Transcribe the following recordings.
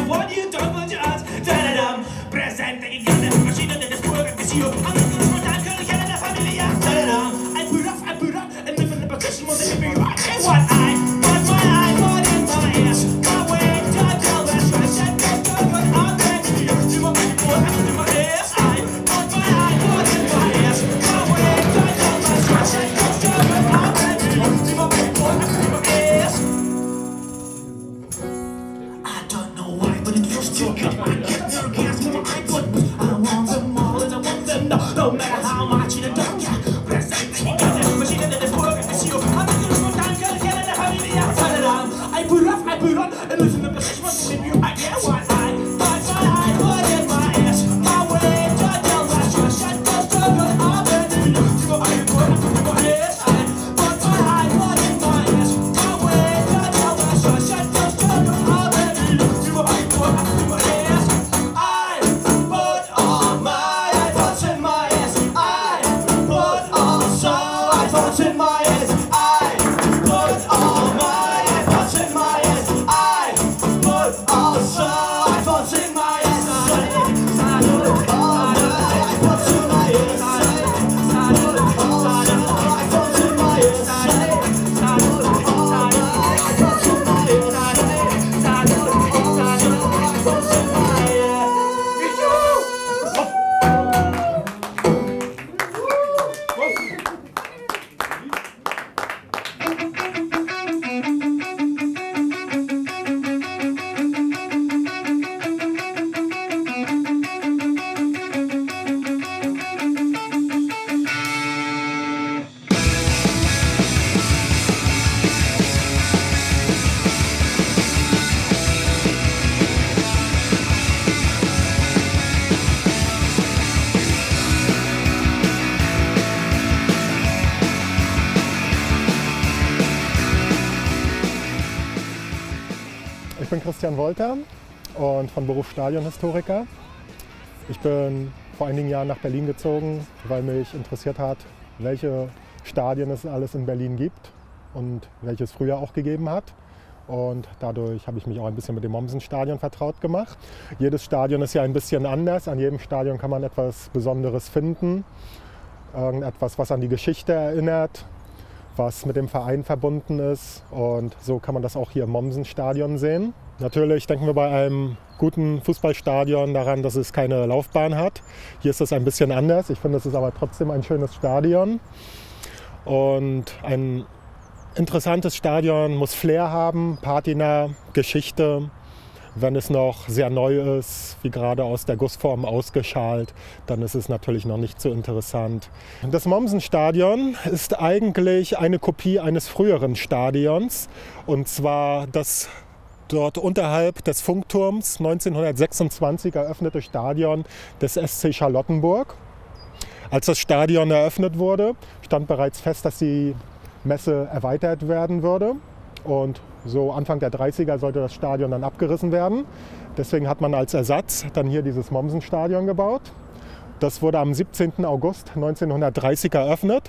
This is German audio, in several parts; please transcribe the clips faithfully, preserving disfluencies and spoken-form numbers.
what you done for us. Da-da-dum, presente che grande macchina del fuoco che si io. Amico spontaneo che era la famiglia. Da-da-dum, I put up, I put up, and live in the position where they be right. And what I, what my eye, what in my ass. My way, da-da, that's right. Said that good, but I'm back to you. You want me to put up in my ass. I, what my eye, what in my ass. My way, da-da, that's right. Said that good, but I'm back to you. You want me to put up in my ass. I don't know why, but it feels too good. I get their gas from my foot. I want them all and I want them no, no matter how much you don't get. Presente che grande macchina del fuoco che si io. Amico spontaneo che era la famiglia. Da-da-dum, I put up, I put up, and live in the position where they be right. Yeah, what I, what my eye, what in my ass. My way, da-da, that's right. Said that good, but I'm back to you. You want me to put up in my ass. I, what my eye, what in my ass. My way, da-da, that's right. Said that good, but I'm back to you. You want me to put up in my ass. I put all my iPhones in my ass. I put also iPhones in my ass. I put all my iPhones in my ass. I put also iPhones in my ass. I put all my iPhones in my ass. I put also iPhones in my ass. I put all my iPhones in my ass. I put also iPhones in my Ich bin Christian Wolter und von Beruf Stadionhistoriker. Ich bin vor einigen Jahren nach Berlin gezogen, weil mich interessiert hat, welche Stadien es alles in Berlin gibt und welche es früher auch gegeben hat. Und dadurch habe ich mich auch ein bisschen mit dem Mommsen-Stadion vertraut gemacht. Jedes Stadion ist ja ein bisschen anders. An jedem Stadion kann man etwas Besonderes finden. Irgendetwas, was an die Geschichte erinnert, was mit dem Verein verbunden ist. Und so kann man das auch hier im Mommsen-Stadion sehen. Natürlich denken wir bei einem guten Fußballstadion daran, dass es keine Laufbahn hat. Hier ist das ein bisschen anders. Ich finde, es ist aber trotzdem ein schönes Stadion. Und ein interessantes Stadion muss Flair haben, Patina, Geschichte. Wenn es noch sehr neu ist, wie gerade aus der Gussform ausgeschalt, dann ist es natürlich noch nicht so interessant. Das Mommsen-Stadion ist eigentlich eine Kopie eines früheren Stadions, und zwar das dort unterhalb des Funkturms neunzehnhundertsechsundzwanzig eröffnete Stadion des S C Charlottenburg. Als das Stadion eröffnet wurde, stand bereits fest, dass die Messe erweitert werden würde. Und so Anfang der dreißiger sollte das Stadion dann abgerissen werden. Deswegen hat man als Ersatz dann hier dieses Mommsen-Stadion gebaut. Das wurde am siebzehnten August neunzehnhundertdreißig eröffnet.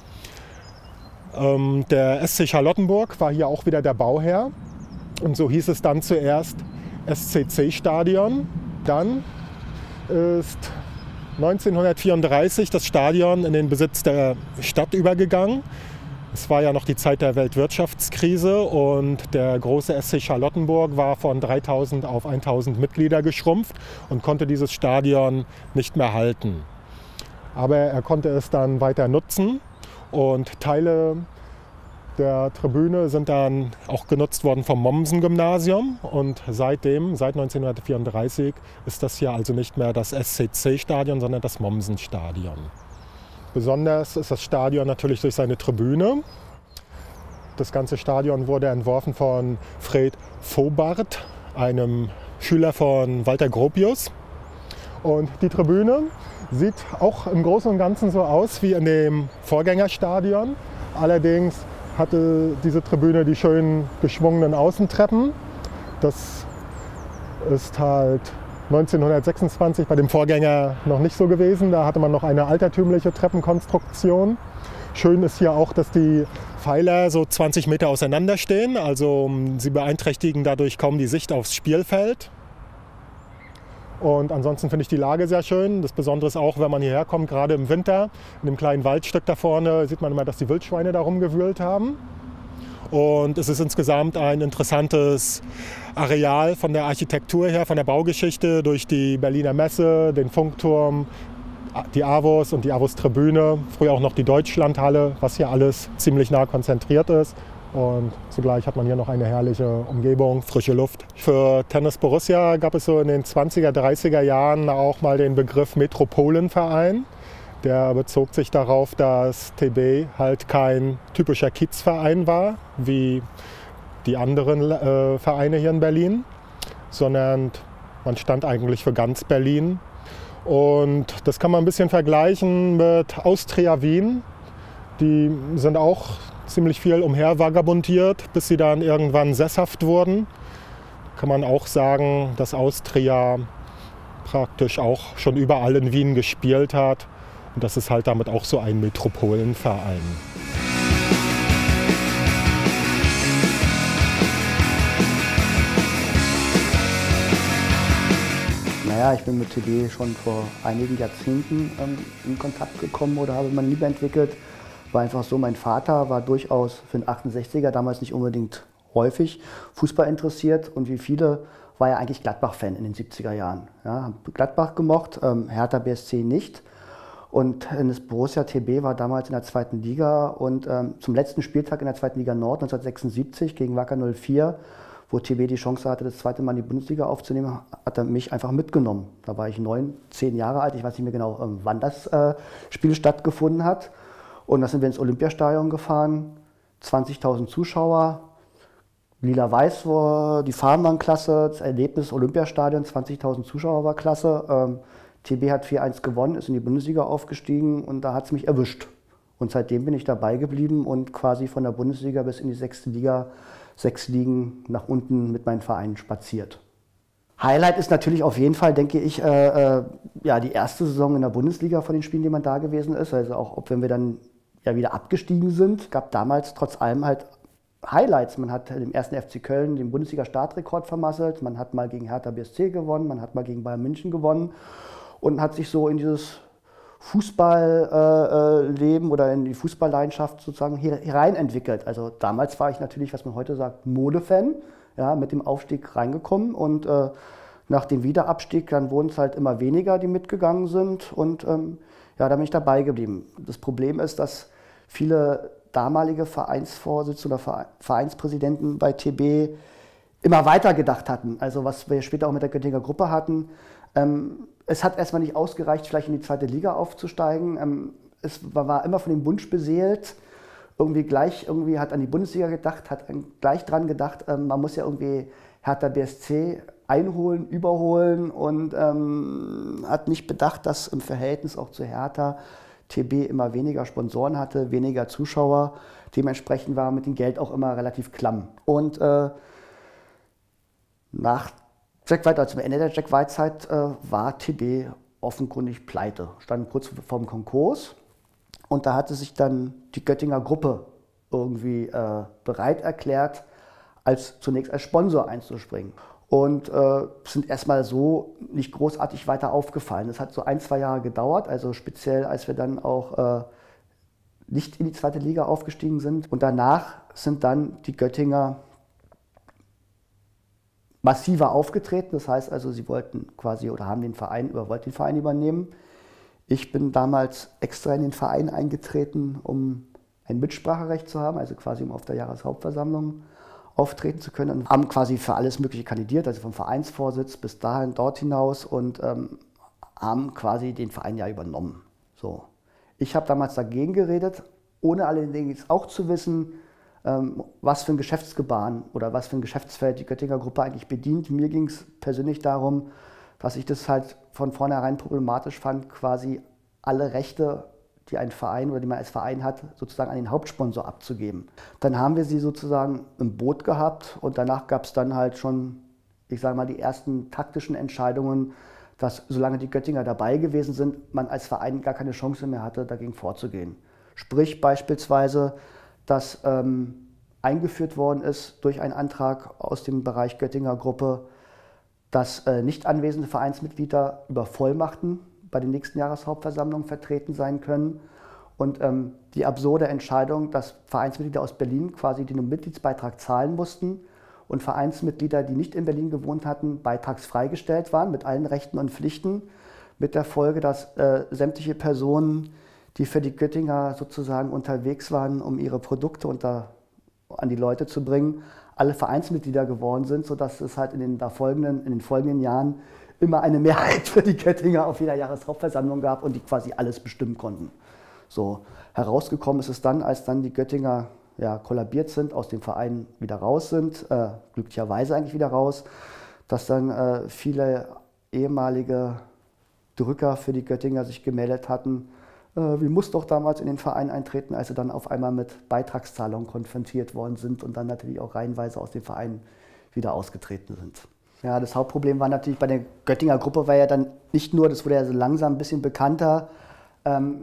Ähm, der S C Charlottenburg war hier auch wieder der Bauherr. Und so hieß es dann zuerst S C C-Stadion. Dann ist neunzehnhundertvierunddreißig das Stadion in den Besitz der Stadt übergegangen. Es war ja noch die Zeit der Weltwirtschaftskrise und der große S C Charlottenburg war von dreitausend auf eintausend Mitglieder geschrumpft und konnte dieses Stadion nicht mehr halten. Aber er konnte es dann weiter nutzen und Teile der Tribüne sind dann auch genutzt worden vom Mommsen-Gymnasium, und seitdem, seit neunzehnhundertvierunddreißig, ist das hier also nicht mehr das S C C-Stadion, sondern das Mommsen-Stadion. Besonders ist das Stadion natürlich durch seine Tribüne. Das ganze Stadion wurde entworfen von Fred Vobart, einem Schüler von Walter Gropius. Und die Tribüne sieht auch im Großen und Ganzen so aus wie in dem Vorgängerstadion. Allerdings hatte diese Tribüne die schönen geschwungenen Außentreppen. Das ist halt neunzehnhundertsechsundzwanzig bei dem Vorgänger noch nicht so gewesen. Da hatte man noch eine altertümliche Treppenkonstruktion. Schön ist hier auch, dass die Pfeiler so zwanzig Meter auseinander stehen. Also sie beeinträchtigen dadurch kaum die Sicht aufs Spielfeld. Und ansonsten finde ich die Lage sehr schön. Das Besondere ist auch, wenn man hierher kommt, gerade im Winter, in dem kleinen Waldstück da vorne, sieht man immer, dass die Wildschweine da rumgewühlt haben. Und es ist insgesamt ein interessantes Areal von der Architektur her, von der Baugeschichte, durch die Berliner Messe, den Funkturm, die AWOS und die AWOS-Tribüne, früher auch noch die Deutschlandhalle, was hier alles ziemlich nah konzentriert ist. Und zugleich hat man hier noch eine herrliche Umgebung, frische Luft. Für Tennis Borussia gab es so in den zwanziger, dreißiger Jahren auch mal den Begriff Metropolenverein. Der bezog sich darauf, dass T B halt kein typischer Kiezverein war, wie die anderen äh, Vereine hier in Berlin, sondern man stand eigentlich für ganz Berlin. Und das kann man ein bisschen vergleichen mit Austria Wien. Die sind auch ziemlich viel umhervagabundiert, bis sie dann irgendwann sesshaft wurden. Kann man auch sagen, dass Austria praktisch auch schon überall in Wien gespielt hat. Und das ist halt damit auch so ein Metropolenverein. Naja, ich bin mit T B schon vor einigen Jahrzehnten ähm, in Kontakt gekommen oder habe meine Liebe entwickelt. War einfach so, mein Vater war durchaus für den achtundsechziger damals nicht unbedingt häufig Fußball interessiert und wie viele war er eigentlich Gladbach-Fan in den siebziger Jahren. Ja, hat Gladbach gemocht, ähm, Hertha B S C nicht. Und das Borussia T B war damals in der zweiten Liga und ähm, zum letzten Spieltag in der zweiten Liga Nord neunzehnhundertsechsundsiebzig gegen Wacker null vier, wo T B die Chance hatte, das zweite Mal in die Bundesliga aufzunehmen, hat er mich einfach mitgenommen. Da war ich neun, zehn Jahre alt, ich weiß nicht mehr genau, ähm, wann das äh, Spiel stattgefunden hat. Und da sind wir ins Olympiastadion gefahren, zwanzigtausend Zuschauer, lila-weiß, die Farben waren klasse, das Erlebnis Olympiastadion, zwanzigtausend Zuschauer war klasse. Ähm, T B hat vier eins gewonnen, ist in die Bundesliga aufgestiegen und da hat es mich erwischt. Und seitdem bin ich dabei geblieben und quasi von der Bundesliga bis in die sechste Liga, sechs Ligen nach unten mit meinen Vereinen spaziert. Highlight ist natürlich auf jeden Fall, denke ich, äh, äh, ja, die erste Saison in der Bundesliga von den Spielen, die man da gewesen ist. Also auch, ob wenn wir dann ja wieder abgestiegen sind, gab damals trotz allem halt Highlights. Man hat im ersten F C Köln den Bundesliga-Startrekord vermasselt, man hat mal gegen Hertha B S C gewonnen, man hat mal gegen Bayern München gewonnen und hat sich so in dieses Fußballleben äh, oder in die Fußballleidenschaft sozusagen herein entwickelt. Also damals war ich natürlich, was man heute sagt, Modefan, ja, mit dem Aufstieg reingekommen und äh, nach dem Wiederabstieg, dann wurden es halt immer weniger, die mitgegangen sind und ähm, ja, da bin ich dabei geblieben. Das Problem ist, dass viele damalige Vereinsvorsitzende oder Vereinspräsidenten bei T B immer weiter gedacht hatten. Also was wir später auch mit der Göttinger Gruppe hatten. Ähm, es hat erstmal nicht ausgereicht, vielleicht in die zweite Liga aufzusteigen. Ähm, es war immer von dem Wunsch beseelt, irgendwie gleich irgendwie hat an die Bundesliga gedacht, hat gleich dran gedacht, ähm, man muss ja irgendwie Hertha B S C einholen, überholen und ähm, hat nicht bedacht, dass im Verhältnis auch zu Hertha T B immer weniger Sponsoren hatte, weniger Zuschauer. Dementsprechend war mit dem Geld auch immer relativ klamm. Und äh, nach Jack White, also zum Ende der Jack White-Zeit, äh, war T B offenkundig pleite, stand kurz vorm Konkurs. Und da hatte sich dann die Göttinger Gruppe irgendwie äh, bereit erklärt, als, zunächst als Sponsor einzuspringen. Und äh, sind erstmal so nicht großartig weiter aufgefallen. Es hat so ein, zwei Jahre gedauert, also speziell als wir dann auch äh, nicht in die zweite Liga aufgestiegen sind. Und danach sind dann die Göttinger massiver aufgetreten. Das heißt also, sie wollten quasi oder haben den Verein, oder wollten den Verein übernehmen. Ich bin damals extra in den Verein eingetreten, um ein Mitspracherecht zu haben, also quasi um auf der Jahreshauptversammlung auftreten zu können. Und haben quasi für alles Mögliche kandidiert, also vom Vereinsvorsitz bis dahin, dort hinaus und ähm, haben quasi den Verein ja übernommen. So. Ich habe damals dagegen geredet, ohne allerdings auch zu wissen, ähm, was für ein Geschäftsgebaren oder was für ein Geschäftsfeld die Göttinger Gruppe eigentlich bedient. Mir ging es persönlich darum, dass ich das halt von vornherein problematisch fand, quasi alle Rechte, die ein Verein oder die man als Verein hat, sozusagen an den Hauptsponsor abzugeben. Dann haben wir sie sozusagen im Boot gehabt und danach gab es dann halt schon, ich sage mal, die ersten taktischen Entscheidungen, dass solange die Göttinger dabei gewesen sind, man als Verein gar keine Chance mehr hatte, dagegen vorzugehen. Sprich beispielsweise, dass ähm, eingeführt worden ist durch einen Antrag aus dem Bereich Göttinger Gruppe, dass äh, nicht anwesende Vereinsmitglieder über Vollmachten bei den nächsten Jahreshauptversammlungen vertreten sein können. Und ähm, die absurde Entscheidung, dass Vereinsmitglieder aus Berlin quasi den Mitgliedsbeitrag zahlen mussten und Vereinsmitglieder, die nicht in Berlin gewohnt hatten, beitragsfrei gestellt waren mit allen Rechten und Pflichten, mit der Folge, dass äh, sämtliche Personen, die für die Göttinger sozusagen unterwegs waren, um ihre Produkte unter, an die Leute zu bringen, alle Vereinsmitglieder geworden sind, sodass es halt in den, da folgenden, in den folgenden Jahren immer eine Mehrheit für die Göttinger auf jeder Jahreshauptversammlung gab und die quasi alles bestimmen konnten. So, herausgekommen ist es dann, als dann die Göttinger ja, kollabiert sind, aus dem Verein wieder raus sind, äh, glücklicherweise eigentlich wieder raus, dass dann äh, viele ehemalige Drücker für die Göttinger sich gemeldet hatten, äh, wie muss doch damals in den Verein eintreten, als sie dann auf einmal mit Beitragszahlungen konfrontiert worden sind und dann natürlich auch reihenweise aus dem Verein wieder ausgetreten sind. Ja, das Hauptproblem war natürlich bei der Göttinger Gruppe, war ja dann nicht nur, das wurde ja so langsam ein bisschen bekannter, ähm,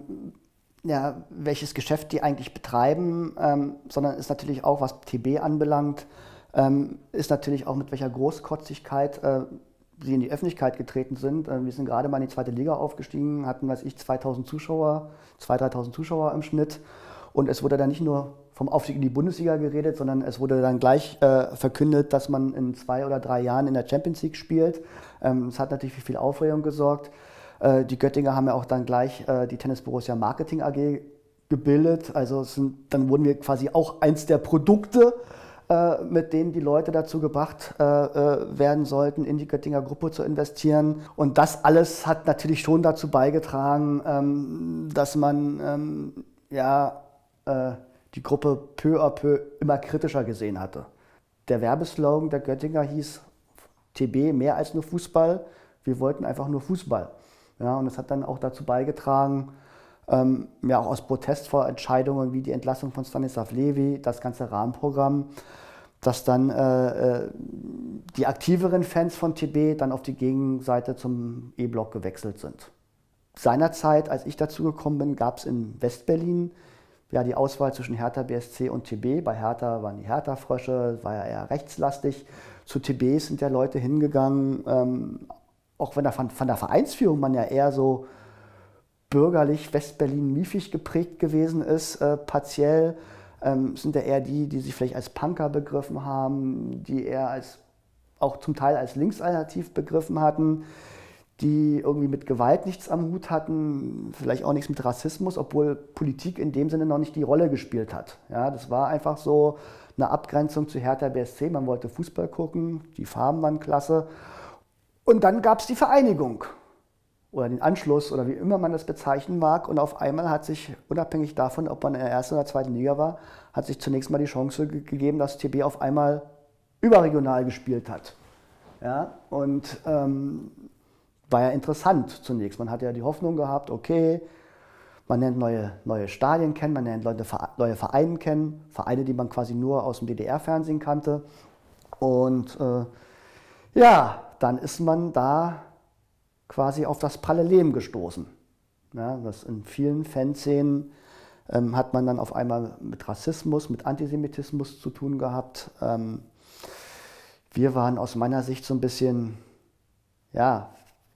ja, welches Geschäft die eigentlich betreiben, ähm, sondern ist natürlich auch, was T B anbelangt, ähm, ist natürlich auch mit welcher Großkotzigkeit äh, sie in die Öffentlichkeit getreten sind. Äh, wir sind gerade mal in die zweite Liga aufgestiegen, hatten, weiß ich, zweitausend Zuschauer, zweitausend, dreitausend Zuschauer im Schnitt. Und es wurde dann nicht nur vom Aufstieg in die Bundesliga geredet, sondern es wurde dann gleich äh, verkündet, dass man in zwei oder drei Jahren in der Champions League spielt. Ähm, das hat natürlich für viel Aufregung gesorgt. Die Göttinger haben ja auch dann gleich äh, die Tennis Borussia Marketing A G gebildet. Also es sind, dann wurden wir quasi auch eins der Produkte, äh, mit denen die Leute dazu gebracht äh, werden sollten, in die Göttinger Gruppe zu investieren. Und das alles hat natürlich schon dazu beigetragen, ähm, dass man ähm, ja, äh, die Gruppe peu à peu immer kritischer gesehen hatte. Der Werbeslogan der Göttinger hieß T B mehr als nur Fußball. Wir wollten einfach nur Fußball. Ja, und das hat dann auch dazu beigetragen, ähm, ja auch aus Protest vor Entscheidungen wie die Entlassung von Stanislav Levy, das ganze Rahmenprogramm, dass dann äh, die aktiveren Fans von T B dann auf die Gegenseite zum E-Block gewechselt sind. Seinerzeit, als ich dazu gekommen bin, gab es in Westberlin ja die Auswahl zwischen Hertha B S C und T B. Bei Hertha waren die Hertha-Frösche, war ja eher rechtslastig. Zu T B sind ja Leute hingegangen, ähm, auch wenn da von, von der Vereinsführung man ja eher so bürgerlich Westberlin-miefig geprägt gewesen ist, äh, partiell, ähm, sind ja eher die, die sich vielleicht als Punker begriffen haben, die eher als, auch zum Teil als linksalternativ begriffen hatten, die irgendwie mit Gewalt nichts am Hut hatten, vielleicht auch nichts mit Rassismus, obwohl Politik in dem Sinne noch nicht die Rolle gespielt hat. Ja, das war einfach so eine Abgrenzung zu Hertha B S C, man wollte Fußball gucken, die Farben waren klasse. Und dann gab es die Vereinigung oder den Anschluss oder wie immer man das bezeichnen mag. Und auf einmal hat sich, unabhängig davon, ob man in der ersten oder zweiten Liga war, hat sich zunächst mal die Chance ge gegeben, dass T B auf einmal überregional gespielt hat. Ja, und ähm, war ja interessant zunächst. Man hat ja die Hoffnung gehabt, okay, man lernt neue, neue Stadien kennen, man lernt Leute, neue Vereine kennen, Vereine, die man quasi nur aus dem D D R-Fernsehen kannte. Und äh, ja, dann ist man da quasi auf das Parallel gestoßen. Ja, das in vielen Fanszenen ähm, hat man dann auf einmal mit Rassismus, mit Antisemitismus zu tun gehabt. Ähm, wir waren aus meiner Sicht so ein bisschen, ja,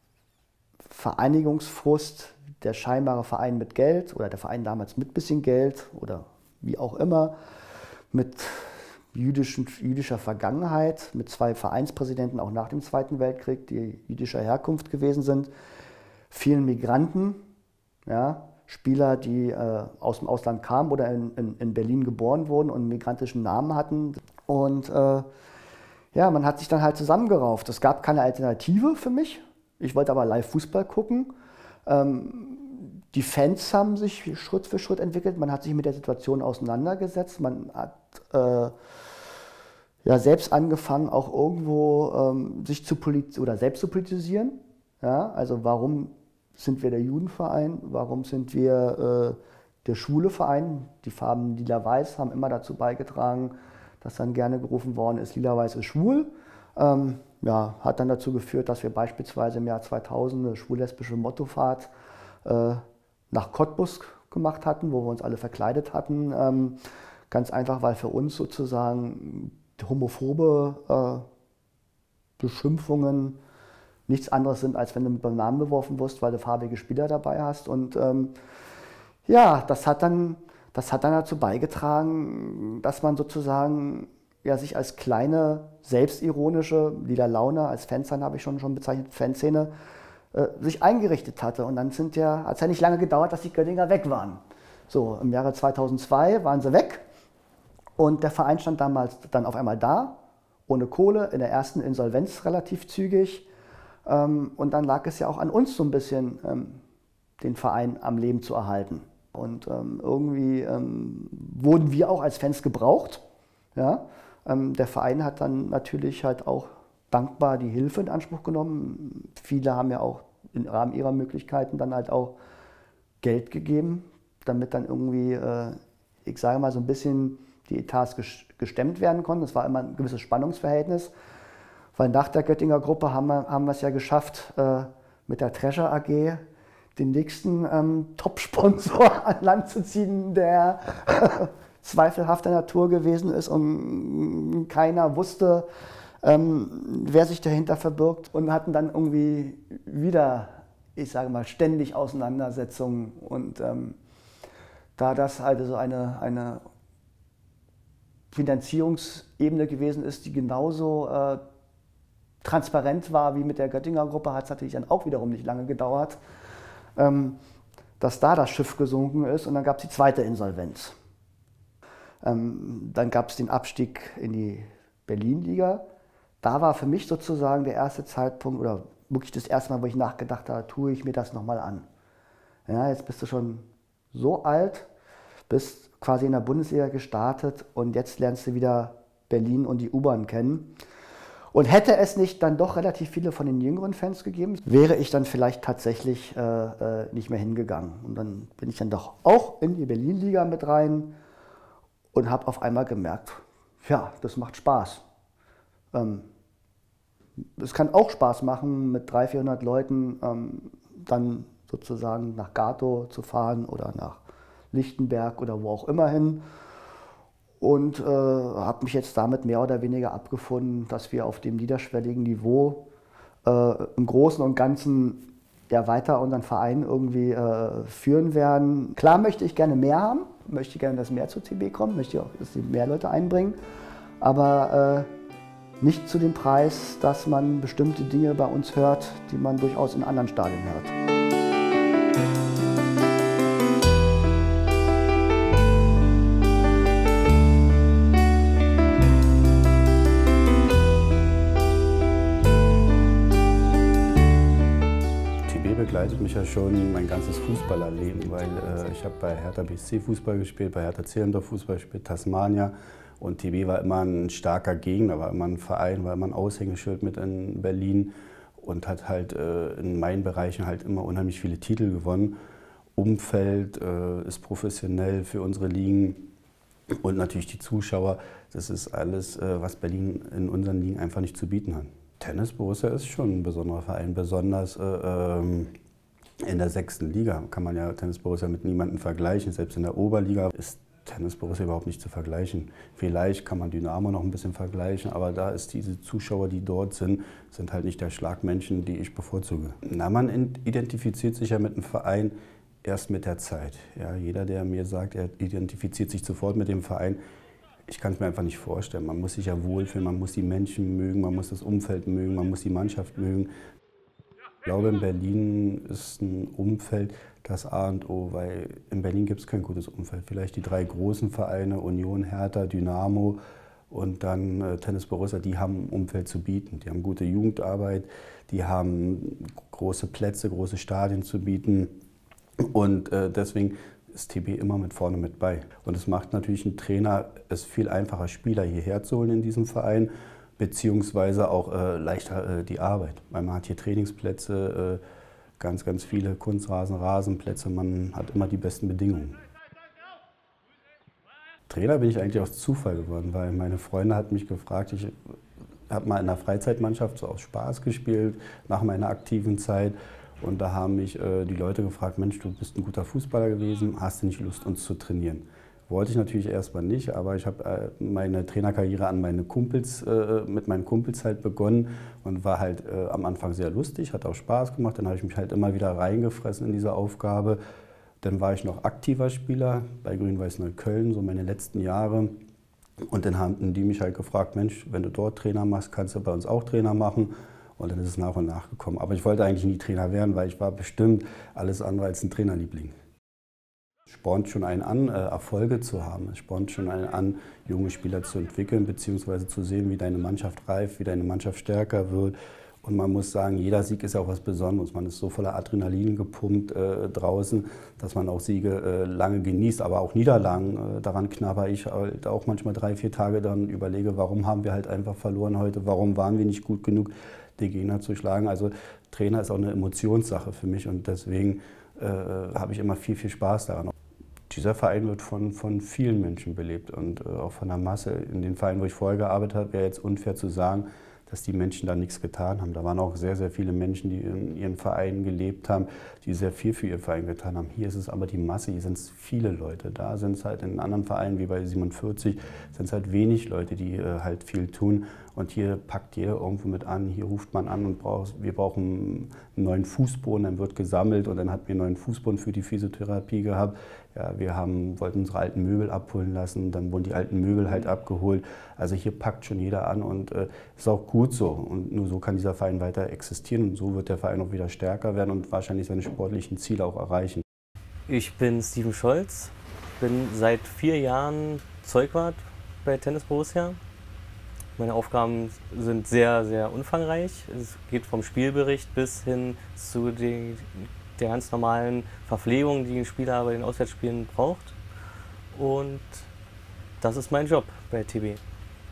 Vereinigungsfrust, der scheinbare Verein mit Geld oder der Verein damals mit bisschen Geld oder wie auch immer, mit jüdischen, jüdischer Vergangenheit, mit zwei Vereinspräsidenten auch nach dem Zweiten Weltkrieg, die jüdischer Herkunft gewesen sind, vielen Migranten, ja, Spieler, die äh, aus dem Ausland kamen oder in, in, in Berlin geboren wurden und einen migrantischen Namen hatten. Und äh, ja, man hat sich dann halt zusammengerauft. Es gab keine Alternative für mich. Ich wollte aber live Fußball gucken. Ähm, die Fans haben sich Schritt für Schritt entwickelt. Man hat sich mit der Situation auseinandergesetzt. Man hat äh, ja selbst angefangen, auch irgendwo ähm, sich zu polit- oder selbst zu politisieren. Ja, also warum sind wir der Judenverein? Warum sind wir äh, der schwule Verein? Die Farben lila-weiß haben immer dazu beigetragen, dass dann gerne gerufen worden ist, lila-weiß ist schwul. Ähm, ja, hat dann dazu geführt, dass wir beispielsweise im Jahr zweitausend eine schwul-lesbische Mottofahrt äh, nach Cottbus gemacht hatten, wo wir uns alle verkleidet hatten. Ähm, ganz einfach, weil für uns sozusagen die homophobe Beschimpfungen nichts anderes sind, als wenn du mit beim Namen beworfen wirst, weil du farbige Spieler dabei hast. Und ähm, ja, das hat, dann, das hat dann dazu beigetragen, dass man sozusagen ja, sich als kleine, selbstironische, lila Laune, als Fanszene habe ich schon, schon bezeichnet, Fanszene, äh, sich eingerichtet hatte. Und dann sind ja, hat es ja nicht lange gedauert, dass die Göttinger weg waren. So, im Jahre zweitausendzwei waren sie weg und der Verein stand damals dann auf einmal da, ohne Kohle, in der ersten Insolvenz relativ zügig. Ähm, und dann lag es ja auch an uns so ein bisschen, ähm, den Verein am Leben zu erhalten. Und ähm, irgendwie ähm, wurden wir auch als Fans gebraucht. Ja? Ähm, der Verein hat dann natürlich halt auch dankbar die Hilfe in Anspruch genommen. Viele haben ja auch im Rahmen ihrer Möglichkeiten dann halt auch Geld gegeben, damit dann irgendwie, äh, ich sage mal, so ein bisschen die Etats gestemmt werden konnten. Das war immer ein gewisses Spannungsverhältnis, weil nach der Göttinger Gruppe haben wir, haben wir es ja geschafft, äh, mit der Treasure A G den nächsten ähm, Top-Sponsor an Land zu ziehen, der zweifelhafter Natur gewesen ist und keiner wusste, ähm, wer sich dahinter verbirgt, und hatten dann irgendwie wieder, ich sage mal, ständig Auseinandersetzungen. Und ähm, da das halt so eine, eine Finanzierungsebene gewesen ist, die genauso äh, transparent war wie mit der Göttinger Gruppe, hat es natürlich dann auch wiederum nicht lange gedauert, ähm, dass da das Schiff gesunken ist, und dann gab es die zweite Insolvenz. Ähm, dann gab es den Abstieg in die Berlin-Liga. Da war für mich sozusagen der erste Zeitpunkt, oder wirklich das erste Mal, wo ich nachgedacht habe, tue ich mir das nochmal an. Ja, jetzt bist du schon so alt, bist quasi in der Bundesliga gestartet und jetzt lernst du wieder Berlin und die U-Bahn kennen. Und hätte es nicht dann doch relativ viele von den jüngeren Fans gegeben, wäre ich dann vielleicht tatsächlich äh, äh, nicht mehr hingegangen. Und dann bin ich dann doch auch in die Berlin-Liga mit rein und habe auf einmal gemerkt, ja, das macht Spaß. Ähm, es kann auch Spaß machen, mit dreihundert, vierhundert Leuten ähm, dann sozusagen nach Gatow zu fahren oder nach Lichtenberg oder wo auch immer hin. Und äh, habe mich jetzt damit mehr oder weniger abgefunden, dass wir auf dem niederschwelligen Niveau äh, im Großen und Ganzen ja weiter unseren Verein irgendwie äh, führen werden. Klar möchte ich gerne mehr haben, möchte gerne, dass mehr zu T B kommt, möchte auch, dass sie mehr Leute einbringen, aber äh, nicht zu dem Preis, dass man bestimmte Dinge bei uns hört, die man durchaus in anderen Stadien hört. Begleitet mich ja schon mein ganzes Fußballerleben, weil äh, ich habe bei Hertha B S C Fußball gespielt, bei Hertha Zehlendorf Fußball gespielt, Tasmania, und T B war immer ein starker Gegner, war immer ein Verein, war immer ein Aushängeschild mit in Berlin und hat halt äh, in meinen Bereichen halt immer unheimlich viele Titel gewonnen. Umfeld äh, ist professionell für unsere Ligen und natürlich die Zuschauer, das ist alles, äh, was Berlin in unseren Ligen einfach nicht zu bieten hat. Tennis Borussia ist schon ein besonderer Verein, besonders äh, ähm, in der sechsten Liga kann man ja Tennis Borussia mit niemandem vergleichen. Selbst in der Oberliga ist Tennis Borussia überhaupt nicht zu vergleichen. Vielleicht kann man Dynamo noch ein bisschen vergleichen, aber da ist diese Zuschauer, die dort sind, sind halt nicht der Schlagmenschen, die ich bevorzuge. Na, man identifiziert sich ja mit einem Verein erst mit der Zeit. Ja, jeder, der mir sagt, er identifiziert sich sofort mit dem Verein, ich kann es mir einfach nicht vorstellen. Man muss sich ja wohlfühlen, man muss die Menschen mögen, man muss das Umfeld mögen, man muss die Mannschaft mögen. Ich glaube, in Berlin ist ein Umfeld das A und O, weil in Berlin gibt es kein gutes Umfeld. Vielleicht die drei großen Vereine, Union, Hertha, Dynamo und dann äh, Tennis Borussia, die haben ein Umfeld zu bieten. Die haben gute Jugendarbeit, die haben große Plätze, große Stadien zu bieten, und äh, deswegen ist T B immer mit vorne mit bei. Und es macht natürlich einen Trainer es viel einfacher, Spieler hierher zu holen in diesem Verein, beziehungsweise auch äh, leichter äh, die Arbeit. Weil man hat hier Trainingsplätze, äh, ganz, ganz viele Kunstrasen, Rasenplätze, man hat immer die besten Bedingungen. Trainer bin ich eigentlich aus Zufall geworden, weil meine Freunde hatten mich gefragt, ich habe mal in einer Freizeitmannschaft so aus Spaß gespielt, nach meiner aktiven Zeit. Und da haben mich äh, die Leute gefragt, Mensch, du bist ein guter Fußballer gewesen, hast du nicht Lust, uns zu trainieren? Wollte ich natürlich erstmal nicht, aber ich habe äh, meine Trainerkarriere an meine Kumpels, äh, mit meinen Kumpels halt begonnen und war halt äh, am Anfang sehr lustig, hat auch Spaß gemacht. Dann habe ich mich halt immer wieder reingefressen in diese Aufgabe. Dann war ich noch aktiver Spieler bei Grün-Weiß Neukölln, so meine letzten Jahre. Und dann haben die mich halt gefragt, Mensch, wenn du dort Trainer machst, kannst du bei uns auch Trainer machen. Und dann ist es nach und nach gekommen. Aber ich wollte eigentlich nie Trainer werden, weil ich war bestimmt alles andere als ein Trainerliebling. Es spornt schon einen an, Erfolge zu haben. Es spornt schon einen an, junge Spieler zu entwickeln, beziehungsweise zu sehen, wie deine Mannschaft reift, wie deine Mannschaft stärker wird. Und man muss sagen, jeder Sieg ist ja auch was Besonderes. Man ist so voller Adrenalin gepumpt äh, draußen, dass man auch Siege äh, lange genießt, aber auch Niederlagen. Äh, daran knabber ich halt auch manchmal drei, vier Tage, dann überlege, warum haben wir halt einfach verloren heute, warum waren wir nicht gut genug, die Gegner zu schlagen. Also Trainer ist auch eine Emotionssache für mich und deswegen äh, habe ich immer viel, viel Spaß daran. Dieser Verein wird von, von vielen Menschen belebt und äh, auch von der Masse. In den Vereinen, wo ich vorher gearbeitet habe, wäre jetzt unfair zu sagen, dass die Menschen da nichts getan haben. Da waren auch sehr, sehr viele Menschen, die in ihren Vereinen gelebt haben, die sehr viel für ihren Verein getan haben. Hier ist es aber die Masse, hier sind es viele Leute. Da sind es halt in anderen Vereinen, wie bei siebenundvierzig, sind es halt wenig Leute, die äh, halt viel tun. Und hier packt jeder irgendwo mit an, hier ruft man an und braucht, wir brauchen einen neuen Fußboden, dann wird gesammelt und dann hatten wir einen neuen Fußboden für die Physiotherapie gehabt. Ja, wir haben, wollten unsere alten Möbel abholen lassen, dann wurden die alten Möbel halt abgeholt. Also hier packt schon jeder an und äh, ist auch gut so. Und nur so kann dieser Verein weiter existieren und so wird der Verein auch wieder stärker werden und wahrscheinlich seine sportlichen Ziele auch erreichen. Ich bin Steven Scholz, bin seit vier Jahren Zeugwart bei Tennis Borussia. Meine Aufgaben sind sehr, sehr umfangreich. Es geht vom Spielbericht bis hin zu den, der ganz normalen Verpflegung, die ein Spieler bei den Auswärtsspielen braucht. Und das ist mein Job bei T B.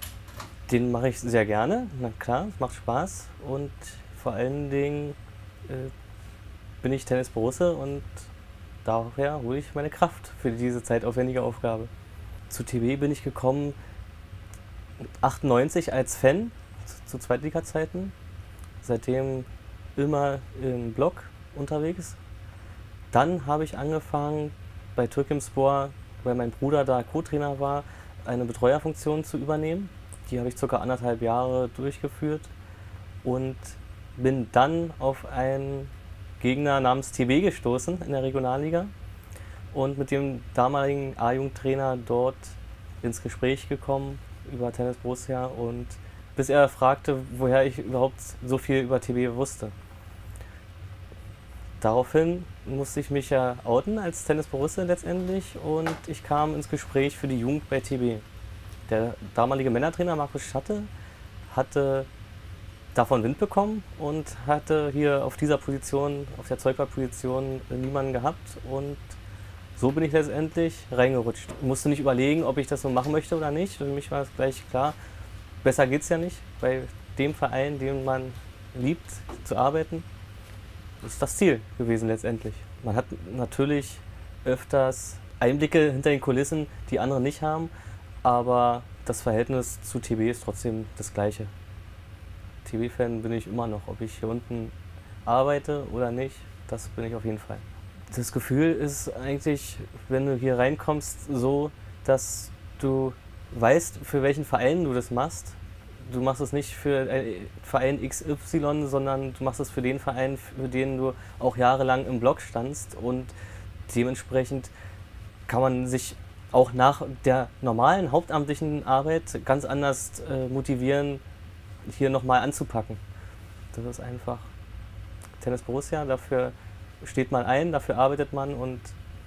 Den mache ich sehr gerne, na klar, es macht Spaß. Und vor allen Dingen äh, bin ich Tennis Borussia und daher hole ich meine Kraft für diese zeitaufwendige Aufgabe. Zu T B bin ich gekommen achtundneunzig als Fan zu Zweitliga-Zeiten, seitdem immer im Blog unterwegs. Dann habe ich angefangen bei Türkimspor, weil mein Bruder da Co-Trainer war, eine Betreuerfunktion zu übernehmen. Die habe ich circa anderthalb Jahre durchgeführt und bin dann auf einen Gegner namens T B gestoßen in der Regionalliga und mit dem damaligen A-Jugendtrainer dort ins Gespräch gekommen über Tennis Borussia und bis er fragte, woher ich überhaupt so viel über T B wusste. Daraufhin musste ich mich ja outen als Tennis Borussia letztendlich und ich kam ins Gespräch für die Jugend bei T B. Der damalige Männertrainer Markus Schatte hatte davon Wind bekommen und hatte hier auf dieser Position, auf der Zeugwartposition niemanden gehabt und so bin ich letztendlich reingerutscht. Ich musste nicht überlegen, ob ich das so machen möchte oder nicht. Für mich war es gleich klar, besser geht es ja nicht. Bei dem Verein, den man liebt, zu arbeiten, ist das Ziel gewesen letztendlich. Man hat natürlich öfters Einblicke hinter den Kulissen, die andere nicht haben, aber das Verhältnis zu T B ist trotzdem das gleiche. T B-Fan bin ich immer noch, ob ich hier unten arbeite oder nicht, das bin ich auf jeden Fall. Das Gefühl ist eigentlich, wenn du hier reinkommst, so, dass du weißt, für welchen Verein du das machst. Du machst es nicht für einen Verein X Y, sondern du machst es für den Verein, für den du auch jahrelang im Blog standst. Und dementsprechend kann man sich auch nach der normalen hauptamtlichen Arbeit ganz anders äh, motivieren, hier nochmal anzupacken. Das ist einfach Tennis Borussia, dafür steht man ein, dafür arbeitet man und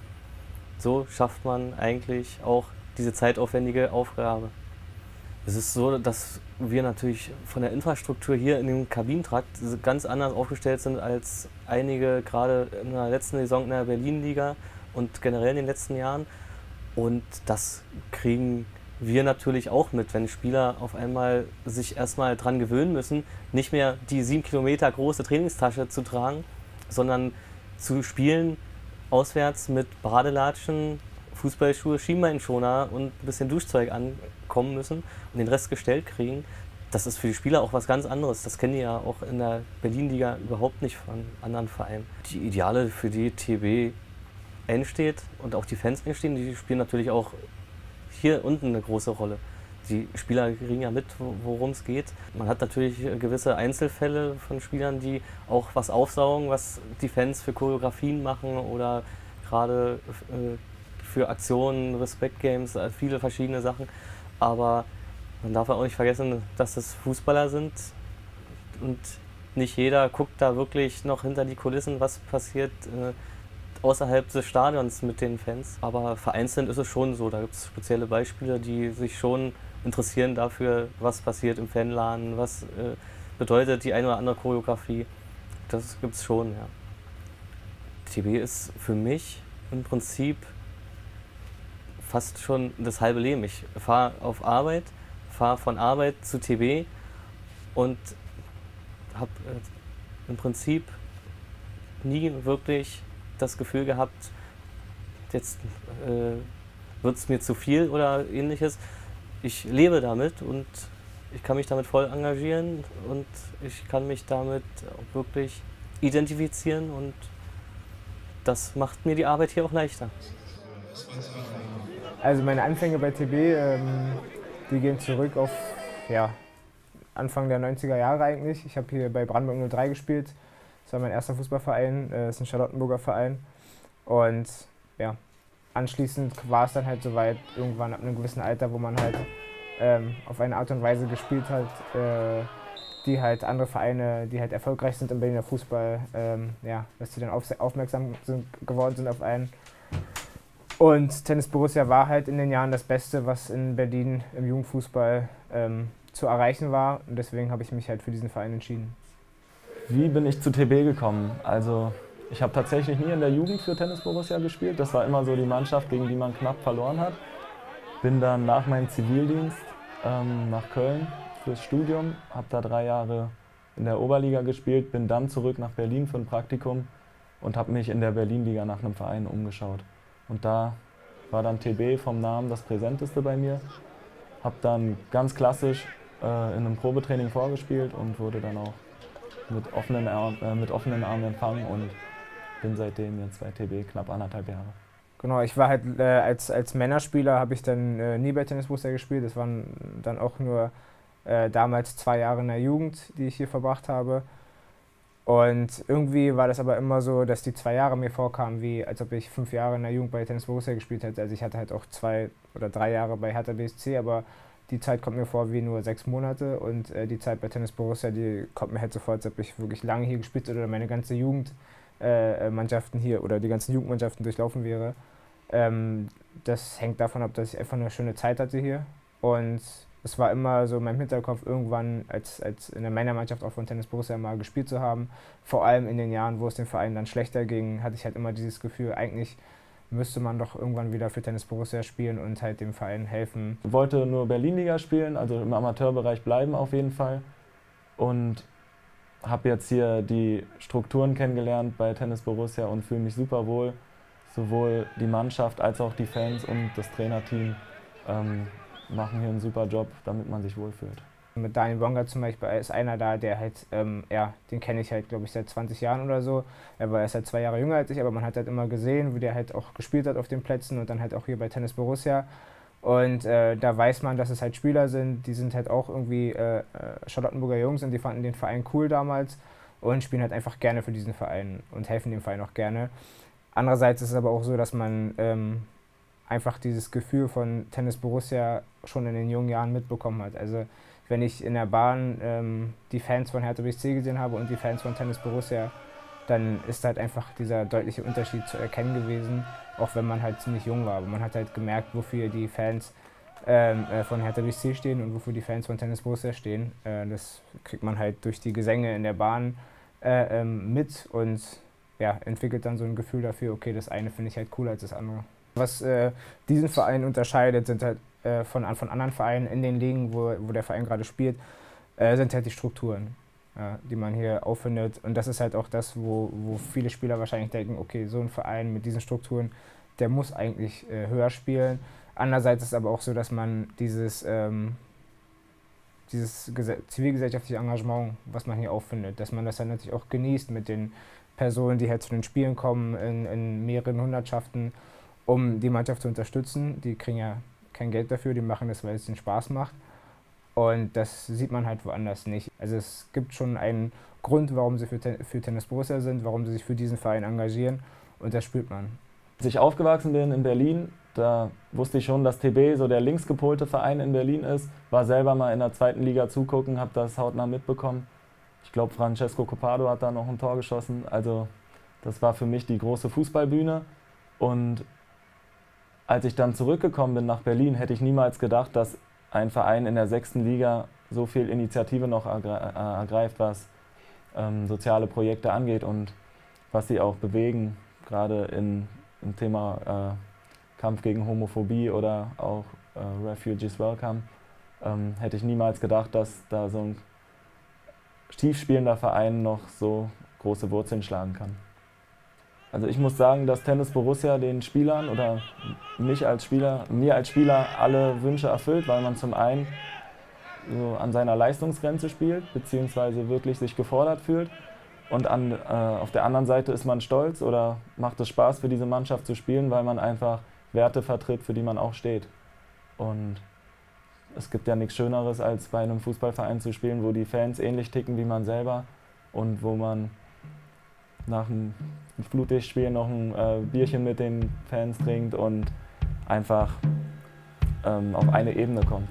so schafft man eigentlich auch diese zeitaufwendige Aufgabe. Es ist so, dass wir natürlich von der Infrastruktur hier in dem Kabinentrakt ganz anders aufgestellt sind als einige gerade in der letzten Saison in der Berlin-Liga und generell in den letzten Jahren. Und das kriegen wir natürlich auch mit, wenn Spieler auf einmal sich erstmal dran gewöhnen müssen, nicht mehr die sieben Kilometer große Trainingstasche zu tragen, sondern zu spielen auswärts mit Badelatschen, Fußballschuhe, Schienbeinschoner und ein bisschen Duschzeug ankommen müssen und den Rest gestellt kriegen. Das ist für die Spieler auch was ganz anderes. Das kennen die ja auch in der Berlin-Liga überhaupt nicht von anderen Vereinen. Die Ideale, für die T B einsteht und auch die Fans einstehen, die spielen natürlich auch hier unten eine große Rolle. Die Spieler kriegen ja mit, worum es geht. Man hat natürlich gewisse Einzelfälle von Spielern, die auch was aufsaugen, was die Fans für Choreografien machen oder gerade äh, für Aktionen, Respect-Games, viele verschiedene Sachen. Aber man darf auch nicht vergessen, dass das Fußballer sind und nicht jeder guckt da wirklich noch hinter die Kulissen, was passiert äh, außerhalb des Stadions mit den Fans. Aber vereinzelt ist es schon so, da gibt es spezielle Beispiele, die sich schon interessieren dafür, was passiert im Fanladen, was äh, bedeutet die eine oder andere Choreografie. Das gibt es schon, ja. T B ist für mich im Prinzip fast schon das halbe Leben. Ich fahre auf Arbeit, fahre von Arbeit zu T B und habe äh, im Prinzip nie wirklich das Gefühl gehabt, jetzt äh, wird es mir zu viel oder ähnliches. Ich lebe damit und ich kann mich damit voll engagieren und ich kann mich damit auch wirklich identifizieren und das macht mir die Arbeit hier auch leichter. Also meine Anfänge bei T B, ähm, die gehen zurück auf ja, Anfang der neunziger Jahre eigentlich. Ich habe hier bei Brandenburg null drei gespielt. Das war mein erster Fußballverein, das ist ein Charlottenburger Verein. Und ja, anschließend war es dann halt soweit, irgendwann ab einem gewissen Alter, wo man halt ähm, auf eine Art und Weise gespielt hat, äh, die halt andere Vereine, die halt erfolgreich sind im Berliner Fußball, ähm, ja, dass die dann auf, aufmerksam sind, geworden sind auf einen. Und Tennis Borussia war halt in den Jahren das Beste, was in Berlin im Jugendfußball ähm, zu erreichen war. Und deswegen habe ich mich halt für diesen Verein entschieden. Wie bin ich zu T B gekommen? Also ich habe tatsächlich nie in der Jugend für Tennis Borussia gespielt. Das war immer so die Mannschaft, gegen die man knapp verloren hat. Bin dann nach meinem Zivildienst ähm, nach Köln fürs Studium, habe da drei Jahre in der Oberliga gespielt, bin dann zurück nach Berlin für ein Praktikum und habe mich in der Berlin-Liga nach einem Verein umgeschaut. Und da war dann T B vom Namen das Präsenteste bei mir. Habe dann ganz klassisch äh, in einem Probetraining vorgespielt und wurde dann auch mit offenen, Arm, äh, mit offenen Armen empfangen und bin seitdem jetzt bei T B knapp anderthalb Jahre. Genau, ich war halt äh, als, als Männerspieler habe ich dann äh, nie bei Tennis Borussia gespielt. Das waren dann auch nur äh, damals zwei Jahre in der Jugend, die ich hier verbracht habe. Und irgendwie war das aber immer so, dass die zwei Jahre mir vorkamen, wie als ob ich fünf Jahre in der Jugend bei Tennis Borussia gespielt hätte. Also ich hatte halt auch zwei oder drei Jahre bei Hertha B S C, aber die Zeit kommt mir vor wie nur sechs Monate und äh, die Zeit bei Tennis Borussia, die kommt mir halt so vor, als ob ich wirklich lange hier gespielt oder meine ganze Jugendmannschaften äh, hier oder die ganzen Jugendmannschaften durchlaufen wäre. Ähm, das hängt davon ab, dass ich einfach eine schöne Zeit hatte hier und es war immer so in meinem Hinterkopf, irgendwann als, als in der Männermannschaft auch von Tennis Borussia mal gespielt zu haben. Vor allem in den Jahren, wo es dem Verein dann schlechter ging, hatte ich halt immer dieses Gefühl, eigentlich müsste man doch irgendwann wieder für Tennis Borussia spielen und halt dem Verein helfen. Ich wollte nur Berlin-Liga spielen, also im Amateurbereich bleiben auf jeden Fall. Und habe jetzt hier die Strukturen kennengelernt bei Tennis Borussia und fühle mich super wohl. Sowohl die Mannschaft als auch die Fans und das Trainerteam ähm, machen hier einen super Job, damit man sich wohlfühlt. Mit Daniel Bonga zum Beispiel ist einer da, der halt, ähm, ja, den kenne ich halt, glaube ich, seit zwanzig Jahren oder so. Er war erst seit zwei Jahre jünger als ich, aber man hat halt immer gesehen, wie der halt auch gespielt hat auf den Plätzen und dann halt auch hier bei Tennis Borussia. Und äh, da weiß man, dass es halt Spieler sind, die sind halt auch irgendwie äh, Charlottenburger Jungs und die fanden den Verein cool damals und spielen halt einfach gerne für diesen Verein und helfen dem Verein auch gerne. Andererseits ist es aber auch so, dass man ähm, einfach dieses Gefühl von Tennis Borussia schon in den jungen Jahren mitbekommen hat. Also wenn ich in der Bahn ähm, die Fans von Hertha B S C gesehen habe und die Fans von Tennis Borussia, dann ist halt einfach dieser deutliche Unterschied zu erkennen gewesen, auch wenn man halt ziemlich jung war. Aber man hat halt gemerkt, wofür die Fans ähm, äh, von Hertha B S C stehen und wofür die Fans von Tennis Borussia stehen. Äh, das kriegt man halt durch die Gesänge in der Bahn äh, ähm, mit und ja, entwickelt dann so ein Gefühl dafür, okay, das eine finde ich halt cooler als das andere. Was äh, diesen Verein unterscheidet, sind halt äh, von, von anderen Vereinen in den Ligen, wo, wo der Verein gerade spielt, äh, sind halt die Strukturen, ja, die man hier auffindet. Und das ist halt auch das, wo, wo viele Spieler wahrscheinlich denken, okay, so ein Verein mit diesen Strukturen, der muss eigentlich äh, höher spielen. Andererseits ist es aber auch so, dass man dieses, ähm, dieses zivilgesellschaftliche Engagement, was man hier auffindet, dass man das dann natürlich auch genießt mit den Personen, die halt zu den Spielen kommen, in, in mehreren Hundertschaften, um die Mannschaft zu unterstützen. Die kriegen ja kein Geld dafür, die machen das, weil es ihnen Spaß macht. Und das sieht man halt woanders nicht. Also es gibt schon einen Grund, warum sie für, für Tennis Borussia sind, warum sie sich für diesen Verein engagieren und das spürt man. Als ich aufgewachsen bin in Berlin, da wusste ich schon, dass T B so der linksgepolte Verein in Berlin ist. War selber mal in der zweiten Liga zugucken, habe das hautnah mitbekommen. Ich glaube, Francesco Copado hat da noch ein Tor geschossen. Also das war für mich die große Fußballbühne. Und als ich dann zurückgekommen bin nach Berlin, hätte ich niemals gedacht, dass ein Verein in der sechsten Liga so viel Initiative noch ergreift, was ähm, soziale Projekte angeht und was sie auch bewegen, gerade in, im Thema äh, Kampf gegen Homophobie oder auch äh, Refugees Welcome. Ähm, hätte ich niemals gedacht, dass da so ein tiefspielender Verein noch so große Wurzeln schlagen kann. Also ich muss sagen, dass Tennis Borussia den Spielern oder mich als Spieler, mir als Spieler alle Wünsche erfüllt, weil man zum einen so an seiner Leistungsgrenze spielt, beziehungsweise wirklich sich gefordert fühlt. Und an, äh, auf der anderen Seite ist man stolz oder macht es Spaß für diese Mannschaft zu spielen, weil man einfach Werte vertritt, für die man auch steht. Und es gibt ja nichts Schöneres, als bei einem Fußballverein zu spielen, wo die Fans ähnlich ticken wie man selber und wo man nach dem Flutlichtspiel noch ein äh, Bierchen mit den Fans trinkt und einfach ähm, auf eine Ebene kommt.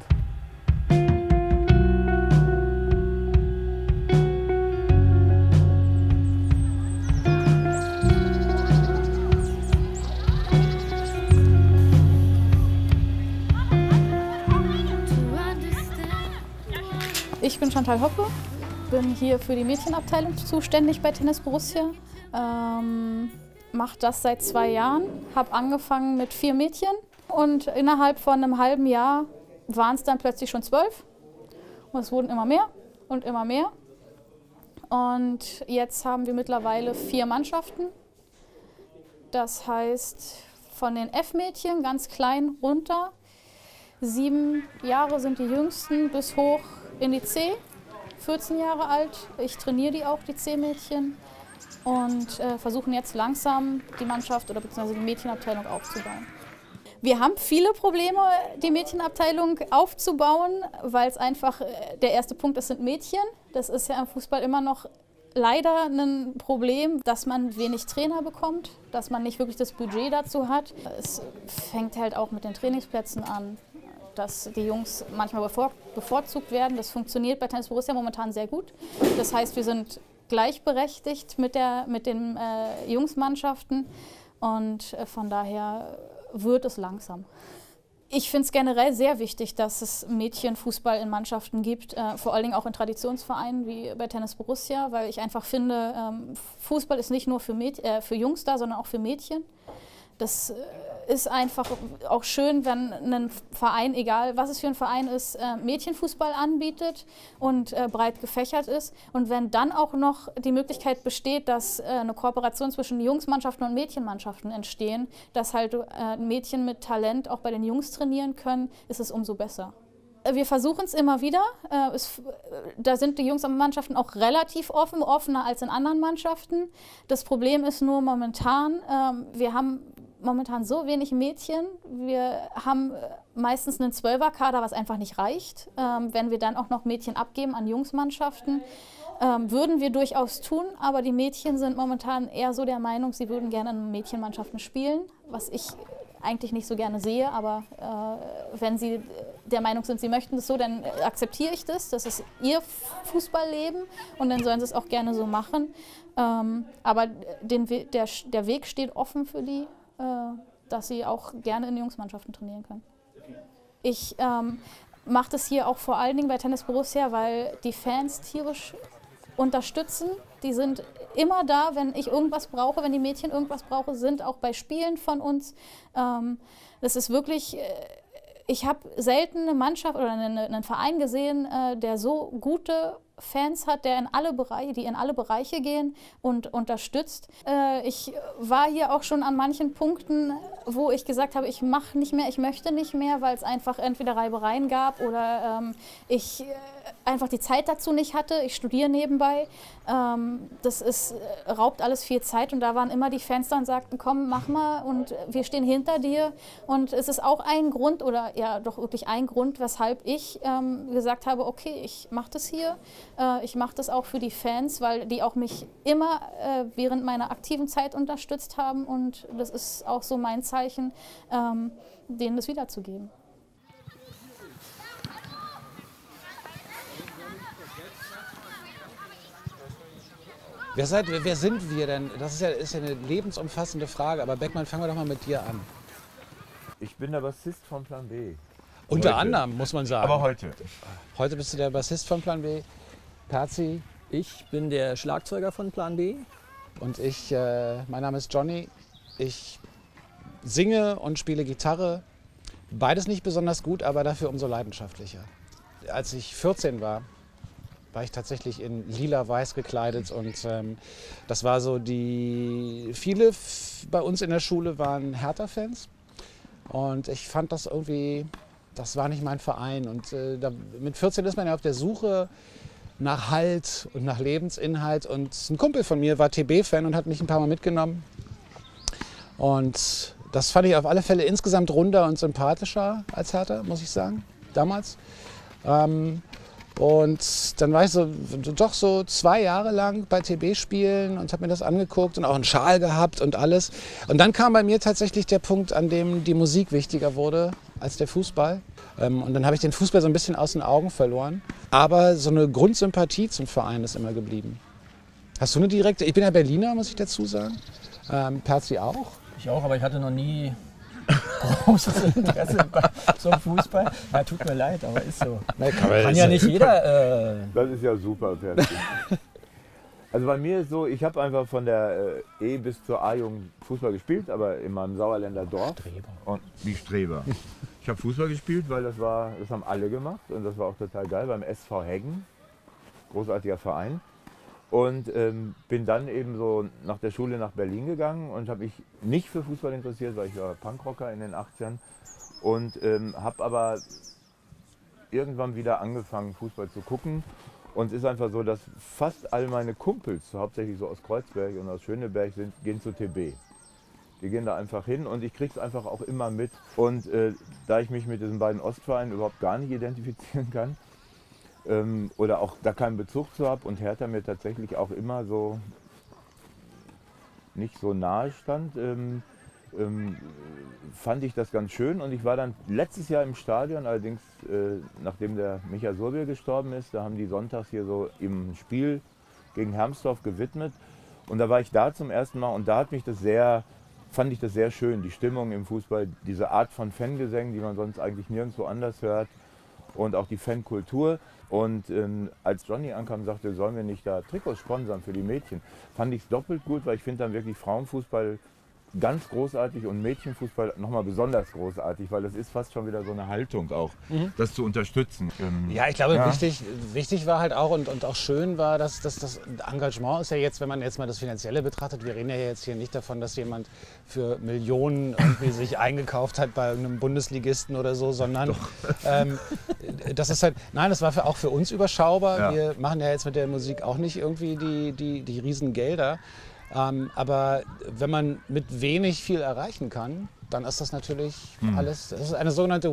Ich bin Chantal Hoppe, bin hier für die Mädchenabteilung zuständig bei Tennis Borussia. Ähm, mache das seit zwei Jahren, habe angefangen mit vier Mädchen und innerhalb von einem halben Jahr waren es dann plötzlich schon zwölf. Und es wurden immer mehr und immer mehr. Und jetzt haben wir mittlerweile vier Mannschaften. Das heißt, von den F-Mädchen ganz klein runter, sieben Jahre sind die jüngsten, bis hoch in die C, vierzehn Jahre alt. Ich trainiere die auch, die C-Mädchen. Und äh, versuchen jetzt langsam die Mannschaft oder beziehungsweise die Mädchenabteilung aufzubauen. Wir haben viele Probleme, die Mädchenabteilung aufzubauen, weil es einfach, äh, der erste Punkt, das sind Mädchen. Das ist ja im Fußball immer noch leider ein Problem, dass man wenig Trainer bekommt, dass man nicht wirklich das Budget dazu hat. Es fängt halt auch mit den Trainingsplätzen an, dass die Jungs manchmal bevor, bevorzugt werden. Das funktioniert bei Tennis Borussia momentan sehr gut. Das heißt, wir sind gleichberechtigt mit, der, mit den äh, Jungsmannschaften und äh, von daher wird es langsam. Ich finde es generell sehr wichtig, dass es Mädchenfußball in Mannschaften gibt, äh, vor allen Dingen auch in Traditionsvereinen wie bei Tennis Borussia, weil ich einfach finde, ähm, Fußball ist nicht nur für, Mäd äh, für Jungs da, sondern auch für Mädchen. Das äh, ist einfach auch schön, wenn ein Verein, egal was es für ein Verein ist, äh, Mädchenfußball anbietet und äh, breit gefächert ist. Und wenn dann auch noch die Möglichkeit besteht, dass äh, eine Kooperation zwischen Jungsmannschaften und Mädchenmannschaften entstehen, dass halt äh, Mädchen mit Talent auch bei den Jungs trainieren können, ist es umso besser. Wir versuchen es immer wieder. Äh, es, da sind die Jungsmannschaften auch relativ offen, offener als in anderen Mannschaften. Das Problem ist nur momentan, äh, wir haben momentan so wenig Mädchen. Wir haben meistens einen Zwölferkader, was einfach nicht reicht. Ähm, wenn wir dann auch noch Mädchen abgeben an Jungsmannschaften, ähm, würden wir durchaus tun. Aber die Mädchen sind momentan eher so der Meinung, sie würden gerne in Mädchenmannschaften spielen, was ich eigentlich nicht so gerne sehe. Aber äh, wenn sie der Meinung sind, sie möchten das so, dann akzeptiere ich das. Das ist ihr Fußballleben und dann sollen sie es auch gerne so machen. Ähm, aber den We der, der Weg steht offen für die, dass sie auch gerne in Jungsmannschaften trainieren können. Ich ähm, mache das hier auch vor allen Dingen bei Tennis Borussia, weil die Fans tierisch unterstützen. Die sind immer da, wenn ich irgendwas brauche, wenn die Mädchen irgendwas brauchen, sind auch bei Spielen von uns. Ähm, das ist wirklich, äh, ich habe selten eine Mannschaft oder einen, einen Verein gesehen, äh, der so gute Fans hat, der in alle Bereiche, die in alle Bereiche gehen und unterstützt. Äh, ich war hier auch schon an manchen Punkten, wo ich gesagt habe, ich mache nicht mehr, ich möchte nicht mehr, weil es einfach entweder Reibereien gab oder ähm, ich äh, einfach die Zeit dazu nicht hatte. Ich studiere nebenbei. Ähm, das ist, äh, raubt alles viel Zeit und da waren immer die Fans dann sagten, komm, mach mal und wir stehen hinter dir. Und es ist auch ein Grund oder ja doch wirklich ein Grund, weshalb ich ähm, gesagt habe, okay, ich mache das hier. Äh, ich mache das auch für die Fans, weil die auch mich immer äh, während meiner aktiven Zeit unterstützt haben und das ist auch so mein Zeichen, ähm, denen das wiederzugeben. Wer, seid, wer sind wir denn? Das ist ja, ist ja eine lebensumfassende Frage, aber Beckmann, fangen wir doch mal mit dir an. Ich bin der Bassist von Plan B. Unter Heute. anderem, muss man sagen. Aber heute. Heute bist du der Bassist von Plan B. Perzi. Ich bin der Schlagzeuger von Plan B. Und ich, äh, mein Name ist Johnny. Ich singe und spiele Gitarre. Beides nicht besonders gut, aber dafür umso leidenschaftlicher. Als ich vierzehn war, war ich tatsächlich in lila-weiß gekleidet und ähm, das war so die, viele bei uns in der Schule waren Hertha-Fans und ich fand das irgendwie, das war nicht mein Verein und äh, da, mit vierzehn ist man ja auf der Suche nach Halt und nach Lebensinhalt und ein Kumpel von mir war T B-Fan und hat mich ein paar Mal mitgenommen und das fand ich auf alle Fälle insgesamt runder und sympathischer als Hertha, muss ich sagen, damals. Ähm, Und dann war ich so, doch so zwei Jahre lang bei T B spielen und habe mir das angeguckt und auch einen Schal gehabt und alles. Und dann kam bei mir tatsächlich der Punkt, an dem die Musik wichtiger wurde als der Fußball. Und dann habe ich den Fußball so ein bisschen aus den Augen verloren. Aber so eine Grundsympathie zum Verein ist immer geblieben. Hast du eine direkte, ich bin ja Berliner, muss ich dazu sagen. Ähm, Perzi auch? Ich auch, aber ich hatte noch nie großes Interesse zum Fußball. Ja, tut mir leid, aber ist so. Na, kann kann ja nicht jeder. Äh das ist ja super, Perzi. Also bei mir ist so, ich habe einfach von der äh, E bis zur A-Jugend Fußball gespielt, aber in meinem Sauerländer Dorf. Streber. Und die Streber. Ich habe Fußball gespielt, weil das war, das haben alle gemacht und das war auch total geil beim S V Heggen, großartiger Verein. Und ähm, bin dann eben so nach der Schule nach Berlin gegangen und habe mich nicht für Fußball interessiert, weil ich war Punkrocker in den achtzigern und ähm, habe aber irgendwann wieder angefangen Fußball zu gucken. Und es ist einfach so, dass fast all meine Kumpels, hauptsächlich so aus Kreuzberg und aus Schöneberg, sind, gehen zu T B. Die gehen da einfach hin und ich kriege es einfach auch immer mit. Und äh, da ich mich mit diesen beiden Ostvereinen überhaupt gar nicht identifizieren kann, ähm, oder auch da keinen Bezug zu habe und Hertha mir tatsächlich auch immer so nicht so nahe stand, ähm, ähm, fand ich das ganz schön. Und ich war dann letztes Jahr im Stadion, allerdings äh, nachdem der Micha Surbier gestorben ist, da haben die sonntags hier so im Spiel gegen Hermsdorf gewidmet. Und da war ich da zum ersten Mal und da hat mich das sehr, fand ich das sehr schön, die Stimmung im Fußball, diese Art von Fangesängen, die man sonst eigentlich nirgendwo anders hört und auch die Fankultur. Und ähm, als Johnny ankam und sagte, sollen wir nicht da Trikots sponsern für die Mädchen, fand ich es doppelt gut, weil ich finde dann wirklich Frauenfußball ganz großartig und Mädchenfußball nochmal besonders großartig, weil das ist fast schon wieder so eine Haltung auch, mhm. das zu unterstützen. Ähm, ja, ich glaube, ja. Wichtig, wichtig war halt auch und, und auch schön war, dass, dass das Engagement ist ja jetzt, wenn man jetzt mal das Finanzielle betrachtet, wir reden ja jetzt hier nicht davon, dass jemand für Millionen irgendwie sich eingekauft hat bei einem Bundesligisten oder so, sondern ähm, das ist halt, nein, das war für, auch für uns überschaubar. Ja. Wir machen ja jetzt mit der Musik auch nicht irgendwie die, die, die Riesengelder. Ähm, aber wenn man mit wenig viel erreichen kann, dann ist das natürlich mhm. alles, das ist eine sogenannte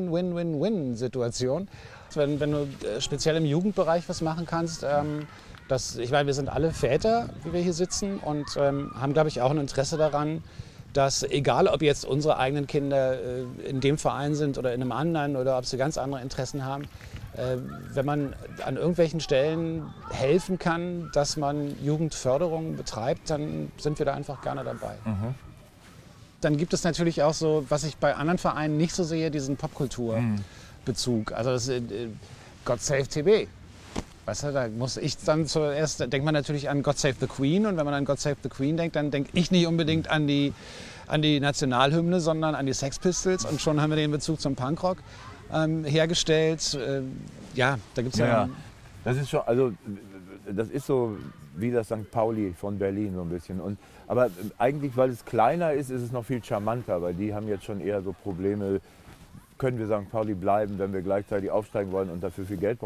Win-Win-Win-Win-Win-Situation. Wenn, wenn du speziell im Jugendbereich was machen kannst, ähm, das, ich meine, wir sind alle Väter, wie wir hier sitzen und ähm, haben, glaube ich, auch ein Interesse daran, dass egal, ob jetzt unsere eigenen Kinder äh, in dem Verein sind oder in einem anderen oder ob sie ganz andere Interessen haben, äh, wenn man an irgendwelchen Stellen helfen kann, dass man Jugendförderung betreibt, dann sind wir da einfach gerne dabei. Mhm. Dann gibt es natürlich auch so, was ich bei anderen Vereinen nicht so sehe, diesen Popkulturbezug. Also das, äh, God Save T B. Weißt du, da muss ich dann zuerst, denkt man natürlich an God Save the Queen und wenn man an God Save the Queen denkt, dann denke ich nicht unbedingt an die, an die Nationalhymne, sondern an die Sex Pistols und schon haben wir den Bezug zum Punkrock ähm, hergestellt. Ähm, ja, da gibt es ja... ja das ist schon, also das ist so wie das Sankt Pauli von Berlin so ein bisschen. Und, aber eigentlich, weil es kleiner ist, ist es noch viel charmanter, weil die haben jetzt schon eher so Probleme, können wir Sankt Pauli bleiben, wenn wir gleichzeitig aufsteigen wollen und dafür viel Geld brauchen.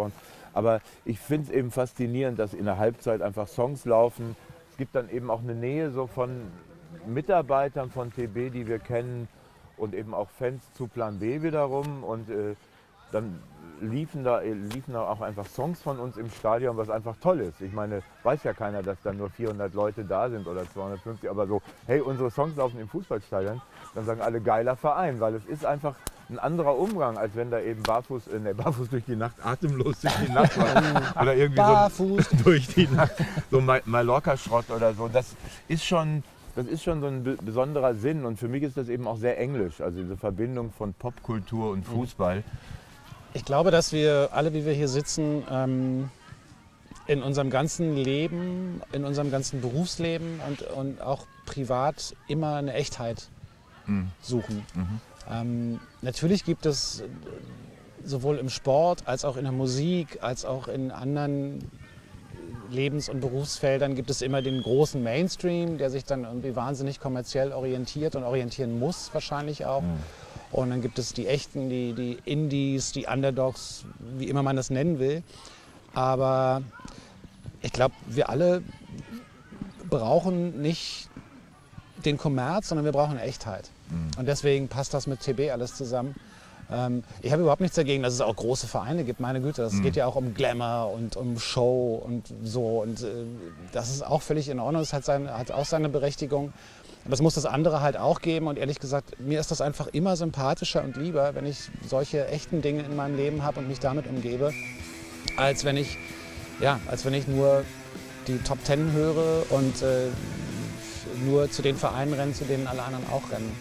Aber ich finde es eben faszinierend, dass in der Halbzeit einfach Songs laufen. Es gibt dann eben auch eine Nähe so von Mitarbeitern von T B, die wir kennen, und eben auch Fans zu Plan B wiederum. Und äh, dann liefen da, liefen da auch einfach Songs von uns im Stadion, was einfach toll ist. Ich meine, weiß ja keiner, dass da nur vierhundert Leute da sind oder zweihundertfünfzig, aber so, hey, unsere Songs laufen im Fußballstadion, dann sagen alle, geiler Verein, weil es ist einfach ein anderer Umgang, als wenn da eben barfuß, äh, ne, barfuß durch die Nacht, atemlos durch die Nacht war. Oder irgendwie barfuß so durch die Nacht, so Mallorca-Schrott oder so. Das ist schon... Das ist schon so ein besonderer Sinn, und für mich ist das eben auch sehr englisch, also diese Verbindung von Popkultur und Fußball. Ich glaube, dass wir alle, wie wir hier sitzen, ähm, in unserem ganzen Leben, in unserem ganzen Berufsleben und, und auch privat immer eine Echtheit mhm. suchen. Mhm. Ähm, natürlich gibt es sowohl im Sport als auch in der Musik, als auch in anderen Lebens- und Berufsfeldern gibt es immer den großen Mainstream, der sich dann irgendwie wahnsinnig kommerziell orientiert und orientieren muss wahrscheinlich auch. Mhm. Und dann gibt es die echten, die, die Indies, die Underdogs, wie immer man das nennen will. Aber ich glaube, wir alle brauchen nicht den Kommerz, sondern wir brauchen Echtheit. Mhm. Und deswegen passt das mit T B alles zusammen. Ich habe überhaupt nichts dagegen, dass es auch große Vereine gibt. Meine Güte, es mhm. geht ja auch um Glamour und um Show und so. Und äh, das ist auch völlig in Ordnung. Es hat, sein, hat auch seine Berechtigung. Aber es muss das andere halt auch geben. Und ehrlich gesagt, mir ist das einfach immer sympathischer und lieber, wenn ich solche echten Dinge in meinem Leben habe und mich damit umgebe, als wenn ich, ja, als wenn ich nur die Top Ten höre und äh, nur zu den Vereinen renne, zu denen alle anderen auch rennen.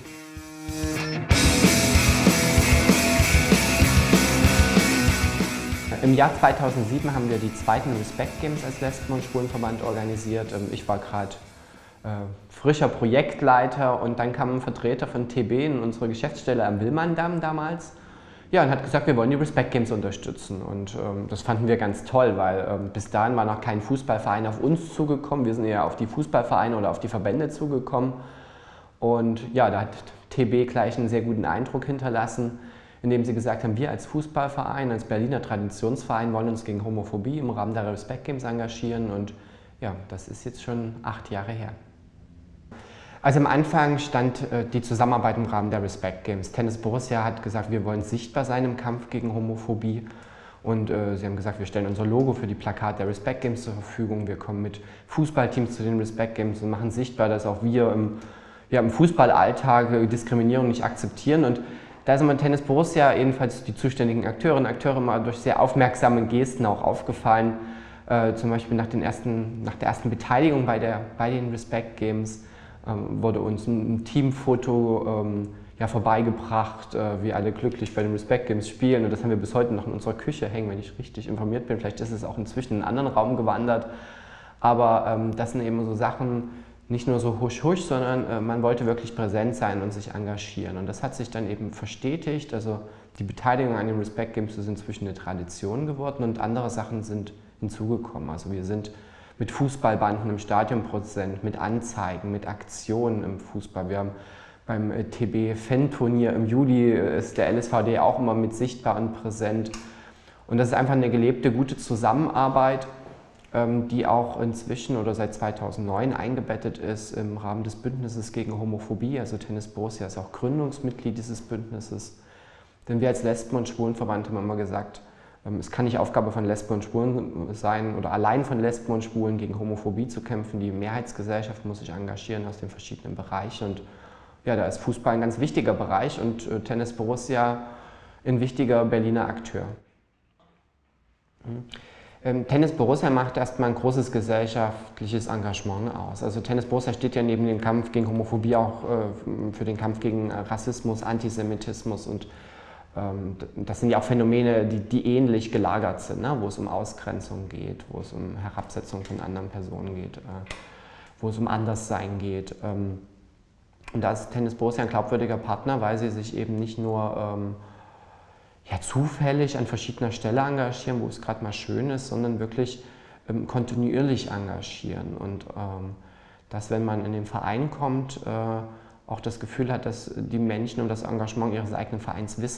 Im Jahr zweitausendsieben haben wir die zweiten Respect Games als Lesben- und Schwulenverband organisiert. Ich war gerade äh, frischer Projektleiter, und dann kam ein Vertreter von T B in unsere Geschäftsstelle am Willmanndamm damals, ja, und hat gesagt, wir wollen die Respect Games unterstützen. Und ähm, das fanden wir ganz toll, weil ähm, bis dahin war noch kein Fußballverein auf uns zugekommen. Wir sind eher auf die Fußballvereine oder auf die Verbände zugekommen. Und ja, da hat T B gleich einen sehr guten Eindruck hinterlassen, indem sie gesagt haben, wir als Fußballverein, als Berliner Traditionsverein wollen uns gegen Homophobie im Rahmen der Respect Games engagieren, und ja, das ist jetzt schon acht Jahre her. Also am Anfang stand äh, die Zusammenarbeit im Rahmen der Respect Games. Tennis Borussia hat gesagt, wir wollen sichtbar sein im Kampf gegen Homophobie, und äh, sie haben gesagt, wir stellen unser Logo für die Plakate der Respect Games zur Verfügung, wir kommen mit Fußballteams zu den Respect Games und machen sichtbar, dass auch wir im, ja, im Fußballalltag Diskriminierung nicht akzeptieren. Und da ist immer Tennis Borussia, jedenfalls die zuständigen Akteurinnen und Akteure, mal durch sehr aufmerksame Gesten auch aufgefallen. Äh, zum Beispiel nach, den ersten, nach der ersten Beteiligung bei, der, bei den Respect Games ähm, wurde uns ein, ein Teamfoto ähm, ja, vorbeigebracht, äh, wie alle glücklich bei den Respect Games spielen. Und das haben wir bis heute noch in unserer Küche hängen, wenn ich richtig informiert bin. Vielleicht ist es auch inzwischen in einen anderen Raum gewandert. Aber ähm, das sind eben so Sachen, nicht nur so husch husch, sondern äh, man wollte wirklich präsent sein und sich engagieren. Und das hat sich dann eben verstetigt. Also die Beteiligung an den Respect Games ist inzwischen eine Tradition geworden, und andere Sachen sind hinzugekommen. Also wir sind mit Fußballbanden im Stadion präsent, mit Anzeigen, mit Aktionen im Fußball. Wir haben beim äh, T B-Fan-Turnier im Juli äh, ist der L S V D auch immer mit sichtbar und präsent. Und das ist einfach eine gelebte, gute Zusammenarbeit, die auch inzwischen oder seit zweitausendneun eingebettet ist im Rahmen des Bündnisses gegen Homophobie. Also Tennis Borussia ist auch Gründungsmitglied dieses Bündnisses. Denn wir als Lesben- und Schwulenverband haben immer gesagt, es kann nicht Aufgabe von Lesben und Schwulen sein oder allein von Lesben und Schwulen gegen Homophobie zu kämpfen. Die Mehrheitsgesellschaft muss sich engagieren aus den verschiedenen Bereichen. Und ja, da ist Fußball ein ganz wichtiger Bereich und Tennis Borussia ein wichtiger Berliner Akteur. Ähm, Tennis Borussia macht erstmal ein großes gesellschaftliches Engagement aus. Also Tennis Borussia steht ja neben dem Kampf gegen Homophobie auch äh, für den Kampf gegen Rassismus, Antisemitismus, und ähm, das sind ja auch Phänomene, die, die ähnlich gelagert sind, ne? Wo es um Ausgrenzung geht, wo es um Herabsetzung von anderen Personen geht, äh, wo es um Anderssein geht. Ähm, und da ist Tennis Borussia ein glaubwürdiger Partner, weil sie sich eben nicht nur ähm, ja, zufällig an verschiedener Stelle engagieren, wo es gerade mal schön ist, sondern wirklich ähm, kontinuierlich engagieren. Und ähm, dass, wenn man in den Verein kommt, äh, auch das Gefühl hat, dass die Menschen um das Engagement ihres eigenen Vereins wissen.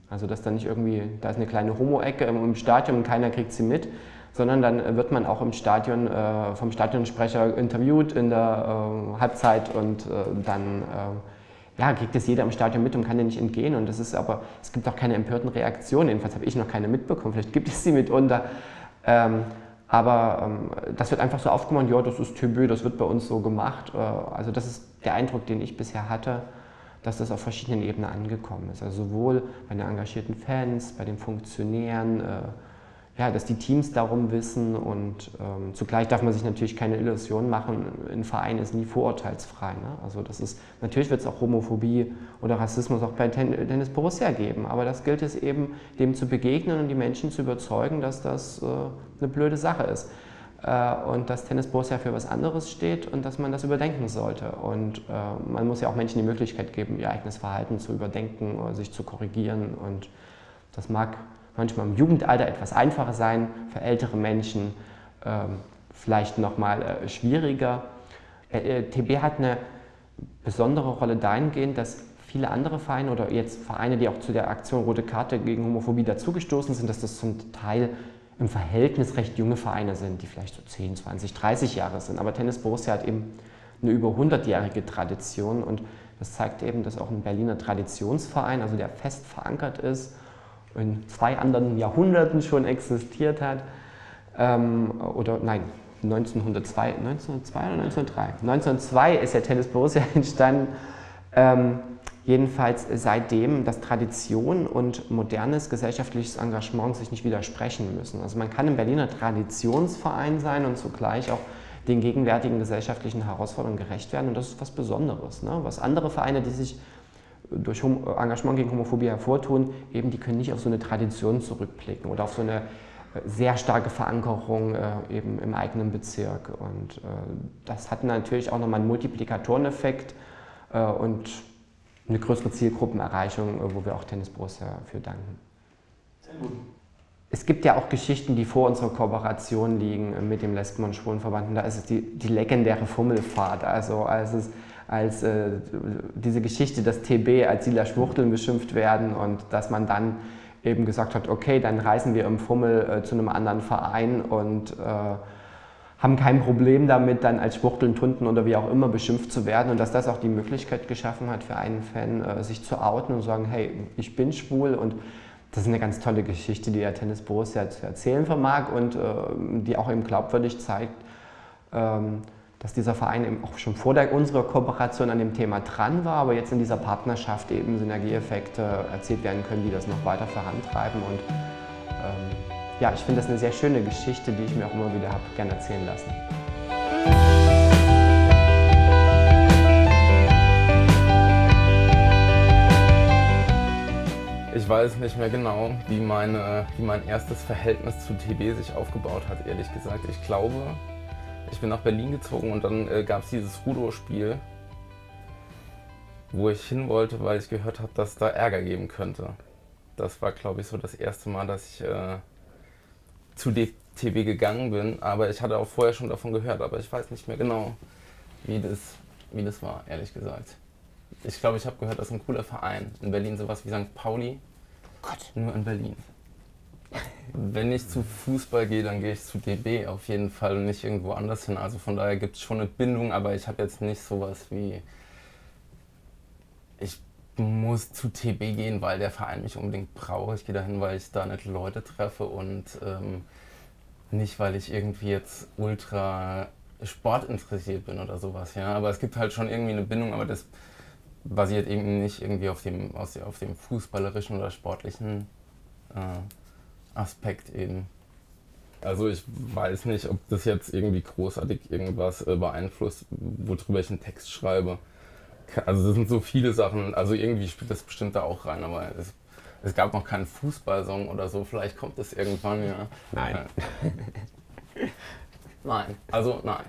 Also dass dann nicht irgendwie, da ist eine kleine Homo-Ecke im, im Stadion und keiner kriegt sie mit, sondern dann wird man auch im Stadion äh, vom Stadionsprecher interviewt in der äh, Halbzeit und äh, dann äh, ja, kriegt es jeder im Stadion mit und kann dem nicht entgehen. Und das ist aber, es gibt auch keine empörten Reaktionen, jedenfalls habe ich noch keine mitbekommen, vielleicht gibt es sie mitunter. Ähm, aber ähm, das wird einfach so aufgenommen, ja, das ist T B, das wird bei uns so gemacht. Äh, also das ist der Eindruck, den ich bisher hatte, dass das auf verschiedenen Ebenen angekommen ist. Also sowohl bei den engagierten Fans, bei den Funktionären, äh, ja, dass die Teams darum wissen und ähm, zugleich darf man sich natürlich keine Illusionen machen, ein Verein ist nie vorurteilsfrei. Ne? Also das ist, natürlich wird es auch Homophobie oder Rassismus auch bei Ten Tennis Borussia geben, aber das gilt es eben, dem zu begegnen und die Menschen zu überzeugen, dass das äh, eine blöde Sache ist. Äh, und dass Tennis Borussia für was anderes steht und dass man das überdenken sollte. Und äh, man muss ja auch Menschen die Möglichkeit geben, ihr eigenes Verhalten zu überdenken oder sich zu korrigieren. Und das mag manchmal im Jugendalter etwas einfacher sein, für ältere Menschen ähm, vielleicht nochmal äh, schwieriger. Äh, T B hat eine besondere Rolle dahingehend, dass viele andere Vereine oder jetzt Vereine, die auch zu der Aktion Rote Karte gegen Homophobie dazugestoßen sind, dass das zum Teil im Verhältnis recht junge Vereine sind, die vielleicht so zehn, zwanzig, dreißig Jahre sind. Aber Tennis Borussia hat eben eine über hundertjährige Tradition und das zeigt eben, dass auch ein Berliner Traditionsverein, also der fest verankert ist, in zwei anderen Jahrhunderten schon existiert hat, ähm, oder nein, neunzehnhundertzwei, neunzehnhundertzwei oder neunzehnhundertdrei? neunzehnhundertzwei ist ja Tennis Borussia entstanden. Ähm, jedenfalls seitdem, dass Tradition und modernes gesellschaftliches Engagement sich nicht widersprechen müssen. Also man kann ein Berliner Traditionsverein sein und zugleich auch den gegenwärtigen gesellschaftlichen Herausforderungen gerecht werden und das ist was Besonderes. Ne? Was andere Vereine, die sich durch Engagement gegen Homophobie hervortun, eben die können nicht auf so eine Tradition zurückblicken oder auf so eine sehr starke Verankerung äh, eben im eigenen Bezirk. Und äh, das hat natürlich auch nochmal einen Multiplikatoreneffekt äh, und eine größere Zielgruppenerreichung, äh, wo wir auch Tennis Borussia für danken. Sehr gut. Es gibt ja auch Geschichten, die vor unserer Kooperation liegen äh, mit dem Lesben- und Schwulenverband. Und da ist es die, die legendäre Fummelfahrt. Also als es als äh, diese Geschichte, dass T B als Siedler Schwuchteln beschimpft werden und dass man dann eben gesagt hat, okay, dann reisen wir im Fummel äh, zu einem anderen Verein und äh, haben kein Problem damit, dann als Schwuchteln, Tunden oder wie auch immer beschimpft zu werden und dass das auch die Möglichkeit geschaffen hat für einen Fan, äh, sich zu outen und zu sagen, hey, ich bin schwul und das ist eine ganz tolle Geschichte, die der Tennis Borussia zu erzählen vermag und äh, die auch eben glaubwürdig zeigt, ähm, dass dieser Verein eben auch schon vor der, unserer Kooperation an dem Thema dran war, aber jetzt in dieser Partnerschaft eben Synergieeffekte erzielt werden können, die das noch weiter vorantreiben. Und ähm, ja, ich finde das eine sehr schöne Geschichte, die ich mir auch immer wieder habe gerne erzählen lassen. Ich weiß nicht mehr genau, wie, meine, wie mein erstes Verhältnis zu T B sich aufgebaut hat, ehrlich gesagt. Ich glaube, ich bin nach Berlin gezogen und dann äh, gab es dieses Rudo-Spiel, wo ich hin wollte, weil ich gehört habe, dass es da Ärger geben könnte. Das war, glaube ich, so das erste Mal, dass ich äh, zu T B gegangen bin. Aber ich hatte auch vorher schon davon gehört, aber ich weiß nicht mehr genau, wie das, wie das war, ehrlich gesagt. Ich glaube, ich habe gehört, das ist ein cooler Verein. In Berlin sowas wie Sankt Pauli, Gott. Nur in Berlin. Wenn ich zu Fußball gehe, dann gehe ich zu D B auf jeden Fall und nicht irgendwo anders hin. Also von daher gibt es schon eine Bindung, aber ich habe jetzt nicht sowas wie, ich muss zu T B gehen, weil der Verein mich unbedingt braucht. Ich gehe dahin, weil ich da nette Leute treffe und ähm, nicht, weil ich irgendwie jetzt ultra sportinteressiert bin oder sowas. Ja? Aber es gibt halt schon irgendwie eine Bindung, aber das basiert eben nicht irgendwie auf dem, auf dem fußballerischen oder sportlichen äh, Aspekt eben. Also ich weiß nicht, ob das jetzt irgendwie großartig irgendwas äh, beeinflusst, worüber ich einen Text schreibe. Also das sind so viele Sachen, also irgendwie spielt das bestimmt da auch rein, aber es, es gab noch keinen Fußballsong oder so, vielleicht kommt das irgendwann, ja. Nein. Nein, also nein.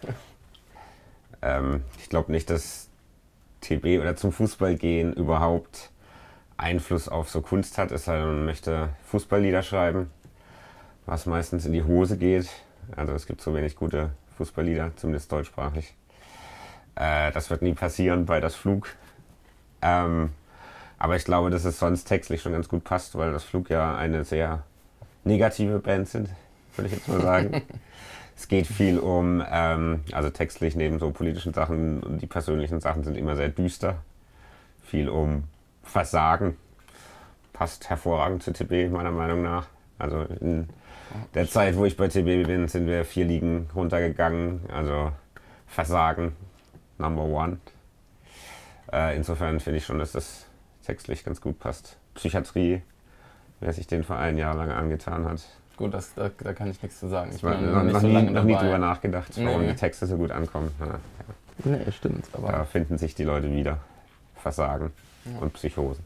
ähm, ich glaube nicht, dass T B oder zum Fußball gehen überhaupt Einfluss auf so Kunst hat, es sei denn, man möchte Fußballlieder schreiben, was meistens in die Hose geht. Also es gibt so wenig gute Fußballlieder, zumindest deutschsprachig. Äh, das wird nie passieren bei Das Flug. Ähm, Aber ich glaube, dass es sonst textlich schon ganz gut passt, weil das Flug ja eine sehr negative Band sind, würde ich jetzt mal sagen. Es geht viel um, ähm, also textlich neben so politischen Sachen und die persönlichen Sachen sind immer sehr düster. Viel um Versagen. Passt hervorragend zu T B, meiner Meinung nach. Also in der Zeit, wo ich bei T B bin, sind wir vier Ligen runtergegangen. Also Versagen, Number One. Äh, insofern finde ich schon, dass das textlich ganz gut passt. Psychiatrie, wer sich den Verein jahrelang angetan hat. Gut, das, da, da kann ich nichts zu sagen. Ich war bin noch, nicht noch, so nie, lange noch nie dabei. drüber nachgedacht, warum Nee. die Texte so gut ankommen. Ja, ja. Nee, stimmt. Aber Da finden sich die Leute wieder. Versagen Ja. und Psychosen.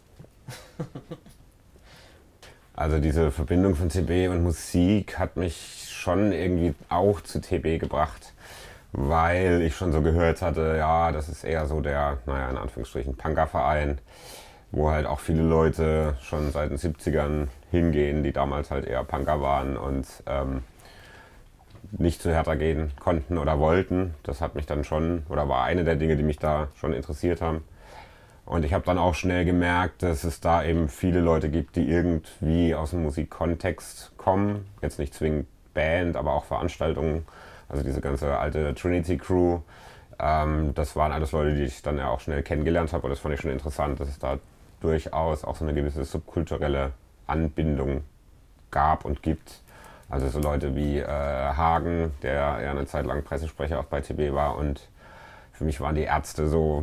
Also diese Verbindung von T B und Musik hat mich schon irgendwie auch zu T B gebracht, weil ich schon so gehört hatte, ja, das ist eher so der, naja, in Anführungsstrichen Punkerverein, wo halt auch viele Leute schon seit den siebzigern hingehen, die damals halt eher Punker waren und ähm, nicht zu Hertha gehen konnten oder wollten. Das hat mich dann schon, oder war eine der Dinge, die mich da schon interessiert haben. Und ich habe dann auch schnell gemerkt, dass es da eben viele Leute gibt, die irgendwie aus dem Musikkontext kommen. Jetzt nicht zwingend Band, aber auch Veranstaltungen. Also diese ganze alte Trinity Crew. Ähm, das waren alles Leute, die ich dann ja auch schnell kennengelernt habe. Und das fand ich schon interessant, dass es da durchaus auch so eine gewisse subkulturelle Anbindung gab und gibt. Also so Leute wie äh, Hagen, der ja eine Zeit lang Pressesprecher auch bei T B war. Und für mich waren die Ärzte so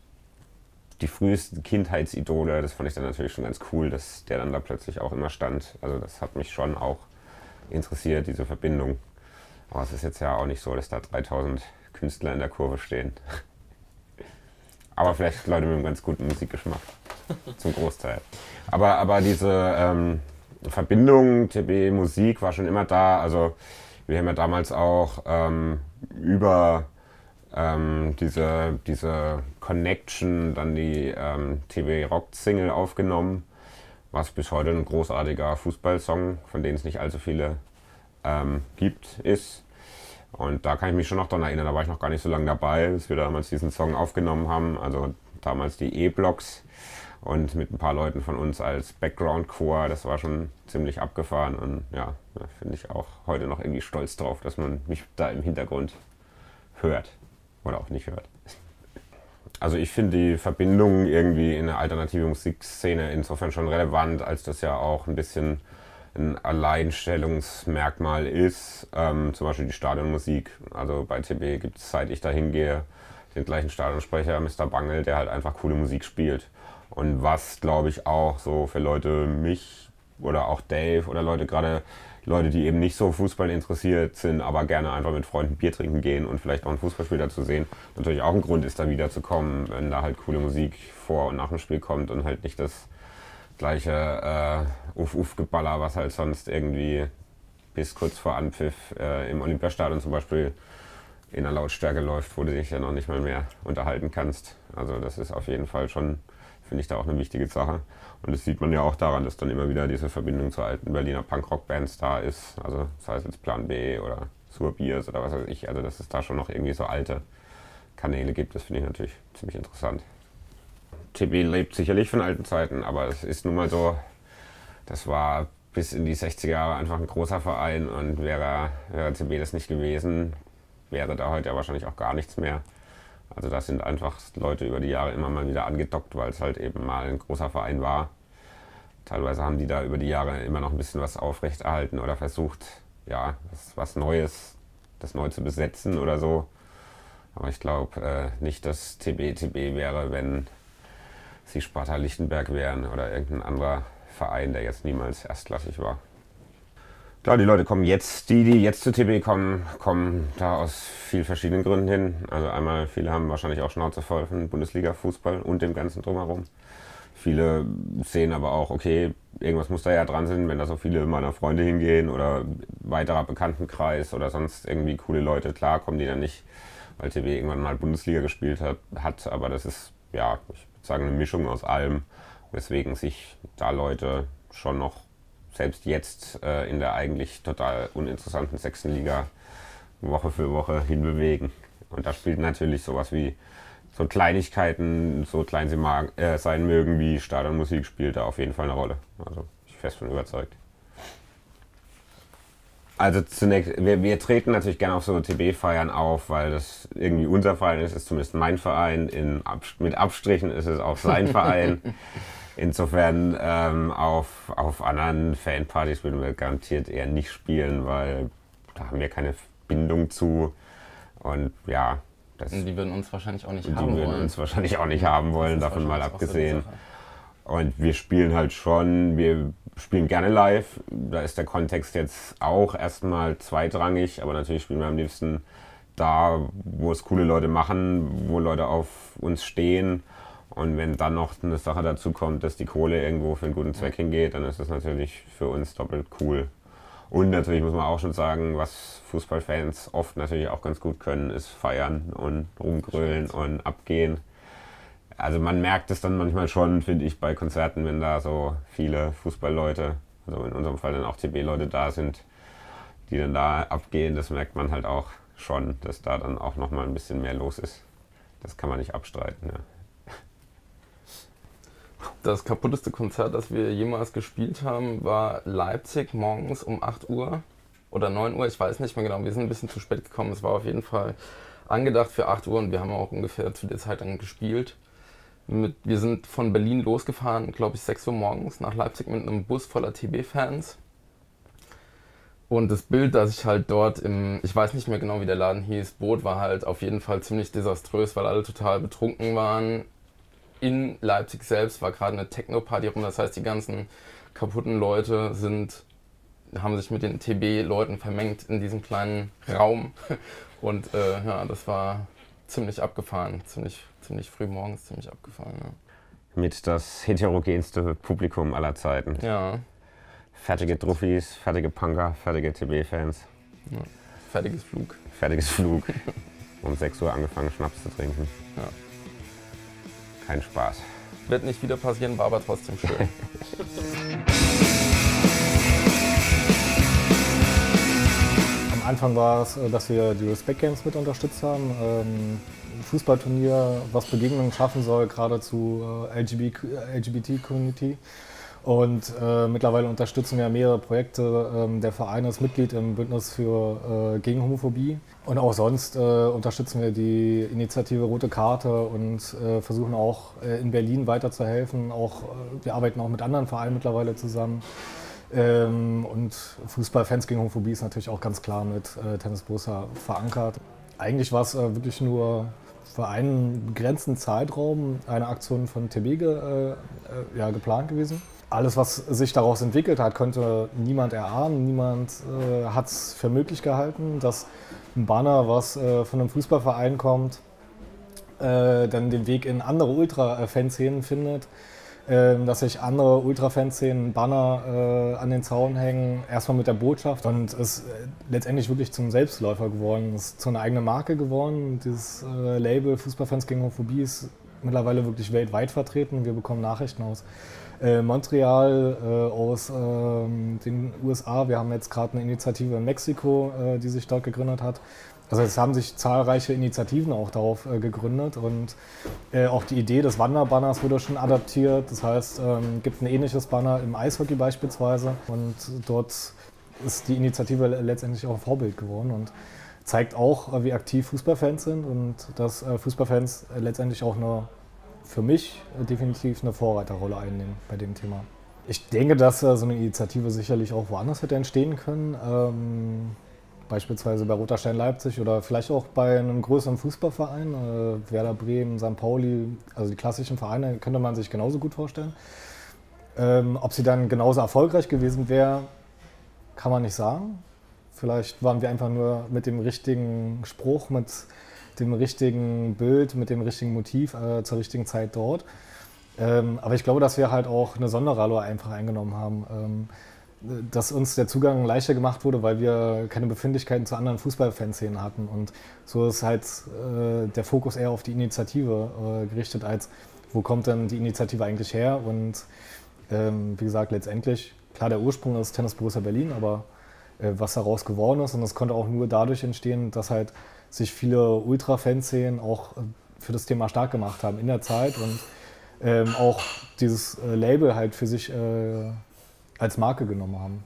die frühesten Kindheitsidole. Das fand ich dann natürlich schon ganz cool, dass der dann da plötzlich auch immer stand. Also das hat mich schon auch interessiert, diese Verbindung. Aber es ist jetzt ja auch nicht so, dass da dreitausend Künstler in der Kurve stehen. Aber vielleicht Leute mit einem ganz guten Musikgeschmack. Zum Großteil. Aber, aber diese ähm, Verbindung T B-Musik war schon immer da. Also wir haben ja damals auch ähm, über ähm, diese, diese Connection dann die ähm, T B-Rock-Single aufgenommen, was bis heute ein großartiger Fußballsong, von denen es nicht allzu viele ähm, gibt, ist. Und da kann ich mich schon noch daran erinnern, da war ich noch gar nicht so lange dabei, dass wir damals diesen Song aufgenommen haben. Also damals die E-Blocks und mit ein paar Leuten von uns als Background-Chor. Das war schon ziemlich abgefahren und ja, da finde ich auch heute noch irgendwie stolz drauf, dass man mich da im Hintergrund hört oder auch nicht hört. Also ich finde die Verbindung irgendwie in der alternativen Musikszene insofern schon relevant, als das ja auch ein bisschen ein Alleinstellungsmerkmal ist, ähm, zum Beispiel die Stadionmusik. Also bei T B gibt es, seit ich da hingehe, den gleichen Stadionsprecher, Mister Bangel, der halt einfach coole Musik spielt. Und was, glaube ich, auch so für Leute, mich oder auch Dave oder Leute, gerade Leute, die eben nicht so Fußball interessiert sind, aber gerne einfach mit Freunden Bier trinken gehen und vielleicht auch ein Fußballspiel dazu sehen, natürlich auch ein Grund ist, da wieder zu kommen, wenn da halt coole Musik vor und nach dem Spiel kommt und halt nicht das gleiche äh, Uff-Uff-Geballer, was halt sonst irgendwie bis kurz vor Anpfiff äh, im Olympiastadion zum Beispiel in der Lautstärke läuft, wo du dich ja noch nicht mal mehr unterhalten kannst. Also das ist auf jeden Fall schon, finde ich, da auch eine wichtige Sache. Und das sieht man ja auch daran, dass dann immer wieder diese Verbindung zu alten Berliner Punkrock-Bands da ist. Also sei es jetzt Plan B oder Surbiers oder was weiß ich. Also dass es da schon noch irgendwie so alte Kanäle gibt, das finde ich natürlich ziemlich interessant. T B lebt sicherlich von alten Zeiten, aber es ist nun mal so, das war bis in die sechziger Jahre einfach ein großer Verein und wäre, wäre T B das nicht gewesen, wäre da heute ja wahrscheinlich auch gar nichts mehr. Also da sind einfach Leute über die Jahre immer mal wieder angedockt, weil es halt eben mal ein großer Verein war. Teilweise haben die da über die Jahre immer noch ein bisschen was aufrechterhalten oder versucht, ja, was, was Neues, das neu zu besetzen oder so. Aber ich glaube äh, nicht, dass T B T B wäre, wenn sie Sparta Lichtenberg wären oder irgendein anderer Verein, der jetzt niemals erstklassig war. Klar, die Leute kommen jetzt, die, die jetzt zu T B kommen, kommen da aus vielen verschiedenen Gründen hin. Also einmal, viele haben wahrscheinlich auch Schnauze voll von Bundesliga-Fußball und dem ganzen Drumherum. Viele sehen aber auch, okay, irgendwas muss da ja dran sein, wenn da so viele meiner Freunde hingehen oder weiterer Bekanntenkreis oder sonst irgendwie coole Leute. Klar kommen die dann nicht, weil T B irgendwann mal Bundesliga gespielt hat, hat aber das ist, ja, ich würde sagen, eine Mischung aus allem, weswegen sich da Leute schon noch selbst jetzt äh, in der eigentlich total uninteressanten sechsten Liga Woche für Woche hinbewegen. Und da spielt natürlich sowas wie so Kleinigkeiten, so klein sie mag, äh, sein mögen, wie Stadionmusik, spielt da auf jeden Fall eine Rolle. Also ich bin fest von überzeugt. Also zunächst, wir, wir treten natürlich gerne auf so T B-Feiern auf, weil das irgendwie unser Verein ist, ist zumindest mein Verein. In Abst- mit Abstrichen ist es auch sein Verein. Insofern ähm, auf, auf anderen Fanpartys würden wir garantiert eher nicht spielen, weil da haben wir keine Bindung zu. Und ja, das, und die würden uns wahrscheinlich auch nicht die haben würden wollen. uns wahrscheinlich auch nicht haben wollen, davon mal abgesehen. Und wir spielen halt schon, wir spielen gerne live. Da ist der Kontext jetzt auch erstmal zweitrangig, aber natürlich spielen wir am liebsten da, wo es coole Leute machen, wo Leute auf uns stehen. Und wenn dann noch eine Sache dazu kommt, dass die Kohle irgendwo für einen guten Zweck hingeht, dann ist das natürlich für uns doppelt cool. Und natürlich muss man auch schon sagen, was Fußballfans oft natürlich auch ganz gut können, ist feiern und rumgrölen und abgehen. Also man merkt es dann manchmal schon, finde ich, bei Konzerten, wenn da so viele Fußballleute, also in unserem Fall dann auch T B-Leute da sind, die dann da abgehen. Das merkt man halt auch schon, dass da dann auch nochmal ein bisschen mehr los ist. Das kann man nicht abstreiten. Ja. Das kaputteste Konzert, das wir jemals gespielt haben, war Leipzig morgens um acht Uhr oder neun Uhr, ich weiß nicht mehr genau. Wir sind ein bisschen zu spät gekommen. Es war auf jeden Fall angedacht für acht Uhr und wir haben auch ungefähr zu der Zeit dann gespielt. Mit, wir sind von Berlin losgefahren, glaube ich, sechs Uhr morgens nach Leipzig mit einem Bus voller T B-Fans. Und das Bild, das ich halt dort im, ich weiß nicht mehr genau, wie der Laden hieß, Boot, war halt auf jeden Fall ziemlich desaströs, weil alle total betrunken waren. In Leipzig selbst war gerade eine Techno-Party rum, das heißt, die ganzen kaputten Leute sind, haben sich mit den T B-Leuten vermengt in diesem kleinen Raum. Und äh, ja, das war ziemlich abgefahren, ziemlich, ziemlich früh morgens, ziemlich abgefahren. Ja. Mit das heterogenste Publikum aller Zeiten. Ja. Fertige Truffis, fertige Punker, fertige T B-Fans. Ja. Fertiges Flug. Fertiges Flug. Um sechs Uhr angefangen, Schnaps zu trinken. Ja. Kein Spaß. Wird nicht wieder passieren, war aber trotzdem schön. Am Anfang war es, dass wir die Respect Games mit unterstützt haben. Ähm, Fußballturnier, was Begegnungen schaffen soll, gerade zu äh, L G B T-Community. Und äh, mittlerweile unterstützen wir mehrere Projekte. Ähm, der Verein ist Mitglied im Bündnis für äh, gegen Homophobie. Und auch sonst äh, unterstützen wir die Initiative Rote Karte und äh, versuchen auch äh, in Berlin weiterzuhelfen. Auch, äh, wir arbeiten auch mit anderen Vereinen mittlerweile zusammen. Ähm, und Fußballfans gegen Homophobie ist natürlich auch ganz klar mit äh, Tennis Borussia verankert. Eigentlich war es äh, wirklich nur für einen begrenzten Zeitraum eine Aktion von T B ge, äh, ja, geplant gewesen. Alles, was sich daraus entwickelt hat, konnte niemand erahnen. Niemand äh, hat es für möglich gehalten, dass ein Banner, was äh, von einem Fußballverein kommt, äh, dann den Weg in andere Ultra-Fanszenen findet. Äh, dass sich andere Ultra-Fanszenen Banner äh, an den Zaun hängen, erstmal mit der Botschaft. Und es ist äh, letztendlich wirklich zum Selbstläufer geworden. Es ist zu einer eigenen Marke geworden. Dieses äh, Label Fußballfans gegen Homophobie ist mittlerweile wirklich weltweit vertreten. Wir bekommen Nachrichten aus Äh, Montreal, äh, aus äh, den U S A. Wir haben jetzt gerade eine Initiative in Mexiko, äh, die sich dort gegründet hat. Also es haben sich zahlreiche Initiativen auch darauf äh, gegründet und äh, auch die Idee des Wanderbanners wurde schon adaptiert. Das heißt, es ähm, gibt ein ähnliches Banner im Eishockey beispielsweise und dort ist die Initiative letztendlich auch ein Vorbild geworden und zeigt auch, äh, wie aktiv Fußballfans sind und dass äh, Fußballfans äh, letztendlich auch eine für mich definitiv eine Vorreiterrolle einnehmen bei dem Thema. Ich denke, dass so eine Initiative sicherlich auch woanders hätte entstehen können, ähm, beispielsweise bei Roter Stern Leipzig oder vielleicht auch bei einem größeren Fußballverein, äh, Werder Bremen, Sankt Pauli, also die klassischen Vereine könnte man sich genauso gut vorstellen. Ähm, ob sie dann genauso erfolgreich gewesen wäre, kann man nicht sagen. Vielleicht waren wir einfach nur mit dem richtigen Spruch, mit dem richtigen Bild, mit dem richtigen Motiv äh, zur richtigen Zeit dort. Ähm, aber ich glaube, dass wir halt auch eine Sonderrolle einfach eingenommen haben. Ähm, dass uns der Zugang leichter gemacht wurde, weil wir keine Befindlichkeiten zu anderen Fußballfanszenen hatten. Und so ist halt äh, der Fokus eher auf die Initiative äh, gerichtet, als wo kommt denn die Initiative eigentlich her. Und ähm, wie gesagt, letztendlich, klar, der Ursprung ist Tennis Borussia Berlin, aber äh, was daraus geworden ist, und das konnte auch nur dadurch entstehen, dass halt sich viele Ultra-Fanszenen auch für das Thema stark gemacht haben in der Zeit und ähm, auch dieses äh, Label halt für sich äh, als Marke genommen haben.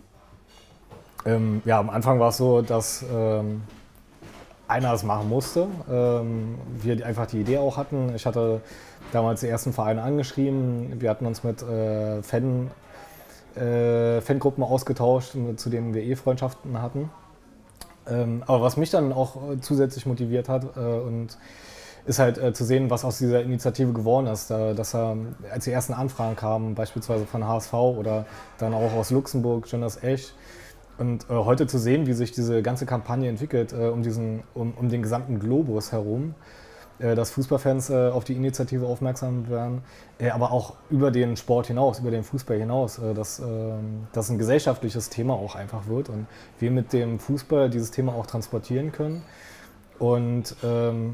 Ähm, ja, am Anfang war es so, dass ähm, einer es machen musste. Ähm, wir einfach die Idee auch hatten. Ich hatte damals die ersten Vereine angeschrieben. Wir hatten uns mit äh, Fan, äh, Fangruppen ausgetauscht, zu denen wir eh Freundschaften hatten. Ähm, aber was mich dann auch äh, zusätzlich motiviert hat äh, und ist halt äh, zu sehen, was aus dieser Initiative geworden ist. Äh, dass äh, als die ersten Anfragen kamen, beispielsweise von H S V oder dann auch aus Luxemburg, Jonas Echt. Und äh, heute zu sehen, wie sich diese ganze Kampagne entwickelt, äh, um, diesen, um, um den gesamten Globus herum, äh, dass Fußballfans äh, auf die Initiative aufmerksam werden, äh, aber auch über den Sport hinaus, über den Fußball hinaus, äh, dass äh, das ein gesellschaftliches Thema auch einfach wird und wir mit dem Fußball dieses Thema auch transportieren können. Und ähm,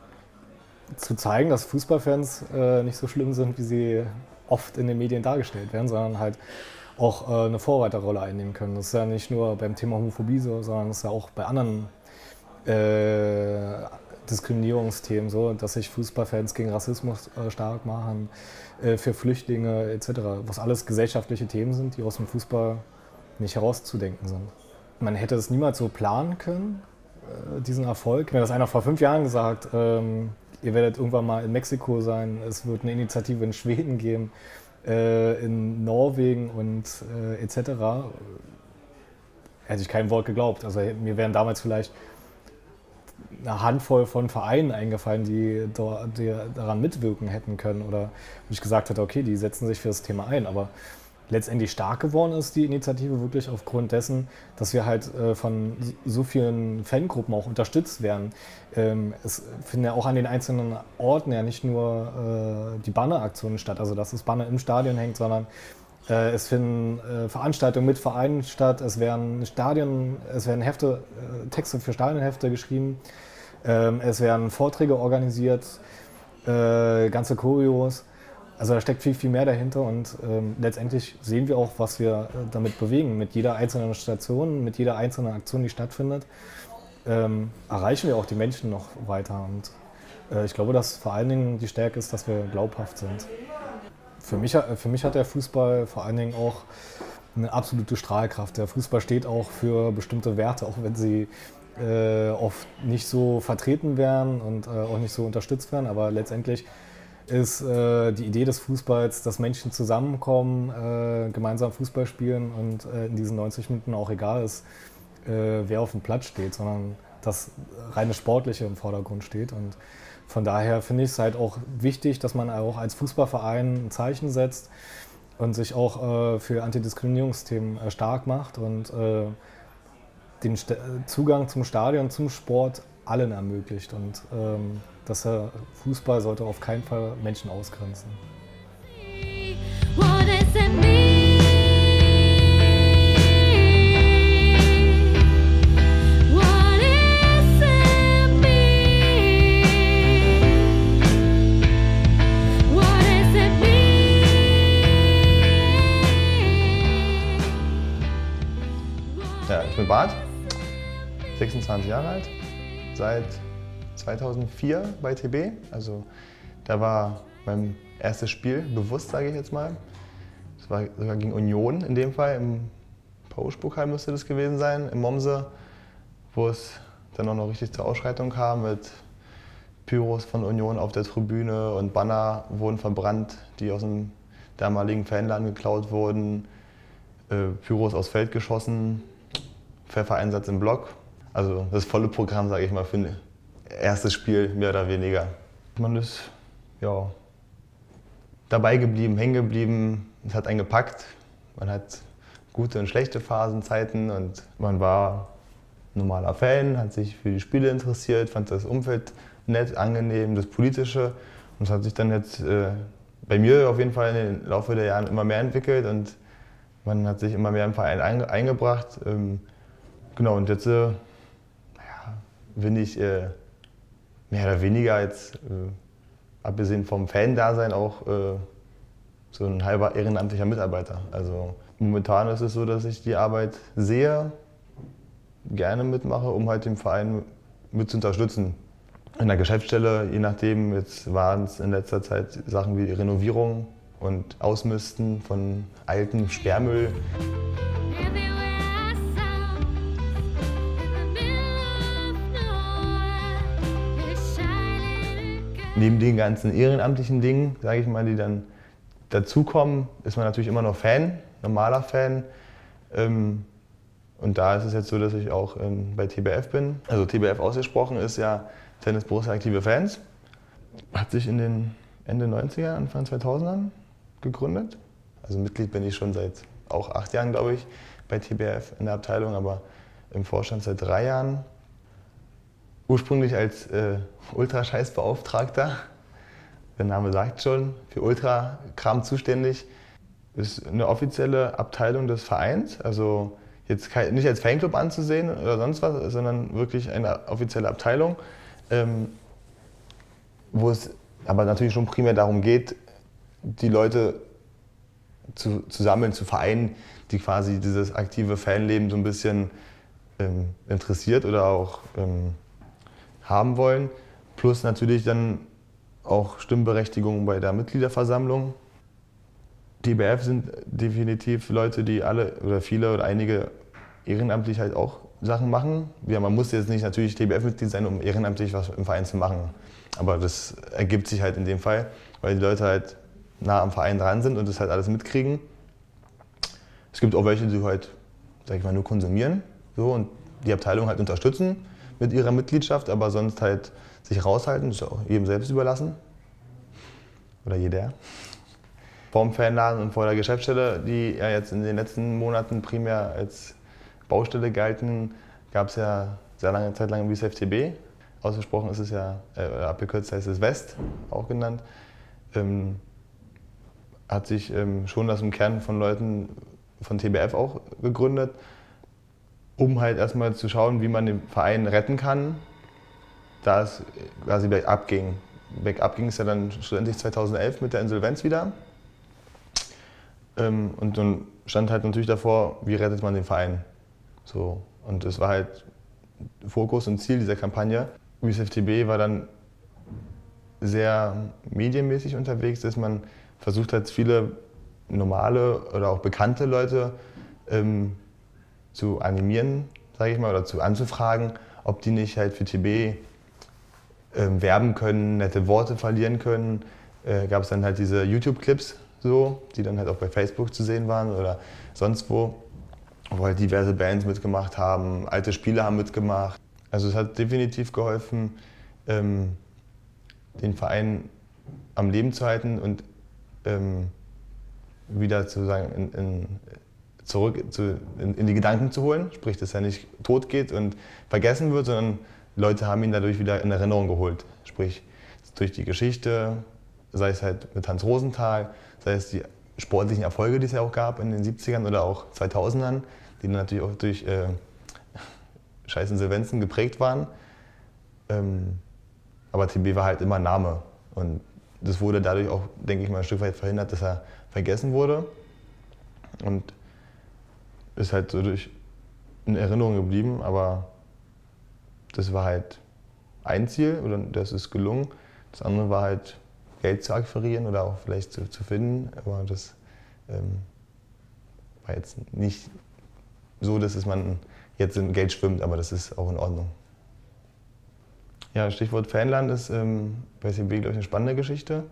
zu zeigen, dass Fußballfans äh, nicht so schlimm sind, wie sie oft in den Medien dargestellt werden, sondern halt auch äh, eine Vorreiterrolle einnehmen können. Das ist ja nicht nur beim Thema Homophobie so, sondern das ist ja auch bei anderen äh, Diskriminierungsthemen so, dass sich Fußballfans gegen Rassismus äh, stark machen, äh, für Flüchtlinge et cetera, was alles gesellschaftliche Themen sind, die aus dem Fußball nicht herauszudenken sind. Man hätte es niemals so planen können, äh, diesen Erfolg. Mir hat das einer vor fünf Jahren gesagt, ähm, ihr werdet irgendwann mal in Mexiko sein, es wird eine Initiative in Schweden geben, in Norwegen und äh, et cetera. Hätte ich kein Wort geglaubt. Also mir wären damals vielleicht eine Handvoll von Vereinen eingefallen, die, die daran mitwirken hätten können. Oder wo ich gesagt hätte, okay, die setzen sich für das Thema ein. Aber letztendlich stark geworden ist die Initiative wirklich aufgrund dessen, dass wir halt äh, von so vielen Fangruppen auch unterstützt werden. Ähm, es finden ja auch an den einzelnen Orten ja nicht nur äh, die Banneraktionen statt, also dass das Banner im Stadion hängt, sondern äh, es finden äh, Veranstaltungen mit Vereinen statt, es werden Stadien, es werden Hefte, äh, Texte für Stadionhefte geschrieben, ähm, es werden Vorträge organisiert, äh, ganze Choreos. Also da steckt viel, viel mehr dahinter und ähm, letztendlich sehen wir auch, was wir äh, damit bewegen. Mit jeder einzelnen Station, mit jeder einzelnen Aktion, die stattfindet, ähm, erreichen wir auch die Menschen noch weiter. Und äh, ich glaube, dass vor allen Dingen die Stärke ist, dass wir glaubhaft sind. Für mich, für mich hat der Fußball vor allen Dingen auch eine absolute Strahlkraft. Der Fußball steht auch für bestimmte Werte, auch wenn sie äh, oft nicht so vertreten werden und äh, auch nicht so unterstützt werden, aber letztendlich ist äh, die Idee des Fußballs, dass Menschen zusammenkommen, äh, gemeinsam Fußball spielen und äh, in diesen neunzig Minuten auch egal ist, äh, wer auf dem Platz steht, sondern dass reine Sportliche im Vordergrund steht. Und von daher finde ich es halt auch wichtig, dass man auch als Fußballverein ein Zeichen setzt und sich auch äh, für Antidiskriminierungsthemen äh, stark macht und äh, den St- Zugang zum Stadion, zum Sport allen ermöglicht. Und ähm, dass der Fußball sollte auf keinen Fall Menschen ausgrenzen. What does it mean? What does it mean? What does it mean? Ja, ich bin Bart, sechsundzwanzig Jahre alt, seit zweitausendvier bei T B. Also da war mein erstes Spiel bewusst, sage ich jetzt mal. Das war sogar gegen Union in dem Fall, im Pauschpokal müsste das gewesen sein, im Momse, wo es dann auch noch richtig zur Ausschreitung kam mit Pyros von Union auf der Tribüne und Banner wurden verbrannt, die aus dem damaligen Fanladen geklaut wurden, äh, Pyros aufs Feld geschossen, Pfeffereinsatz im Block. Also das volle Programm, sage ich mal, für ein erstes Spiel, mehr oder weniger. Man ist ja, dabei geblieben, hängen geblieben, es hat einen gepackt. Man hat gute und schlechte Phasen, Zeiten und man war normaler Fan, hat sich für die Spiele interessiert, fand das Umfeld nett, angenehm, das Politische. Und es hat sich dann jetzt äh, bei mir auf jeden Fall im Laufe der Jahre immer mehr entwickelt und man hat sich immer mehr im Verein einge eingebracht. Ähm, genau, und jetzt äh, ja, bin ich äh, mehr oder weniger jetzt, äh, abgesehen vom Fan-Dasein, auch äh, so ein halber ehrenamtlicher Mitarbeiter. Also momentan ist es so, dass ich die Arbeit sehr gerne mitmache, um halt den Verein mit zu unterstützen. In der Geschäftsstelle, je nachdem, jetzt waren es in letzter Zeit Sachen wie Renovierung und Ausmisten von altem Sperrmüll. Neben den ganzen ehrenamtlichen Dingen, sage ich mal, die dann dazukommen, ist man natürlich immer noch Fan, normaler Fan. Und da ist es jetzt so, dass ich auch bei T B F bin. Also T B F ausgesprochen ist ja Tennis Borussia Aktive Fans. Hat sich in den Ende neunziger, Anfang zweitausendern gegründet. Also Mitglied bin ich schon seit auch acht Jahren, glaube ich, bei T B F in der Abteilung, aber im Vorstand seit drei Jahren. Ursprünglich als äh, Ultrascheißbeauftragter, der Name sagt schon, für Ultrakram zuständig. Ist eine offizielle Abteilung des Vereins, also jetzt kein, nicht als Fanclub anzusehen oder sonst was, sondern wirklich eine offizielle Abteilung, ähm, wo es aber natürlich schon primär darum geht, die Leute zu, zu sammeln, zu vereinen, die quasi dieses aktive Fanleben so ein bisschen ähm, interessiert oder auch ähm, haben wollen. Plus natürlich dann auch Stimmberechtigung bei der Mitgliederversammlung. T B F sind definitiv Leute, die alle oder viele oder einige ehrenamtlich halt auch Sachen machen. Ja, man muss jetzt nicht natürlich T B F-Mitglied sein, um ehrenamtlich was im Verein zu machen. Aber das ergibt sich halt in dem Fall, weil die Leute halt nah am Verein dran sind und das halt alles mitkriegen. Es gibt auch welche, die halt, sag ich mal, nur konsumieren so, und die Abteilung halt unterstützen mit ihrer Mitgliedschaft, aber sonst halt sich raushalten. Das ist auch jedem selbst überlassen. Oder jeder. Vorm Fanladen und vor der Geschäftsstelle, die ja jetzt in den letzten Monaten primär als Baustelle galten, gab es ja sehr lange Zeit lang V S F T B. Ausgesprochen ist es ja, äh, abgekürzt heißt es West, auch genannt. Ähm, hat sich ähm, schon aus dem Kern von Leuten von T B F auch gegründet, um halt erstmal zu schauen, wie man den Verein retten kann, da es quasi bergab ging. Bergab ging es ja dann schlussendlich zweitausendelf mit der Insolvenz wieder. Ähm, und dann stand halt natürlich davor, wie rettet man den Verein. So, und das war halt Fokus und Ziel dieser Kampagne. V S F T B war dann sehr medienmäßig unterwegs, dass man versucht hat, viele normale oder auch bekannte Leute ähm, zu animieren, sage ich mal, oder zu anzufragen, ob die nicht halt für T B ähm, werben können, nette Worte verlieren können. Äh, gab es dann halt diese YouTube-Clips, so, die dann halt auch bei Facebook zu sehen waren oder sonst wo, wo halt diverse Bands mitgemacht haben, alte Spieler haben mitgemacht. Also es hat definitiv geholfen, ähm, den Verein am Leben zu halten und ähm, wieder sozusagen in, in, zurück zu, in, in die Gedanken zu holen. Sprich, dass er nicht tot geht und vergessen wird, sondern Leute haben ihn dadurch wieder in Erinnerung geholt. Sprich, durch die Geschichte, sei es halt mit Hans Rosenthal, sei es die sportlichen Erfolge, die es ja auch gab in den siebzigern oder auch zweitausendern, die dann natürlich auch durch äh, scheiß Insolvenzen geprägt waren. Ähm, aber T B war halt immer ein Name und das wurde dadurch auch, denke ich mal, ein Stück weit verhindert, dass er vergessen wurde und ist halt so durch in Erinnerung geblieben, aber das war halt ein Ziel oder das ist gelungen. Das andere war halt Geld zu akquirieren oder auch vielleicht zu, zu finden, aber das ähm, war jetzt nicht so, dass es man jetzt in Geld schwimmt, aber das ist auch in Ordnung. Ja, Stichwort Fanland ist ähm, bei T B, glaube ich, eine spannende Geschichte.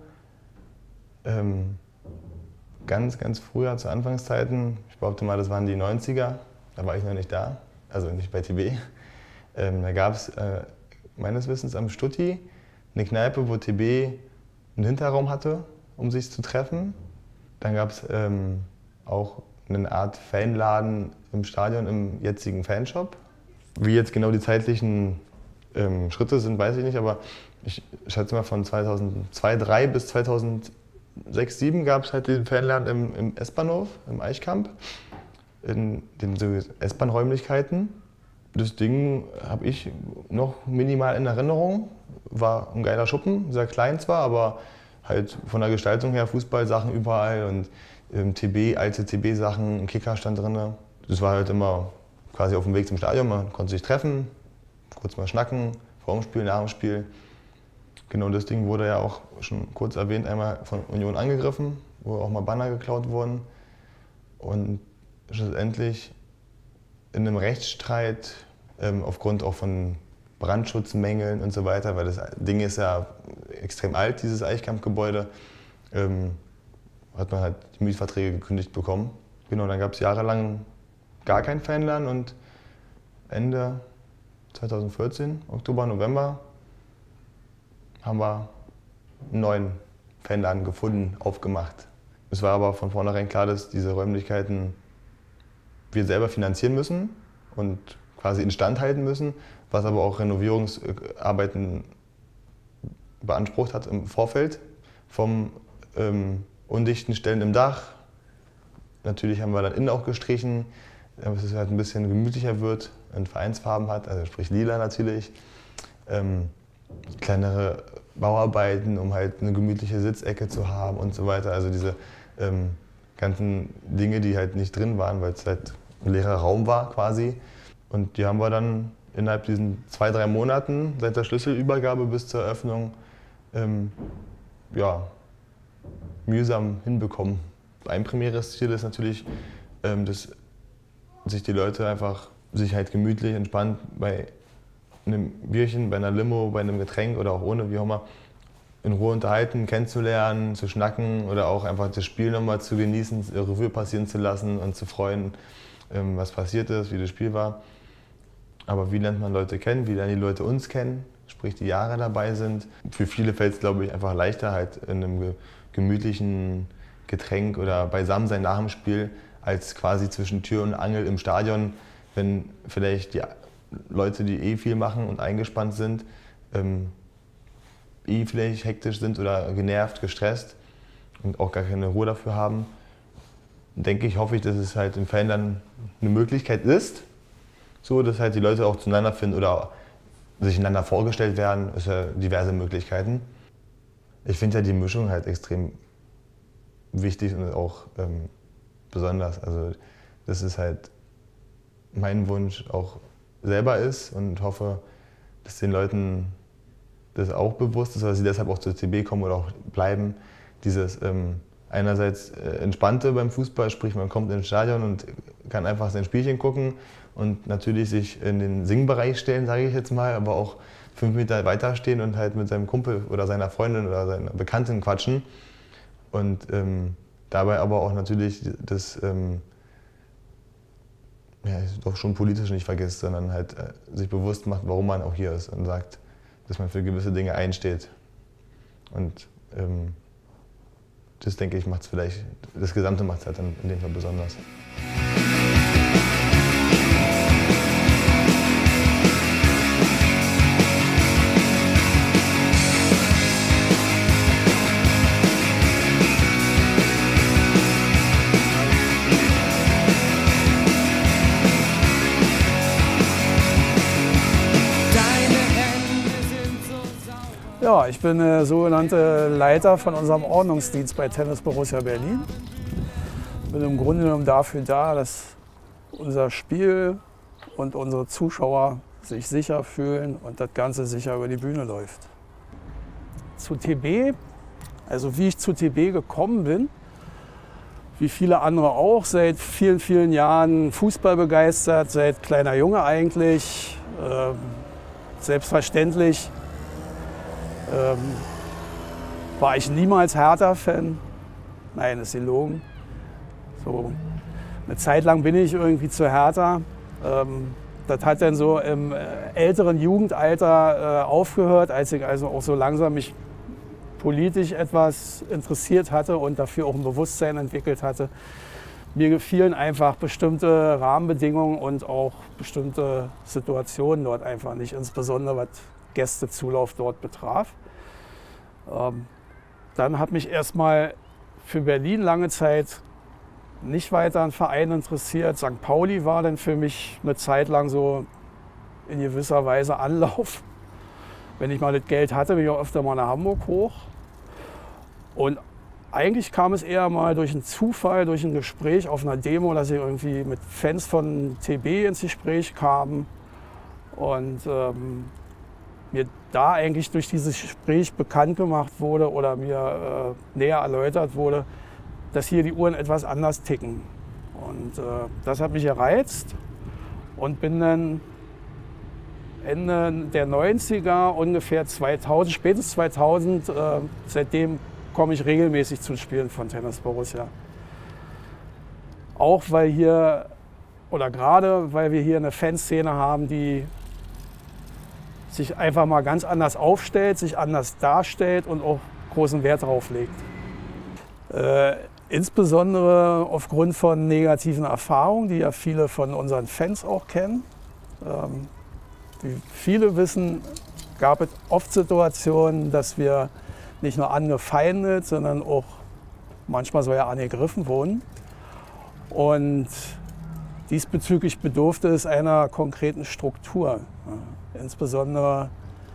Ähm, ganz, ganz früher, zu Anfangszeiten, ich behaupte mal, das waren die neunziger, da war ich noch nicht da, also nicht bei T B. Ähm, da gab es äh, meines Wissens am Stutti eine Kneipe, wo T B einen Hinterraum hatte, um sich zu treffen. Dann gab es ähm, auch eine Art Fanladen im Stadion, im jetzigen Fanshop. Wie jetzt genau die zeitlichen ähm, Schritte sind, weiß ich nicht, aber ich schätze mal von zweitausendzwei, zweitausenddrei bis zweitausendsechs, zweitausendsieben gab es halt den Fanladen im, im S-Bahnhof, im Eichkamp, in den so S-Bahn-Räumlichkeiten. Das Ding habe ich noch minimal in Erinnerung. War ein geiler Schuppen, sehr klein zwar, aber halt von der Gestaltung her Fußballsachen überall und ähm, T B, alte T B-Sachen, ein Kicker stand drin. Das war halt immer quasi auf dem Weg zum Stadion, man konnte sich treffen, kurz mal schnacken, vor dem Spiel, nach dem Spiel. Genau, das Ding wurde ja auch schon kurz erwähnt, einmal von Union angegriffen, wo auch mal Banner geklaut wurden. Und schlussendlich in einem Rechtsstreit, ähm, aufgrund auch von Brandschutzmängeln und so weiter, weil das Ding ist ja extrem alt, dieses Eichkampfgebäude, ähm, hat man halt die Mietverträge gekündigt bekommen. Genau, dann gab es jahrelang gar kein Fanladen und Ende zweitausendvierzehn, Oktober, November, haben wir einen neuen Fanladen gefunden, aufgemacht. Es war aber von vornherein klar, dass diese Räumlichkeiten wir selber finanzieren müssen und quasi instand halten müssen, was aber auch Renovierungsarbeiten beansprucht hat im Vorfeld, vom ähm, undichten Stellen im Dach. Natürlich haben wir dann innen auch gestrichen, damit es halt ein bisschen gemütlicher wird und Vereinsfarben hat, also sprich lila natürlich. Ähm, kleinere Bauarbeiten, um halt eine gemütliche Sitzecke zu haben und so weiter. Also diese ähm, ganzen Dinge, die halt nicht drin waren, weil es halt ein leerer Raum war quasi. Und die haben wir dann innerhalb diesen zwei, drei Monaten, seit der Schlüsselübergabe bis zur Eröffnung, ähm, ja, mühsam hinbekommen. Ein primäres Ziel ist natürlich, ähm, dass sich die Leute einfach sich halt gemütlich, entspannt bei einem Bierchen, bei einer Limo, bei einem Getränk oder auch ohne, wie auch immer, in Ruhe unterhalten, kennenzulernen, zu schnacken oder auch einfach das Spiel nochmal zu genießen, Revue passieren zu lassen und zu freuen, ähm, was passiert ist, wie das Spiel war. Aber wie lernt man Leute kennen, wie lernen die Leute uns kennen, sprich die Jahre dabei sind. Für viele fällt es, glaube ich, einfach leichter, halt in einem ge gemütlichen Getränk oder beisammen sein nach dem Spiel, als quasi zwischen Tür und Angel im Stadion, wenn vielleicht die Leute, die eh viel machen und eingespannt sind, ähm, eh vielleicht hektisch sind oder genervt, gestresst und auch gar keine Ruhe dafür haben, denke ich, hoffe ich, dass es halt im Fan dann eine Möglichkeit ist, so dass halt die Leute auch zueinander finden oder sich einander vorgestellt werden, es ja diverse Möglichkeiten. Ich finde ja die Mischung halt extrem wichtig und auch ähm, besonders. Also das ist halt mein Wunsch auch selber ist und hoffe, dass den Leuten das auch bewusst ist, dass sie deshalb auch zur T B kommen oder auch bleiben. Dieses ähm, einerseits äh, Entspannte beim Fußball, sprich man kommt ins Stadion und kann einfach sein Spielchen gucken und natürlich sich in den Singbereich stellen, sage ich jetzt mal, aber auch fünf Meter weiter stehen und halt mit seinem Kumpel oder seiner Freundin oder seiner Bekannten quatschen. Und ähm, dabei aber auch natürlich das ähm, ja, doch schon politisch nicht vergisst, sondern halt äh, sich bewusst macht, warum man auch hier ist und sagt, dass man für gewisse Dinge einsteht. Und ähm, das, denke ich, macht es vielleicht, das Gesamte macht es halt dann in dem Fall besonders. Ja, ich bin der sogenannte Leiter von unserem Ordnungsdienst bei Tennis Borussia Berlin. Ich bin im Grunde genommen dafür da, dass unser Spiel und unsere Zuschauer sich sicher fühlen und das Ganze sicher über die Bühne läuft. Zu T B, also wie ich zu T B gekommen bin, wie viele andere auch, seit vielen, vielen Jahren Fußball begeistert, seit kleiner Junge eigentlich, äh, selbstverständlich. Ähm, war ich niemals Hertha-Fan. Nein, das ist gelogen. So, eine Zeit lang bin ich irgendwie zu Hertha. Ähm, das hat dann so im äh, älteren Jugendalter äh, aufgehört, als ich also auch so langsam mich politisch etwas interessiert hatte und dafür auch ein Bewusstsein entwickelt hatte. Mir gefielen einfach bestimmte Rahmenbedingungen und auch bestimmte Situationen dort einfach nicht, insbesondere was Gästezulauf dort betraf. Ähm, dann hat mich erstmal für Berlin lange Zeit nicht weiter ein Verein interessiert. Sankt Pauli war dann für mich eine Zeit lang so in gewisser Weise Anlauf. Wenn ich mal das Geld hatte, bin ich auch öfter mal nach Hamburg hoch. Und eigentlich kam es eher mal durch einen Zufall, durch ein Gespräch auf einer Demo, dass ich irgendwie mit Fans von T B ins Gespräch kam. Und ähm, mir da eigentlich durch dieses Gespräch bekannt gemacht wurde oder mir äh, näher erläutert wurde, dass hier die Uhren etwas anders ticken. Und äh, das hat mich gereizt und bin dann Ende der neunziger, ungefähr zweitausend, spätestens zweitausend, äh, seitdem komme ich regelmäßig zum Spielen von Tennis Borussia. Auch weil hier, oder gerade weil wir hier eine Fanszene haben, die sich einfach mal ganz anders aufstellt, sich anders darstellt und auch großen Wert darauf legt. Äh, insbesondere aufgrund von negativen Erfahrungen, die ja viele von unseren Fans auch kennen. Ähm, wie viele wissen, gab es oft Situationen, dass wir nicht nur angefeindet, sondern auch manchmal sogar angegriffen wurden. Und diesbezüglich bedurfte es einer konkreten Struktur. Insbesondere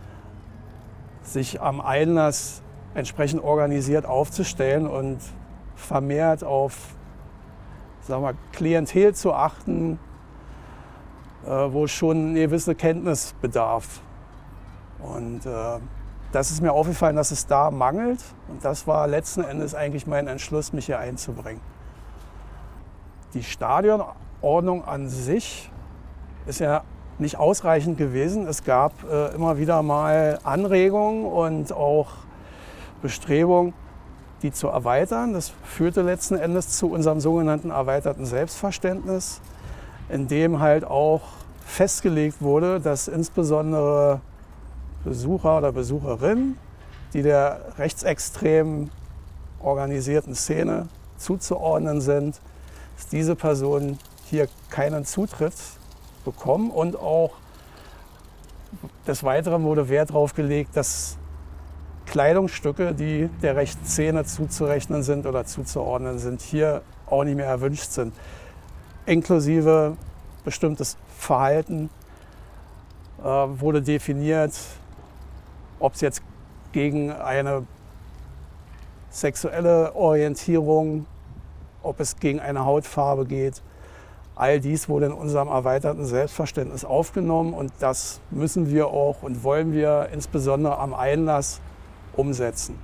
sich am Einlass entsprechend organisiert aufzustellen und vermehrt auf, sagen wir, Klientel zu achten, äh, wo schon eine gewisse Kenntnis bedarf. Und äh, das ist mir aufgefallen, dass es da mangelt. Und das war letzten Endes eigentlich mein Entschluss, mich hier einzubringen. Die Stadionordnung an sich ist ja nicht ausreichend gewesen. Es gab äh, immer wieder mal Anregungen und auch Bestrebungen, die zu erweitern. Das führte letzten Endes zu unserem sogenannten erweiterten Selbstverständnis, in dem halt auch festgelegt wurde, dass insbesondere Besucher oder Besucherinnen, die der rechtsextremen organisierten Szene zuzuordnen sind, dass diese Personen hier keinen Zutritt bekommen, und auch des Weiteren wurde Wert darauf gelegt, dass Kleidungsstücke, die der Rechtsszene zuzurechnen sind oder zuzuordnen sind, hier auch nicht mehr erwünscht sind. Inklusive bestimmtes Verhalten äh, wurde definiert, ob es jetzt gegen eine sexuelle Orientierung, ob es gegen eine Hautfarbe geht. All dies wurde in unserem erweiterten Selbstverständnis aufgenommen, und das müssen wir auch und wollen wir insbesondere am Einlass umsetzen.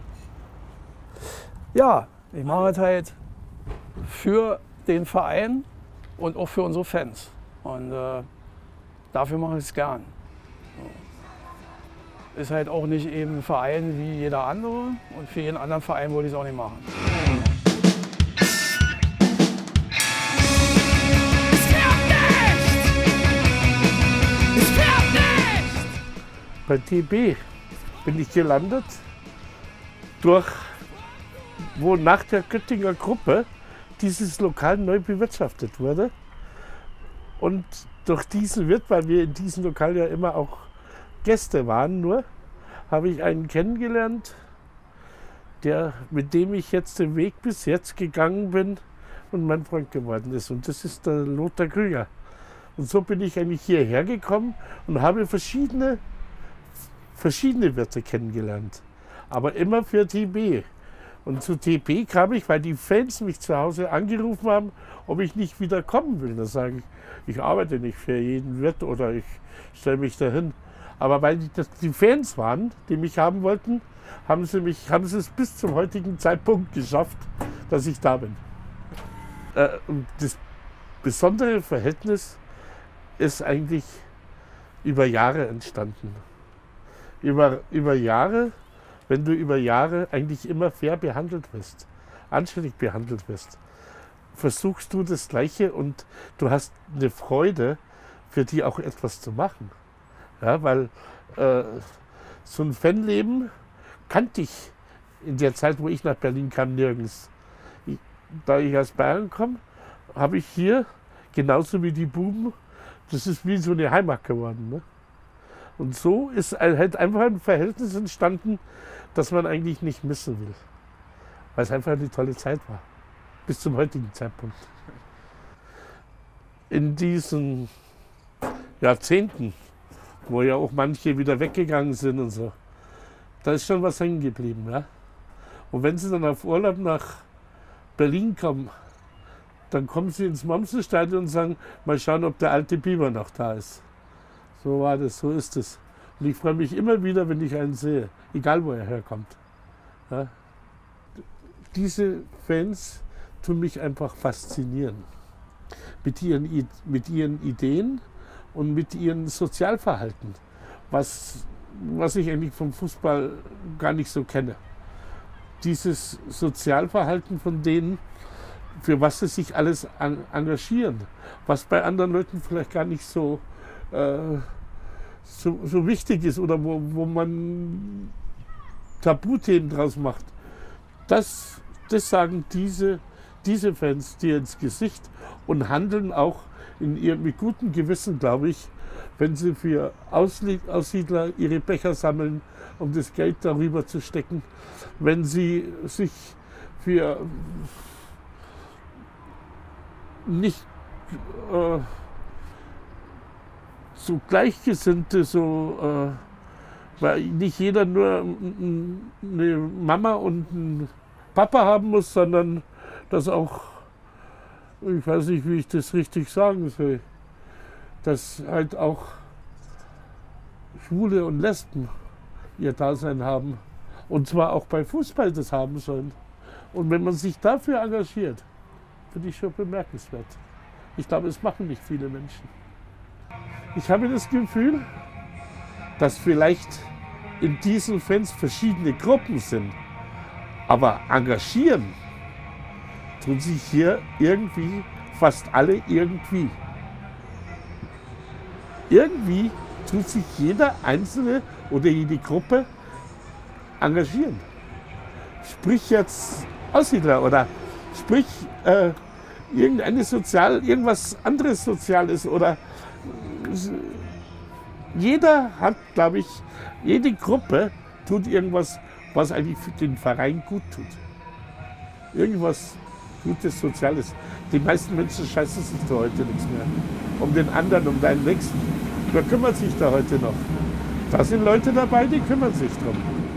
Ja, ich mache es halt für den Verein und auch für unsere Fans. Und äh, dafür mache ich es gern. Ist halt auch nicht eben ein Verein wie jeder andere, und für jeden anderen Verein würde ich es auch nicht machen. Bei T B bin ich gelandet, durch, wo nach der Göttinger Gruppe dieses Lokal neu bewirtschaftet wurde. Und durch diesen Wirt, weil wir in diesem Lokal ja immer auch Gäste waren, nur habe ich einen kennengelernt, der, mit dem ich jetzt den Weg bis jetzt gegangen bin und mein Freund geworden ist. Und das ist der Lothar Krüger. Und so bin ich eigentlich hierher gekommen und habe verschiedene verschiedene Wirte kennengelernt, aber immer für T B. Und zu T B kam ich, weil die Fans mich zu Hause angerufen haben, ob ich nicht wieder kommen will. Da sage ich, ich arbeite nicht für jeden Wirt oder ich stelle mich dahin. Aber weil das die Fans waren, die mich haben wollten, haben sie, mich, haben sie es bis zum heutigen Zeitpunkt geschafft, dass ich da bin. Äh, und das besondere Verhältnis ist eigentlich über Jahre entstanden. Über, über Jahre, wenn du über Jahre eigentlich immer fair behandelt wirst, anständig behandelt wirst, versuchst du das Gleiche, und du hast eine Freude, für die auch etwas zu machen. Ja, weil äh, so ein Fanleben kannte ich in der Zeit, wo ich nach Berlin kam, nirgends. Ich, da ich aus Bayern komme, habe ich hier, genauso wie die Buben, das ist wie so eine Heimat geworden. Ne? Und so ist halt einfach ein Verhältnis entstanden, das man eigentlich nicht missen will. Weil es einfach eine tolle Zeit war. Bis zum heutigen Zeitpunkt. In diesen Jahrzehnten, wo ja auch manche wieder weggegangen sind und so, da ist schon was hängen geblieben. Ja? Und wenn sie dann auf Urlaub nach Berlin kommen, dann kommen sie ins Mommsenstadion und sagen, mal schauen, ob der alte Biber noch da ist. So war das, so ist es. Und ich freue mich immer wieder, wenn ich einen sehe, egal wo er herkommt. Ja? Diese Fans tun mich einfach faszinieren. Mit ihren, mit ihren Ideen und mit ihrem Sozialverhalten, was, was ich eigentlich vom Fußball gar nicht so kenne. Dieses Sozialverhalten von denen, für was sie sich alles an, engagieren, was bei anderen Leuten vielleicht gar nicht so, äh, so, so wichtig ist oder wo, wo man Tabuthemen draus macht. Das, das sagen diese, diese Fans dir ins Gesicht und handeln auch in ihr, mit gutem Gewissen, glaube ich, wenn sie für Aussiedler ihre Becher sammeln, um das Geld darüber zu stecken, wenn sie sich für nicht äh, so Gleichgesinnte, so, äh, weil nicht jeder nur eine Mama und einen Papa haben muss, sondern dass auch, ich weiß nicht, wie ich das richtig sagen soll, dass halt auch Schwule und Lesben ihr Dasein haben. Und zwar auch bei Fußball das haben sollen. Und wenn man sich dafür engagiert, finde ich schon bemerkenswert. Ich glaube, es machen nicht viele Menschen. Ich habe das Gefühl, dass vielleicht in diesen Fans verschiedene Gruppen sind. Aber engagieren tun sich hier irgendwie fast alle irgendwie. Irgendwie tut sich jeder Einzelne oder jede Gruppe engagieren. Sprich jetzt Aussiedler oder sprich äh, irgendeine Sozial, irgendwas anderes Soziales oder jeder hat, glaube ich, jede Gruppe tut irgendwas, was eigentlich für den Verein gut tut. Irgendwas Gutes, Soziales. Die meisten Menschen scheißen sich da heute nichts mehr. Um den anderen, um deinen Nächsten. Wer kümmert sich da heute noch? Da sind Leute dabei, die kümmern sich drum.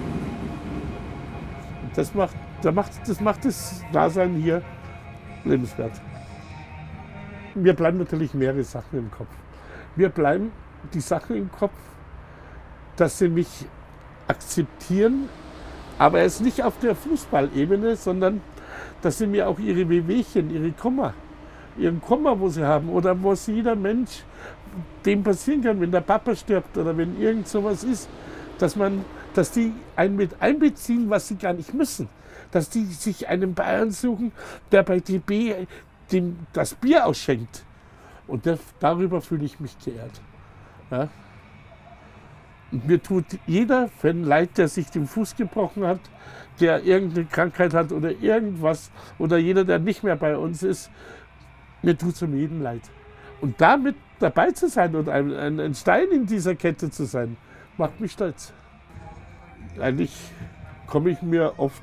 Das macht, das macht, das macht das Dasein hier lebenswert. Mir bleiben natürlich mehrere Sachen im Kopf. Mir bleiben die Sachen im Kopf, dass sie mich akzeptieren, aber es nicht auf der Fußballebene, sondern dass sie mir auch ihre Wehwehchen, ihre Kummer, ihren Kummer, wo sie haben oder wo es jeder Mensch dem passieren kann, wenn der Papa stirbt oder wenn irgend sowas ist, dass man, dass die einen mit einbeziehen, was sie gar nicht müssen, dass die sich einen Bayern suchen, der bei T B dem das Bier ausschenkt. Und das, darüber fühle ich mich geehrt. Ja? Und mir tut jeder Fan leid, der sich den Fuß gebrochen hat, der irgendeine Krankheit hat oder irgendwas, oder jeder, der nicht mehr bei uns ist, mir tut es um jeden leid. Und damit dabei zu sein und ein, ein, ein Stein in dieser Kette zu sein, macht mich stolz. Eigentlich komme ich mir oft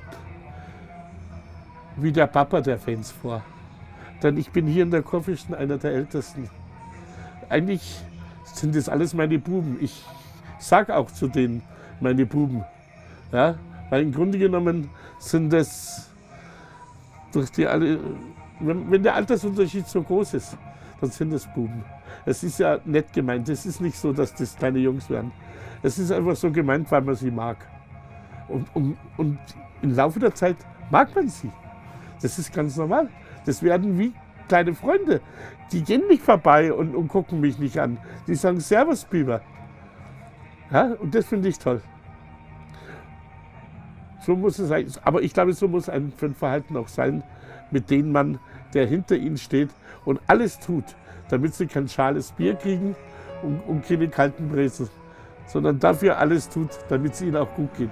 wie der Papa der Fans vor. Denn ich bin hier in der Kurfürsten einer der Ältesten. Eigentlich sind das alles meine Buben. Ich sage auch zu denen meine Buben. Ja? Weil im Grunde genommen sind das durch die alle, wenn, wenn der Altersunterschied so groß ist, dann sind das Buben. Es ist ja nett gemeint. Es ist nicht so, dass das kleine Jungs werden. Es ist einfach so gemeint, weil man sie mag. Und, und, und im Laufe der Zeit mag man sie. Das ist ganz normal. Das werden wie kleine Freunde. Die gehen nicht vorbei und, und gucken mich nicht an. Die sagen Servus, Biber. Ja, und das finde ich toll. So muss es sein. Aber ich glaube, so muss ein Verhalten auch sein, mit dem man, der hinter ihnen steht und alles tut, damit sie kein schales Bier kriegen und, und keine kalten Brezel, sondern dafür alles tut, damit es ihnen auch gut geht.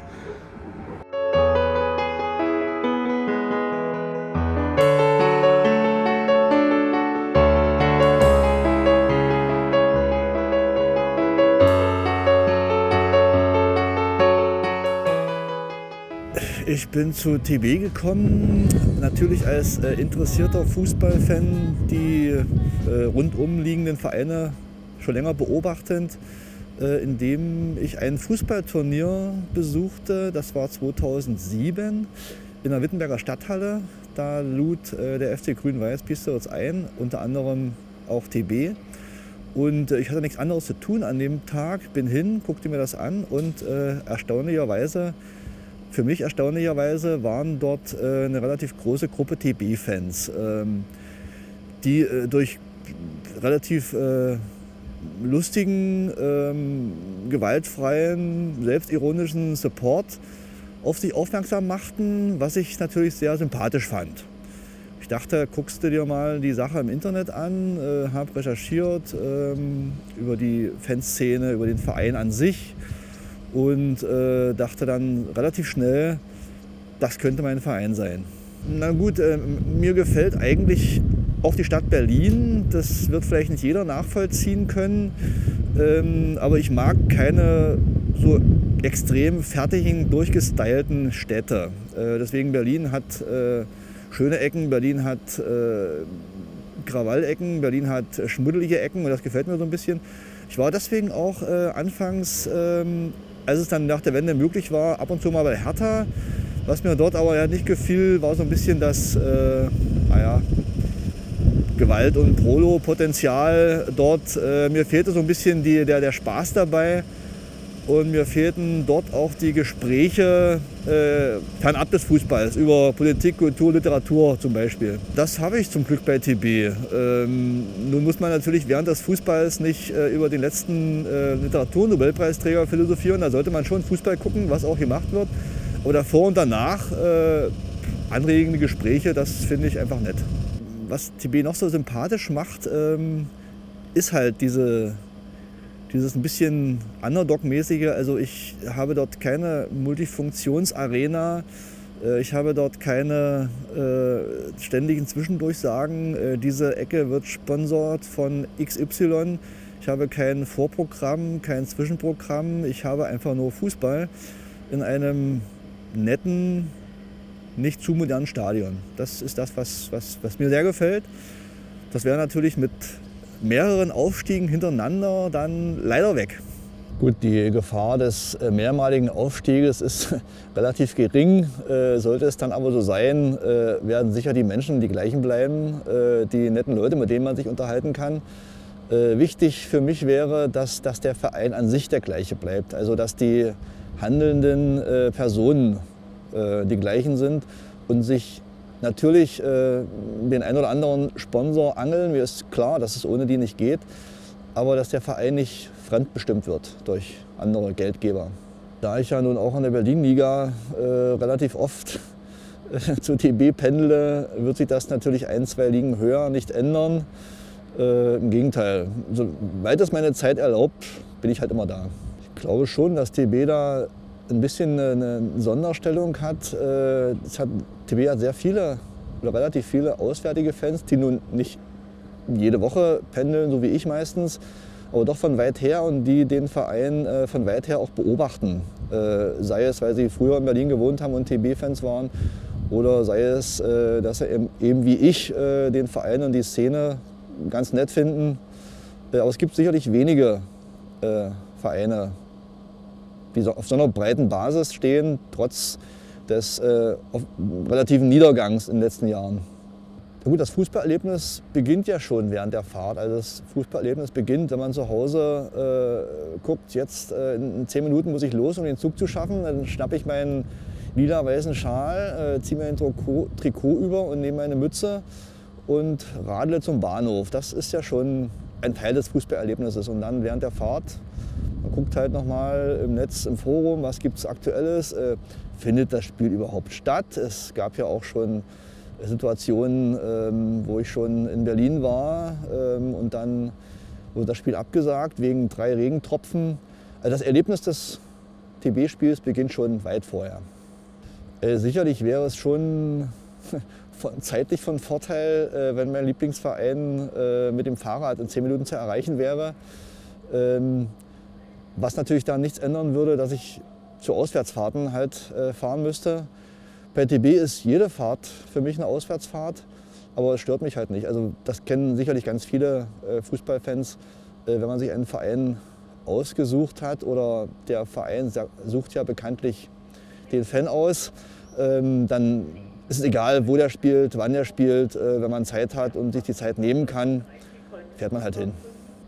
Ich bin zu T B gekommen, natürlich als äh, interessierter Fußballfan, die äh, rundum liegenden Vereine schon länger beobachtend, äh, indem ich ein Fußballturnier besuchte. Das war zweitausendsieben in der Wittenberger Stadthalle. Da lud äh, der F C Grün-Weiß Piesteritz ein, unter anderem auch T B. Und äh, ich hatte nichts anderes zu tun an dem Tag, bin hin, guckte mir das an und äh, erstaunlicherweise, für mich erstaunlicherweise, waren dort äh, eine relativ große Gruppe T B-Fans, ähm, die äh, durch relativ äh, lustigen, ähm, gewaltfreien, selbstironischen Support auf sich aufmerksam machten, was ich natürlich sehr sympathisch fand. Ich dachte, guckst du dir mal die Sache im Internet an, äh, habe recherchiert ähm, über die Fanszene, über den Verein an sich und äh, dachte dann relativ schnell, das könnte mein Verein sein. Na gut, äh, mir gefällt eigentlich auch die Stadt Berlin. Das wird vielleicht nicht jeder nachvollziehen können, ähm, aber ich mag keine so extrem fertigen, durchgestylten Städte. Äh, deswegen Berlin hat äh, schöne Ecken, Berlin hat äh, Krawallecken, Berlin hat schmuddelige Ecken und das gefällt mir so ein bisschen. Ich war deswegen auch äh, anfangs, ähm, als es dann nach der Wende möglich war, ab und zu mal bei Hertha. Was mir dort aber ja nicht gefiel, war so ein bisschen das äh, naja, Gewalt- und Prolo-Potenzial dort. Äh, mir fehlte so ein bisschen die, der, der Spaß dabei. Und mir fehlten dort auch die Gespräche äh, fernab des Fußballs, über Politik, Kultur, Literatur zum Beispiel. Das habe ich zum Glück bei T B. Ähm, nun muss man natürlich während des Fußballs nicht äh, über den letzten äh, Literaturnobelpreisträger philosophieren. Da sollte man schon Fußball gucken, was auch gemacht wird. Aber davor und danach äh, anregende Gespräche, das finde ich einfach nett. Was T B noch so sympathisch macht, ähm, ist halt diese... Dieses ein bisschen Underdog-mäßige, also ich habe dort keine Multifunktionsarena, ich habe dort keine äh, ständigen Zwischendurchsagen, äh, diese Ecke wird sponsort von X Y, ich habe kein Vorprogramm, kein Zwischenprogramm, ich habe einfach nur Fußball in einem netten, nicht zu modernen Stadion. Das ist das, was, was, was mir sehr gefällt. Das wäre natürlich mit mehreren Aufstiegen hintereinander dann leider weg. Gut, die Gefahr des äh, mehrmaligen Aufstieges ist relativ gering. Äh, sollte es dann aber so sein, äh, werden sicher die Menschen die gleichen bleiben, äh, die netten Leute, mit denen man sich unterhalten kann. Äh, wichtig für mich wäre, dass, dass der Verein an sich der gleiche bleibt, also dass die handelnden äh, Personen äh, die gleichen sind und sich natürlich äh, den einen oder anderen Sponsor angeln. Mir ist klar, dass es ohne die nicht geht, aber dass der Verein nicht fremdbestimmt wird durch andere Geldgeber. Da ich ja nun auch in der Berlin-Liga äh, relativ oft äh, zu T B pendle, wird sich das natürlich ein, zwei Ligen höher nicht ändern. Äh, Im Gegenteil, soweit es meine Zeit erlaubt, bin ich halt immer da. Ich glaube schon, dass T B da ein bisschen eine Sonderstellung hat. Es hat. T B hat sehr viele oder relativ viele auswärtige Fans, die nun nicht jede Woche pendeln, so wie ich meistens, aber doch von weit her und die den Verein von weit her auch beobachten. Sei es, weil sie früher in Berlin gewohnt haben und T B-Fans waren, oder sei es, dass sie eben wie ich den Verein und die Szene ganz nett finden. Aber es gibt sicherlich wenige Vereine, die auf so einer breiten Basis stehen, trotz des äh, relativen Niedergangs in den letzten Jahren. Ja gut, das Fußballerlebnis beginnt ja schon während der Fahrt. Also das Fußballerlebnis beginnt, wenn man zu Hause äh, guckt, jetzt äh, in zehn Minuten muss ich los, um den Zug zu schaffen. Dann schnappe ich meinen lila-weißen Schal, äh, ziehe mir ein Trikot, Trikot über und nehme meine Mütze und radle zum Bahnhof. Das ist ja schon ein Teil des Fußballerlebnisses. Und dann während der Fahrt, man guckt halt nochmal im Netz, im Forum, was gibt es Aktuelles. Äh, Findet das Spiel überhaupt statt? Es gab ja auch schon Situationen, ähm, wo ich schon in Berlin war ähm, und dann wurde das Spiel abgesagt wegen drei Regentropfen. Also das Erlebnis des T B-Spiels beginnt schon weit vorher. Äh, sicherlich wäre es schon von, zeitlich von Vorteil, äh, wenn mein Lieblingsverein äh, mit dem Fahrrad in zehn Minuten zu erreichen wäre. Ähm, was natürlich daran nichts ändern würde, dass ich zu Auswärtsfahrten halt äh, fahren müsste. Bei T B ist jede Fahrt für mich eine Auswärtsfahrt, aber es stört mich halt nicht. Also das kennen sicherlich ganz viele äh, Fußballfans, äh, wenn man sich einen Verein ausgesucht hat oder der Verein sucht ja bekanntlich den Fan aus, ähm, dann ist es egal, wo der spielt, wann der spielt, äh, wenn man Zeit hat und sich die Zeit nehmen kann, fährt man halt hin.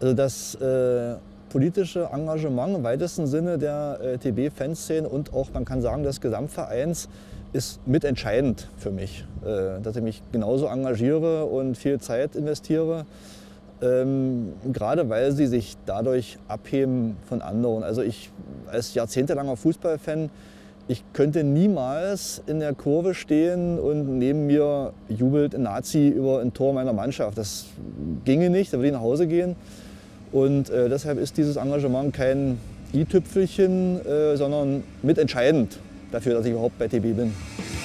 Also das äh, politische Engagement im weitesten Sinne der äh, T B-Fanszene und auch, man kann sagen, des Gesamtvereins ist mitentscheidend für mich, äh, dass ich mich genauso engagiere und viel Zeit investiere, ähm, gerade weil sie sich dadurch abheben von anderen. Also ich als jahrzehntelanger Fußballfan, ich könnte niemals in der Kurve stehen und neben mir jubelt ein Nazi über ein Tor meiner Mannschaft. Das ginge nicht, da würde ich nach Hause gehen. Und äh, deshalb ist dieses Engagement kein i-Tüpfelchen, äh, sondern mitentscheidend dafür, dass ich überhaupt bei T B bin.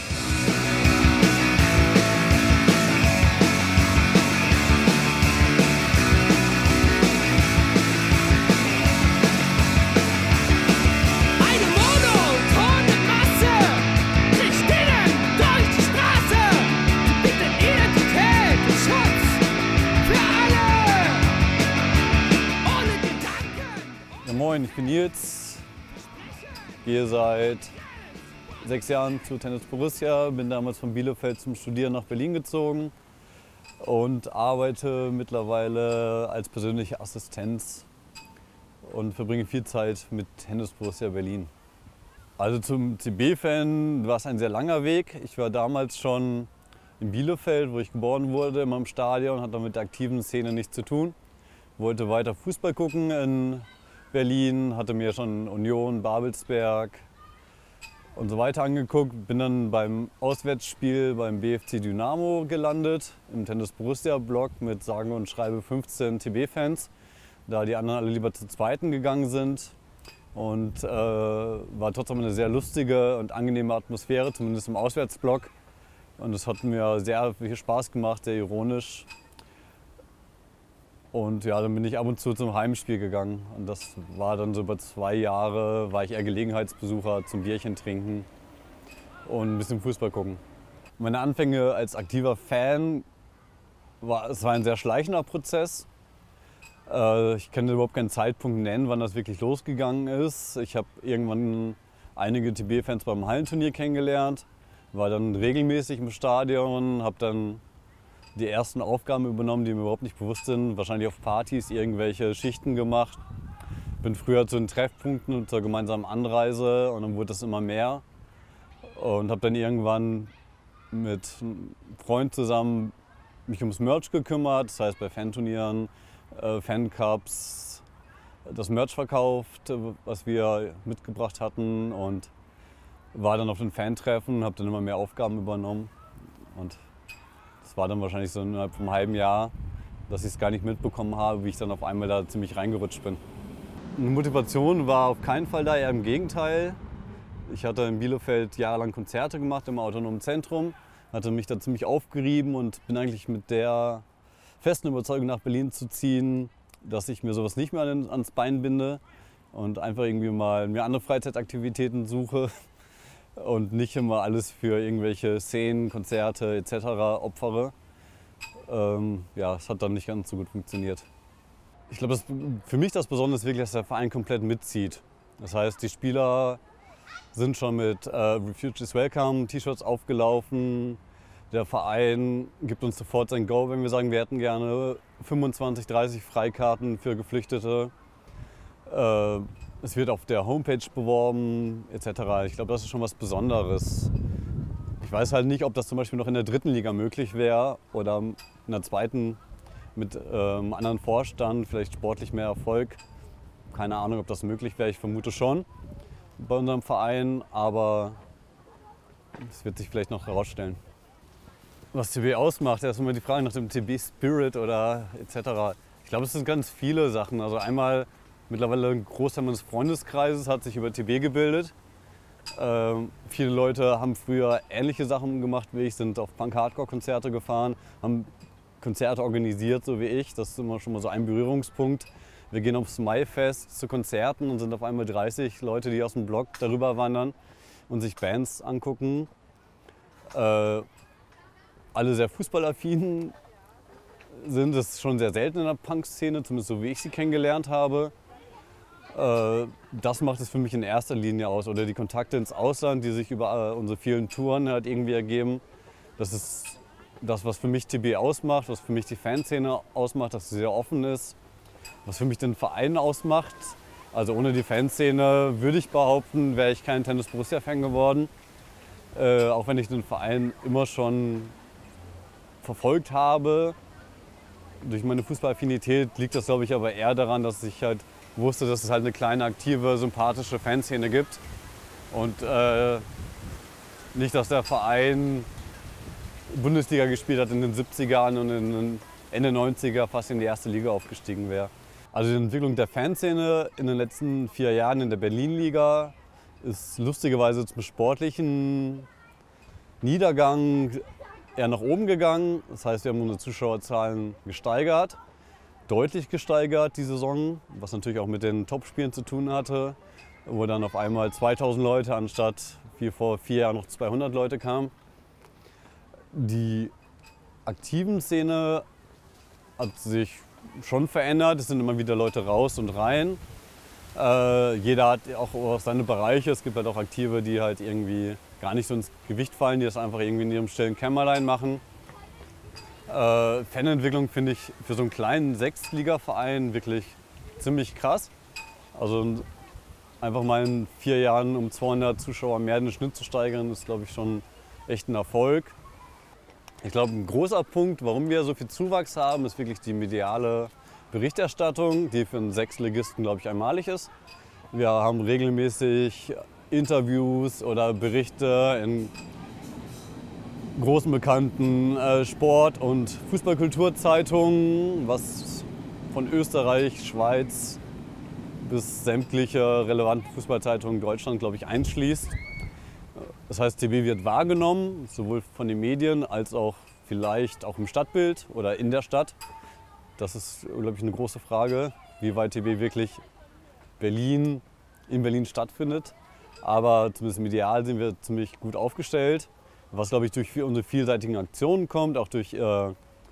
Ja, moin, ich bin Nils, gehe seit sechs Jahren zu Tennis Borussia, bin damals von Bielefeld zum Studieren nach Berlin gezogen und arbeite mittlerweile als persönliche Assistenz und verbringe viel Zeit mit Tennis Borussia Berlin. Also zum T B-Fan war es ein sehr langer Weg. Ich war damals schon in Bielefeld, wo ich geboren wurde, immer im Stadion, hatte mit der aktiven Szene nichts zu tun. Wollte weiter Fußball gucken in Berlin, hatte mir schon Union, Babelsberg und so weiter angeguckt. Bin dann beim Auswärtsspiel beim B F C Dynamo gelandet, im Tennis Borussia-Block mit sage und schreibe fünfzehn T B-Fans, da die anderen alle lieber zur zweiten gegangen sind. Und äh, war trotzdem eine sehr lustige und angenehme Atmosphäre, zumindest im Auswärtsblock. Und es hat mir sehr viel Spaß gemacht, sehr ironisch. Und ja, dann bin ich ab und zu zum Heimspiel gegangen. Und das war dann so über zwei Jahre, war ich eher Gelegenheitsbesucher zum Bierchen trinken und ein bisschen Fußball gucken. Meine Anfänge als aktiver Fan, war, es war ein sehr schleichender Prozess. Äh, ich kann überhaupt keinen Zeitpunkt nennen, wann das wirklich losgegangen ist. Ich habe irgendwann einige T B-Fans beim Hallenturnier kennengelernt, war dann regelmäßig im Stadion, habe dann die ersten Aufgaben übernommen, die mir überhaupt nicht bewusst sind. Wahrscheinlich auf Partys irgendwelche Schichten gemacht. Bin früher zu den Treffpunkten und zur gemeinsamen Anreise und dann wurde das immer mehr. Und habe dann irgendwann mit einem Freund zusammen mich ums Merch gekümmert, das heißt bei Fanturnieren, äh, Fancups, das Merch verkauft, was wir mitgebracht hatten und war dann auf den Fantreffen, habe dann immer mehr Aufgaben übernommen. Und das war dann wahrscheinlich so innerhalb von einem halben Jahr, dass ich es gar nicht mitbekommen habe, wie ich dann auf einmal da ziemlich reingerutscht bin. Eine Motivation war auf keinen Fall da, eher im Gegenteil. Ich hatte in Bielefeld jahrelang Konzerte gemacht im Autonomen Zentrum, hatte mich da ziemlich aufgerieben und bin eigentlich mit der festen Überzeugung nach Berlin zu ziehen, dass ich mir sowas nicht mehr ans Bein binde und einfach irgendwie mal mir andere Freizeitaktivitäten suche. Und nicht immer alles für irgendwelche Szenen, Konzerte et cetera opfere. Ähm, ja, es hat dann nicht ganz so gut funktioniert. Ich glaube, für mich das Besondere ist wirklich, dass der Verein komplett mitzieht. Das heißt, die Spieler sind schon mit äh, Refugees Welcome T-Shirts aufgelaufen. Der Verein gibt uns sofort sein Go, wenn wir sagen, wir hätten gerne fünfundzwanzig, dreißig Freikarten für Geflüchtete. Äh, Es wird auf der Homepage beworben et cetera. Ich glaube, das ist schon was Besonderes. Ich weiß halt nicht, ob das zum Beispiel noch in der dritten Liga möglich wäre oder in der zweiten mit ähm, anderen Vorstand, vielleicht sportlich mehr Erfolg. Keine Ahnung, ob das möglich wäre. Ich vermute schon bei unserem Verein, aber es wird sich vielleicht noch herausstellen. Was T B ausmacht, erstmal die Frage nach dem T B-Spirit oder et cetera. Ich glaube, es sind ganz viele Sachen. Also einmal mittlerweile ein Großteil meines Freundeskreises hat sich über T B gebildet. Ähm, viele Leute haben früher ähnliche Sachen gemacht wie ich, sind auf Punk-Hardcore-Konzerte gefahren, haben Konzerte organisiert, so wie ich. Das ist immer schon mal so ein Berührungspunkt. Wir gehen aufs Maifest zu Konzerten und sind auf einmal dreißig Leute, die aus dem Block darüber wandern und sich Bands angucken. Äh, alle sehr fußballaffin sind. Das ist schon sehr selten in der Punk-Szene, zumindest so wie ich sie kennengelernt habe. Das macht es für mich in erster Linie aus. Oder die Kontakte ins Ausland, die sich über unsere vielen Touren halt irgendwie ergeben. Das ist das, was für mich T B ausmacht, was für mich die Fanszene ausmacht, dass sie sehr offen ist, was für mich den Verein ausmacht. Also ohne die Fanszene würde ich behaupten, wäre ich kein Tennis Borussia-Fan geworden. Äh, auch wenn ich den Verein immer schon verfolgt habe. Durch meine Fußballaffinität liegt das, glaube ich, aber eher daran, dass ich halt wusste, dass es halt eine kleine, aktive, sympathische Fanszene gibt. Und äh, nicht, dass der Verein Bundesliga gespielt hat in den siebzigern und in den Ende neunziger fast in die erste Liga aufgestiegen wäre. Also die Entwicklung der Fanszene in den letzten vier Jahren in der Berlin-Liga ist lustigerweise zum sportlichen Niedergang eher nach oben gegangen. Das heißt, wir haben unsere Zuschauerzahlen gesteigert, deutlich gesteigert die Saison, was natürlich auch mit den Topspielen zu tun hatte, wo dann auf einmal zweitausend Leute anstatt wie vor vier Jahren noch zweihundert Leute kamen. Die aktiven Szene hat sich schon verändert. Es sind immer wieder Leute raus und rein. Äh, jeder hat auch seine Bereiche. Es gibt halt auch Aktive, die halt irgendwie gar nicht so ins Gewicht fallen, die das einfach irgendwie in ihrem stillen Kämmerlein machen. Äh, Fanentwicklung finde ich für so einen kleinen Sechstliga-Verein wirklich ziemlich krass. Also einfach mal in vier Jahren um zweihundert Zuschauer mehr den Schnitt zu steigern, ist, glaube ich, schon echt ein Erfolg. Ich glaube, ein großer Punkt, warum wir so viel Zuwachs haben, ist wirklich die mediale Berichterstattung, die für einen Sechsligisten, glaube ich, einmalig ist. Wir haben regelmäßig Interviews oder Berichte in großen bekannten äh, Sport- und Fußballkulturzeitungen, was von Österreich, Schweiz bis sämtliche relevanten Fußballzeitungen in Deutschland, glaube ich, einschließt. Das heißt, T B wird wahrgenommen, sowohl von den Medien als auch vielleicht auch im Stadtbild oder in der Stadt. Das ist, glaube ich, eine große Frage, wie weit T B wirklich Berlin, in Berlin stattfindet. Aber zumindest medial sind wir ziemlich gut aufgestellt, was, glaube ich, durch unsere vielseitigen Aktionen kommt, auch durch äh,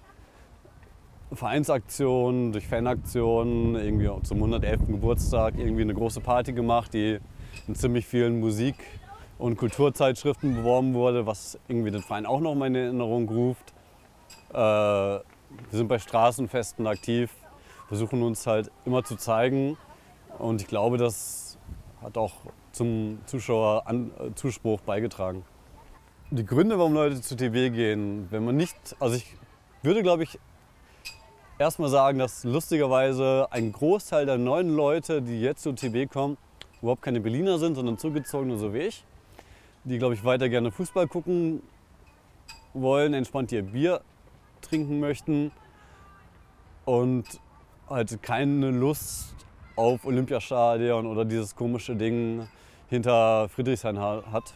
Vereinsaktionen, durch Fanaktionen, irgendwie zum hundertelften Geburtstag irgendwie eine große Party gemacht, die in ziemlich vielen Musik- und Kulturzeitschriften beworben wurde, was irgendwie den Verein auch noch mal in Erinnerung ruft. Äh, wir sind bei Straßenfesten aktiv, versuchen uns halt immer zu zeigen und ich glaube, das hat auch zum Zuschauerzuspruch beigetragen. Die Gründe, warum Leute zu T B gehen, wenn man nicht, also ich würde, glaube ich, erstmal sagen, dass lustigerweise ein Großteil der neuen Leute, die jetzt zu T B kommen, überhaupt keine Berliner sind, sondern Zugezogene, so wie ich, die, glaube ich, weiter gerne Fußball gucken wollen, entspannt ihr Bier trinken möchten und halt keine Lust auf Olympiastadion oder dieses komische Ding hinter Friedrichshain hat.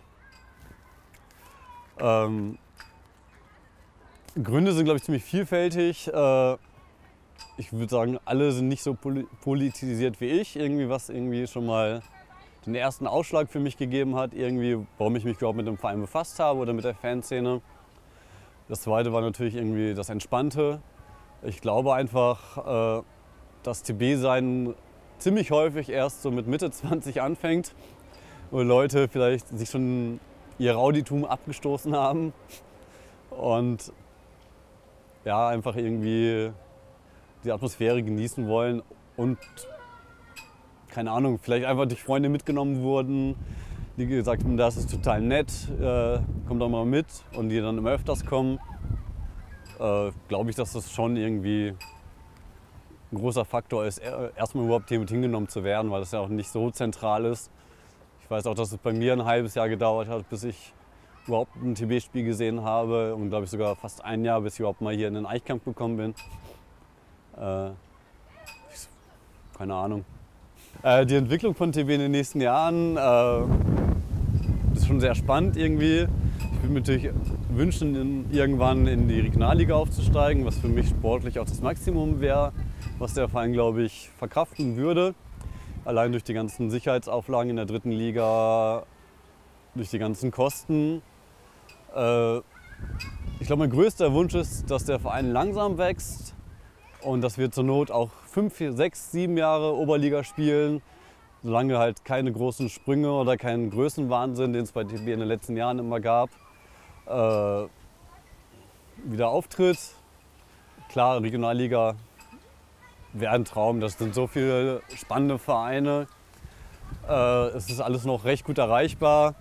Ähm, Gründe sind, glaube ich, ziemlich vielfältig. Äh, ich würde sagen, alle sind nicht so politisiert wie ich, irgendwie, was irgendwie schon mal den ersten Ausschlag für mich gegeben hat, irgendwie, warum ich mich überhaupt mit dem Verein befasst habe oder mit der Fanszene. Das zweite war natürlich irgendwie das Entspannte. Ich glaube einfach, äh, dass T B-Sein ziemlich häufig erst so mit Mitte zwanzig anfängt, wo Leute vielleicht sich schon ihr Rauditum abgestoßen haben und ja, einfach irgendwie die Atmosphäre genießen wollen und keine Ahnung, vielleicht einfach durch Freunde mitgenommen wurden, die gesagt haben, das ist total nett, äh, kommt doch mal mit und die dann immer öfters kommen. Äh, glaube ich, dass das schon irgendwie ein großer Faktor ist, erstmal überhaupt hier mit hingenommen zu werden, weil das ja auch nicht so zentral ist. Ich weiß auch, dass es bei mir ein halbes Jahr gedauert hat, bis ich überhaupt ein T B-Spiel gesehen habe und glaube ich sogar fast ein Jahr, bis ich überhaupt mal hier in den Eichkamp gekommen bin. Äh, ich, keine Ahnung. Äh, die Entwicklung von T B in den nächsten Jahren äh, ist schon sehr spannend irgendwie. Ich würde mir natürlich wünschen, in, irgendwann in die Regionalliga aufzusteigen, was für mich sportlich auch das Maximum wäre, was der Verein, glaube ich, verkraften würde. Allein durch die ganzen Sicherheitsauflagen in der dritten Liga, durch die ganzen Kosten. Äh, ich glaube, mein größter Wunsch ist, dass der Verein langsam wächst und dass wir zur Not auch fünf, sechs, sieben Jahre Oberliga spielen, solange halt keine großen Sprünge oder keinen Größenwahnsinn, den es bei T B in den letzten Jahren immer gab, äh, wieder auftritt. Klar, Regionalliga wäre ein Traum. Das sind so viele spannende Vereine. Äh, es ist alles noch recht gut erreichbar.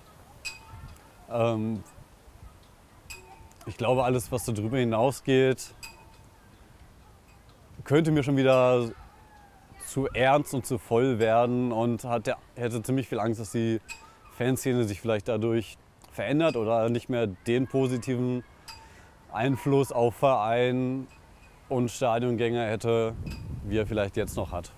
Ähm, ich glaube, alles, was darüber hinausgeht, könnte mir schon wieder zu ernst und zu voll werden und hat, hätte ziemlich viel Angst, dass die Fanszene sich vielleicht dadurch verändert oder nicht mehr den positiven Einfluss auf Verein und Stadiongänger hätte, wie er vielleicht jetzt noch hat.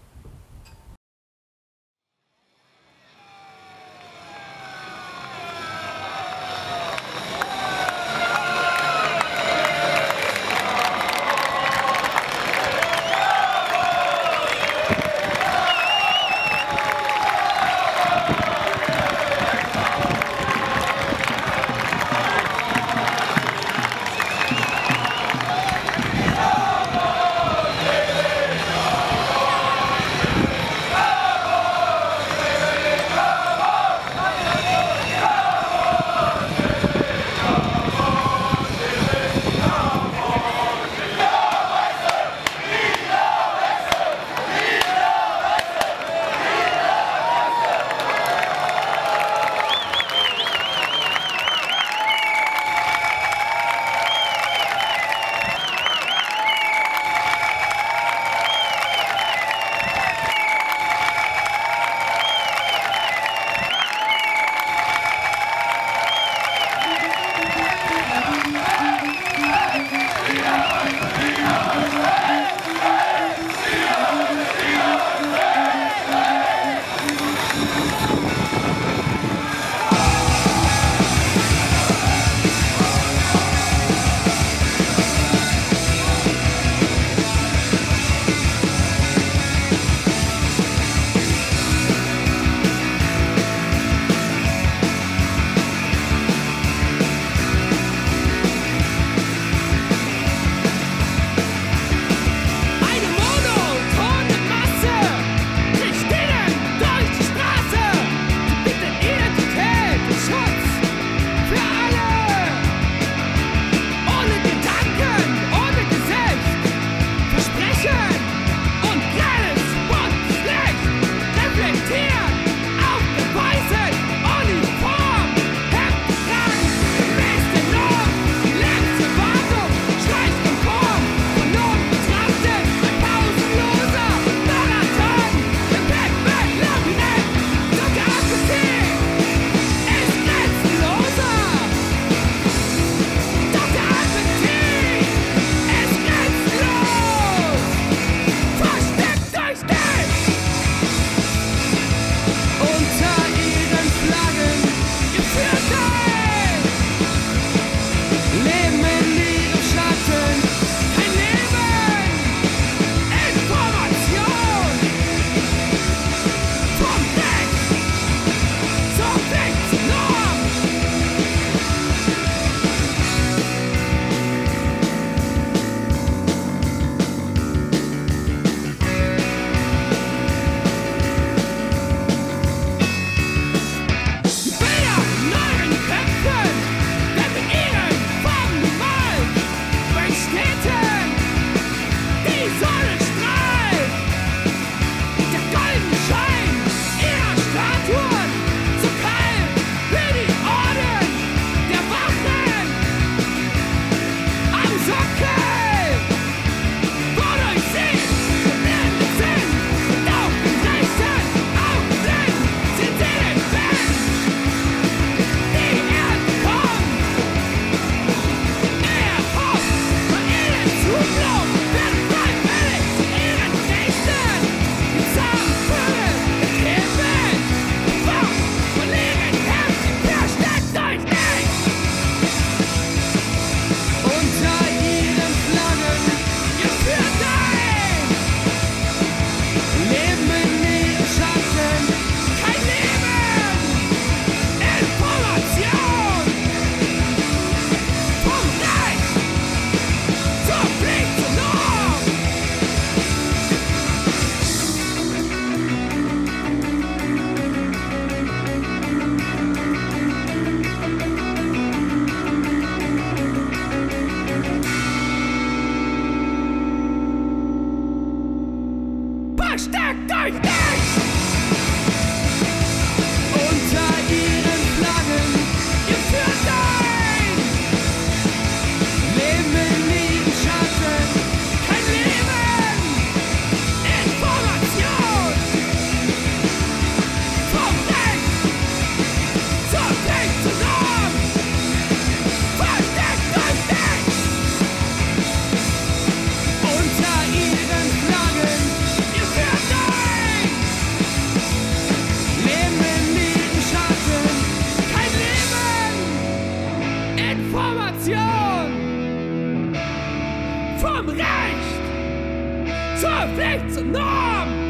vom Recht zur Pflicht zur Norm.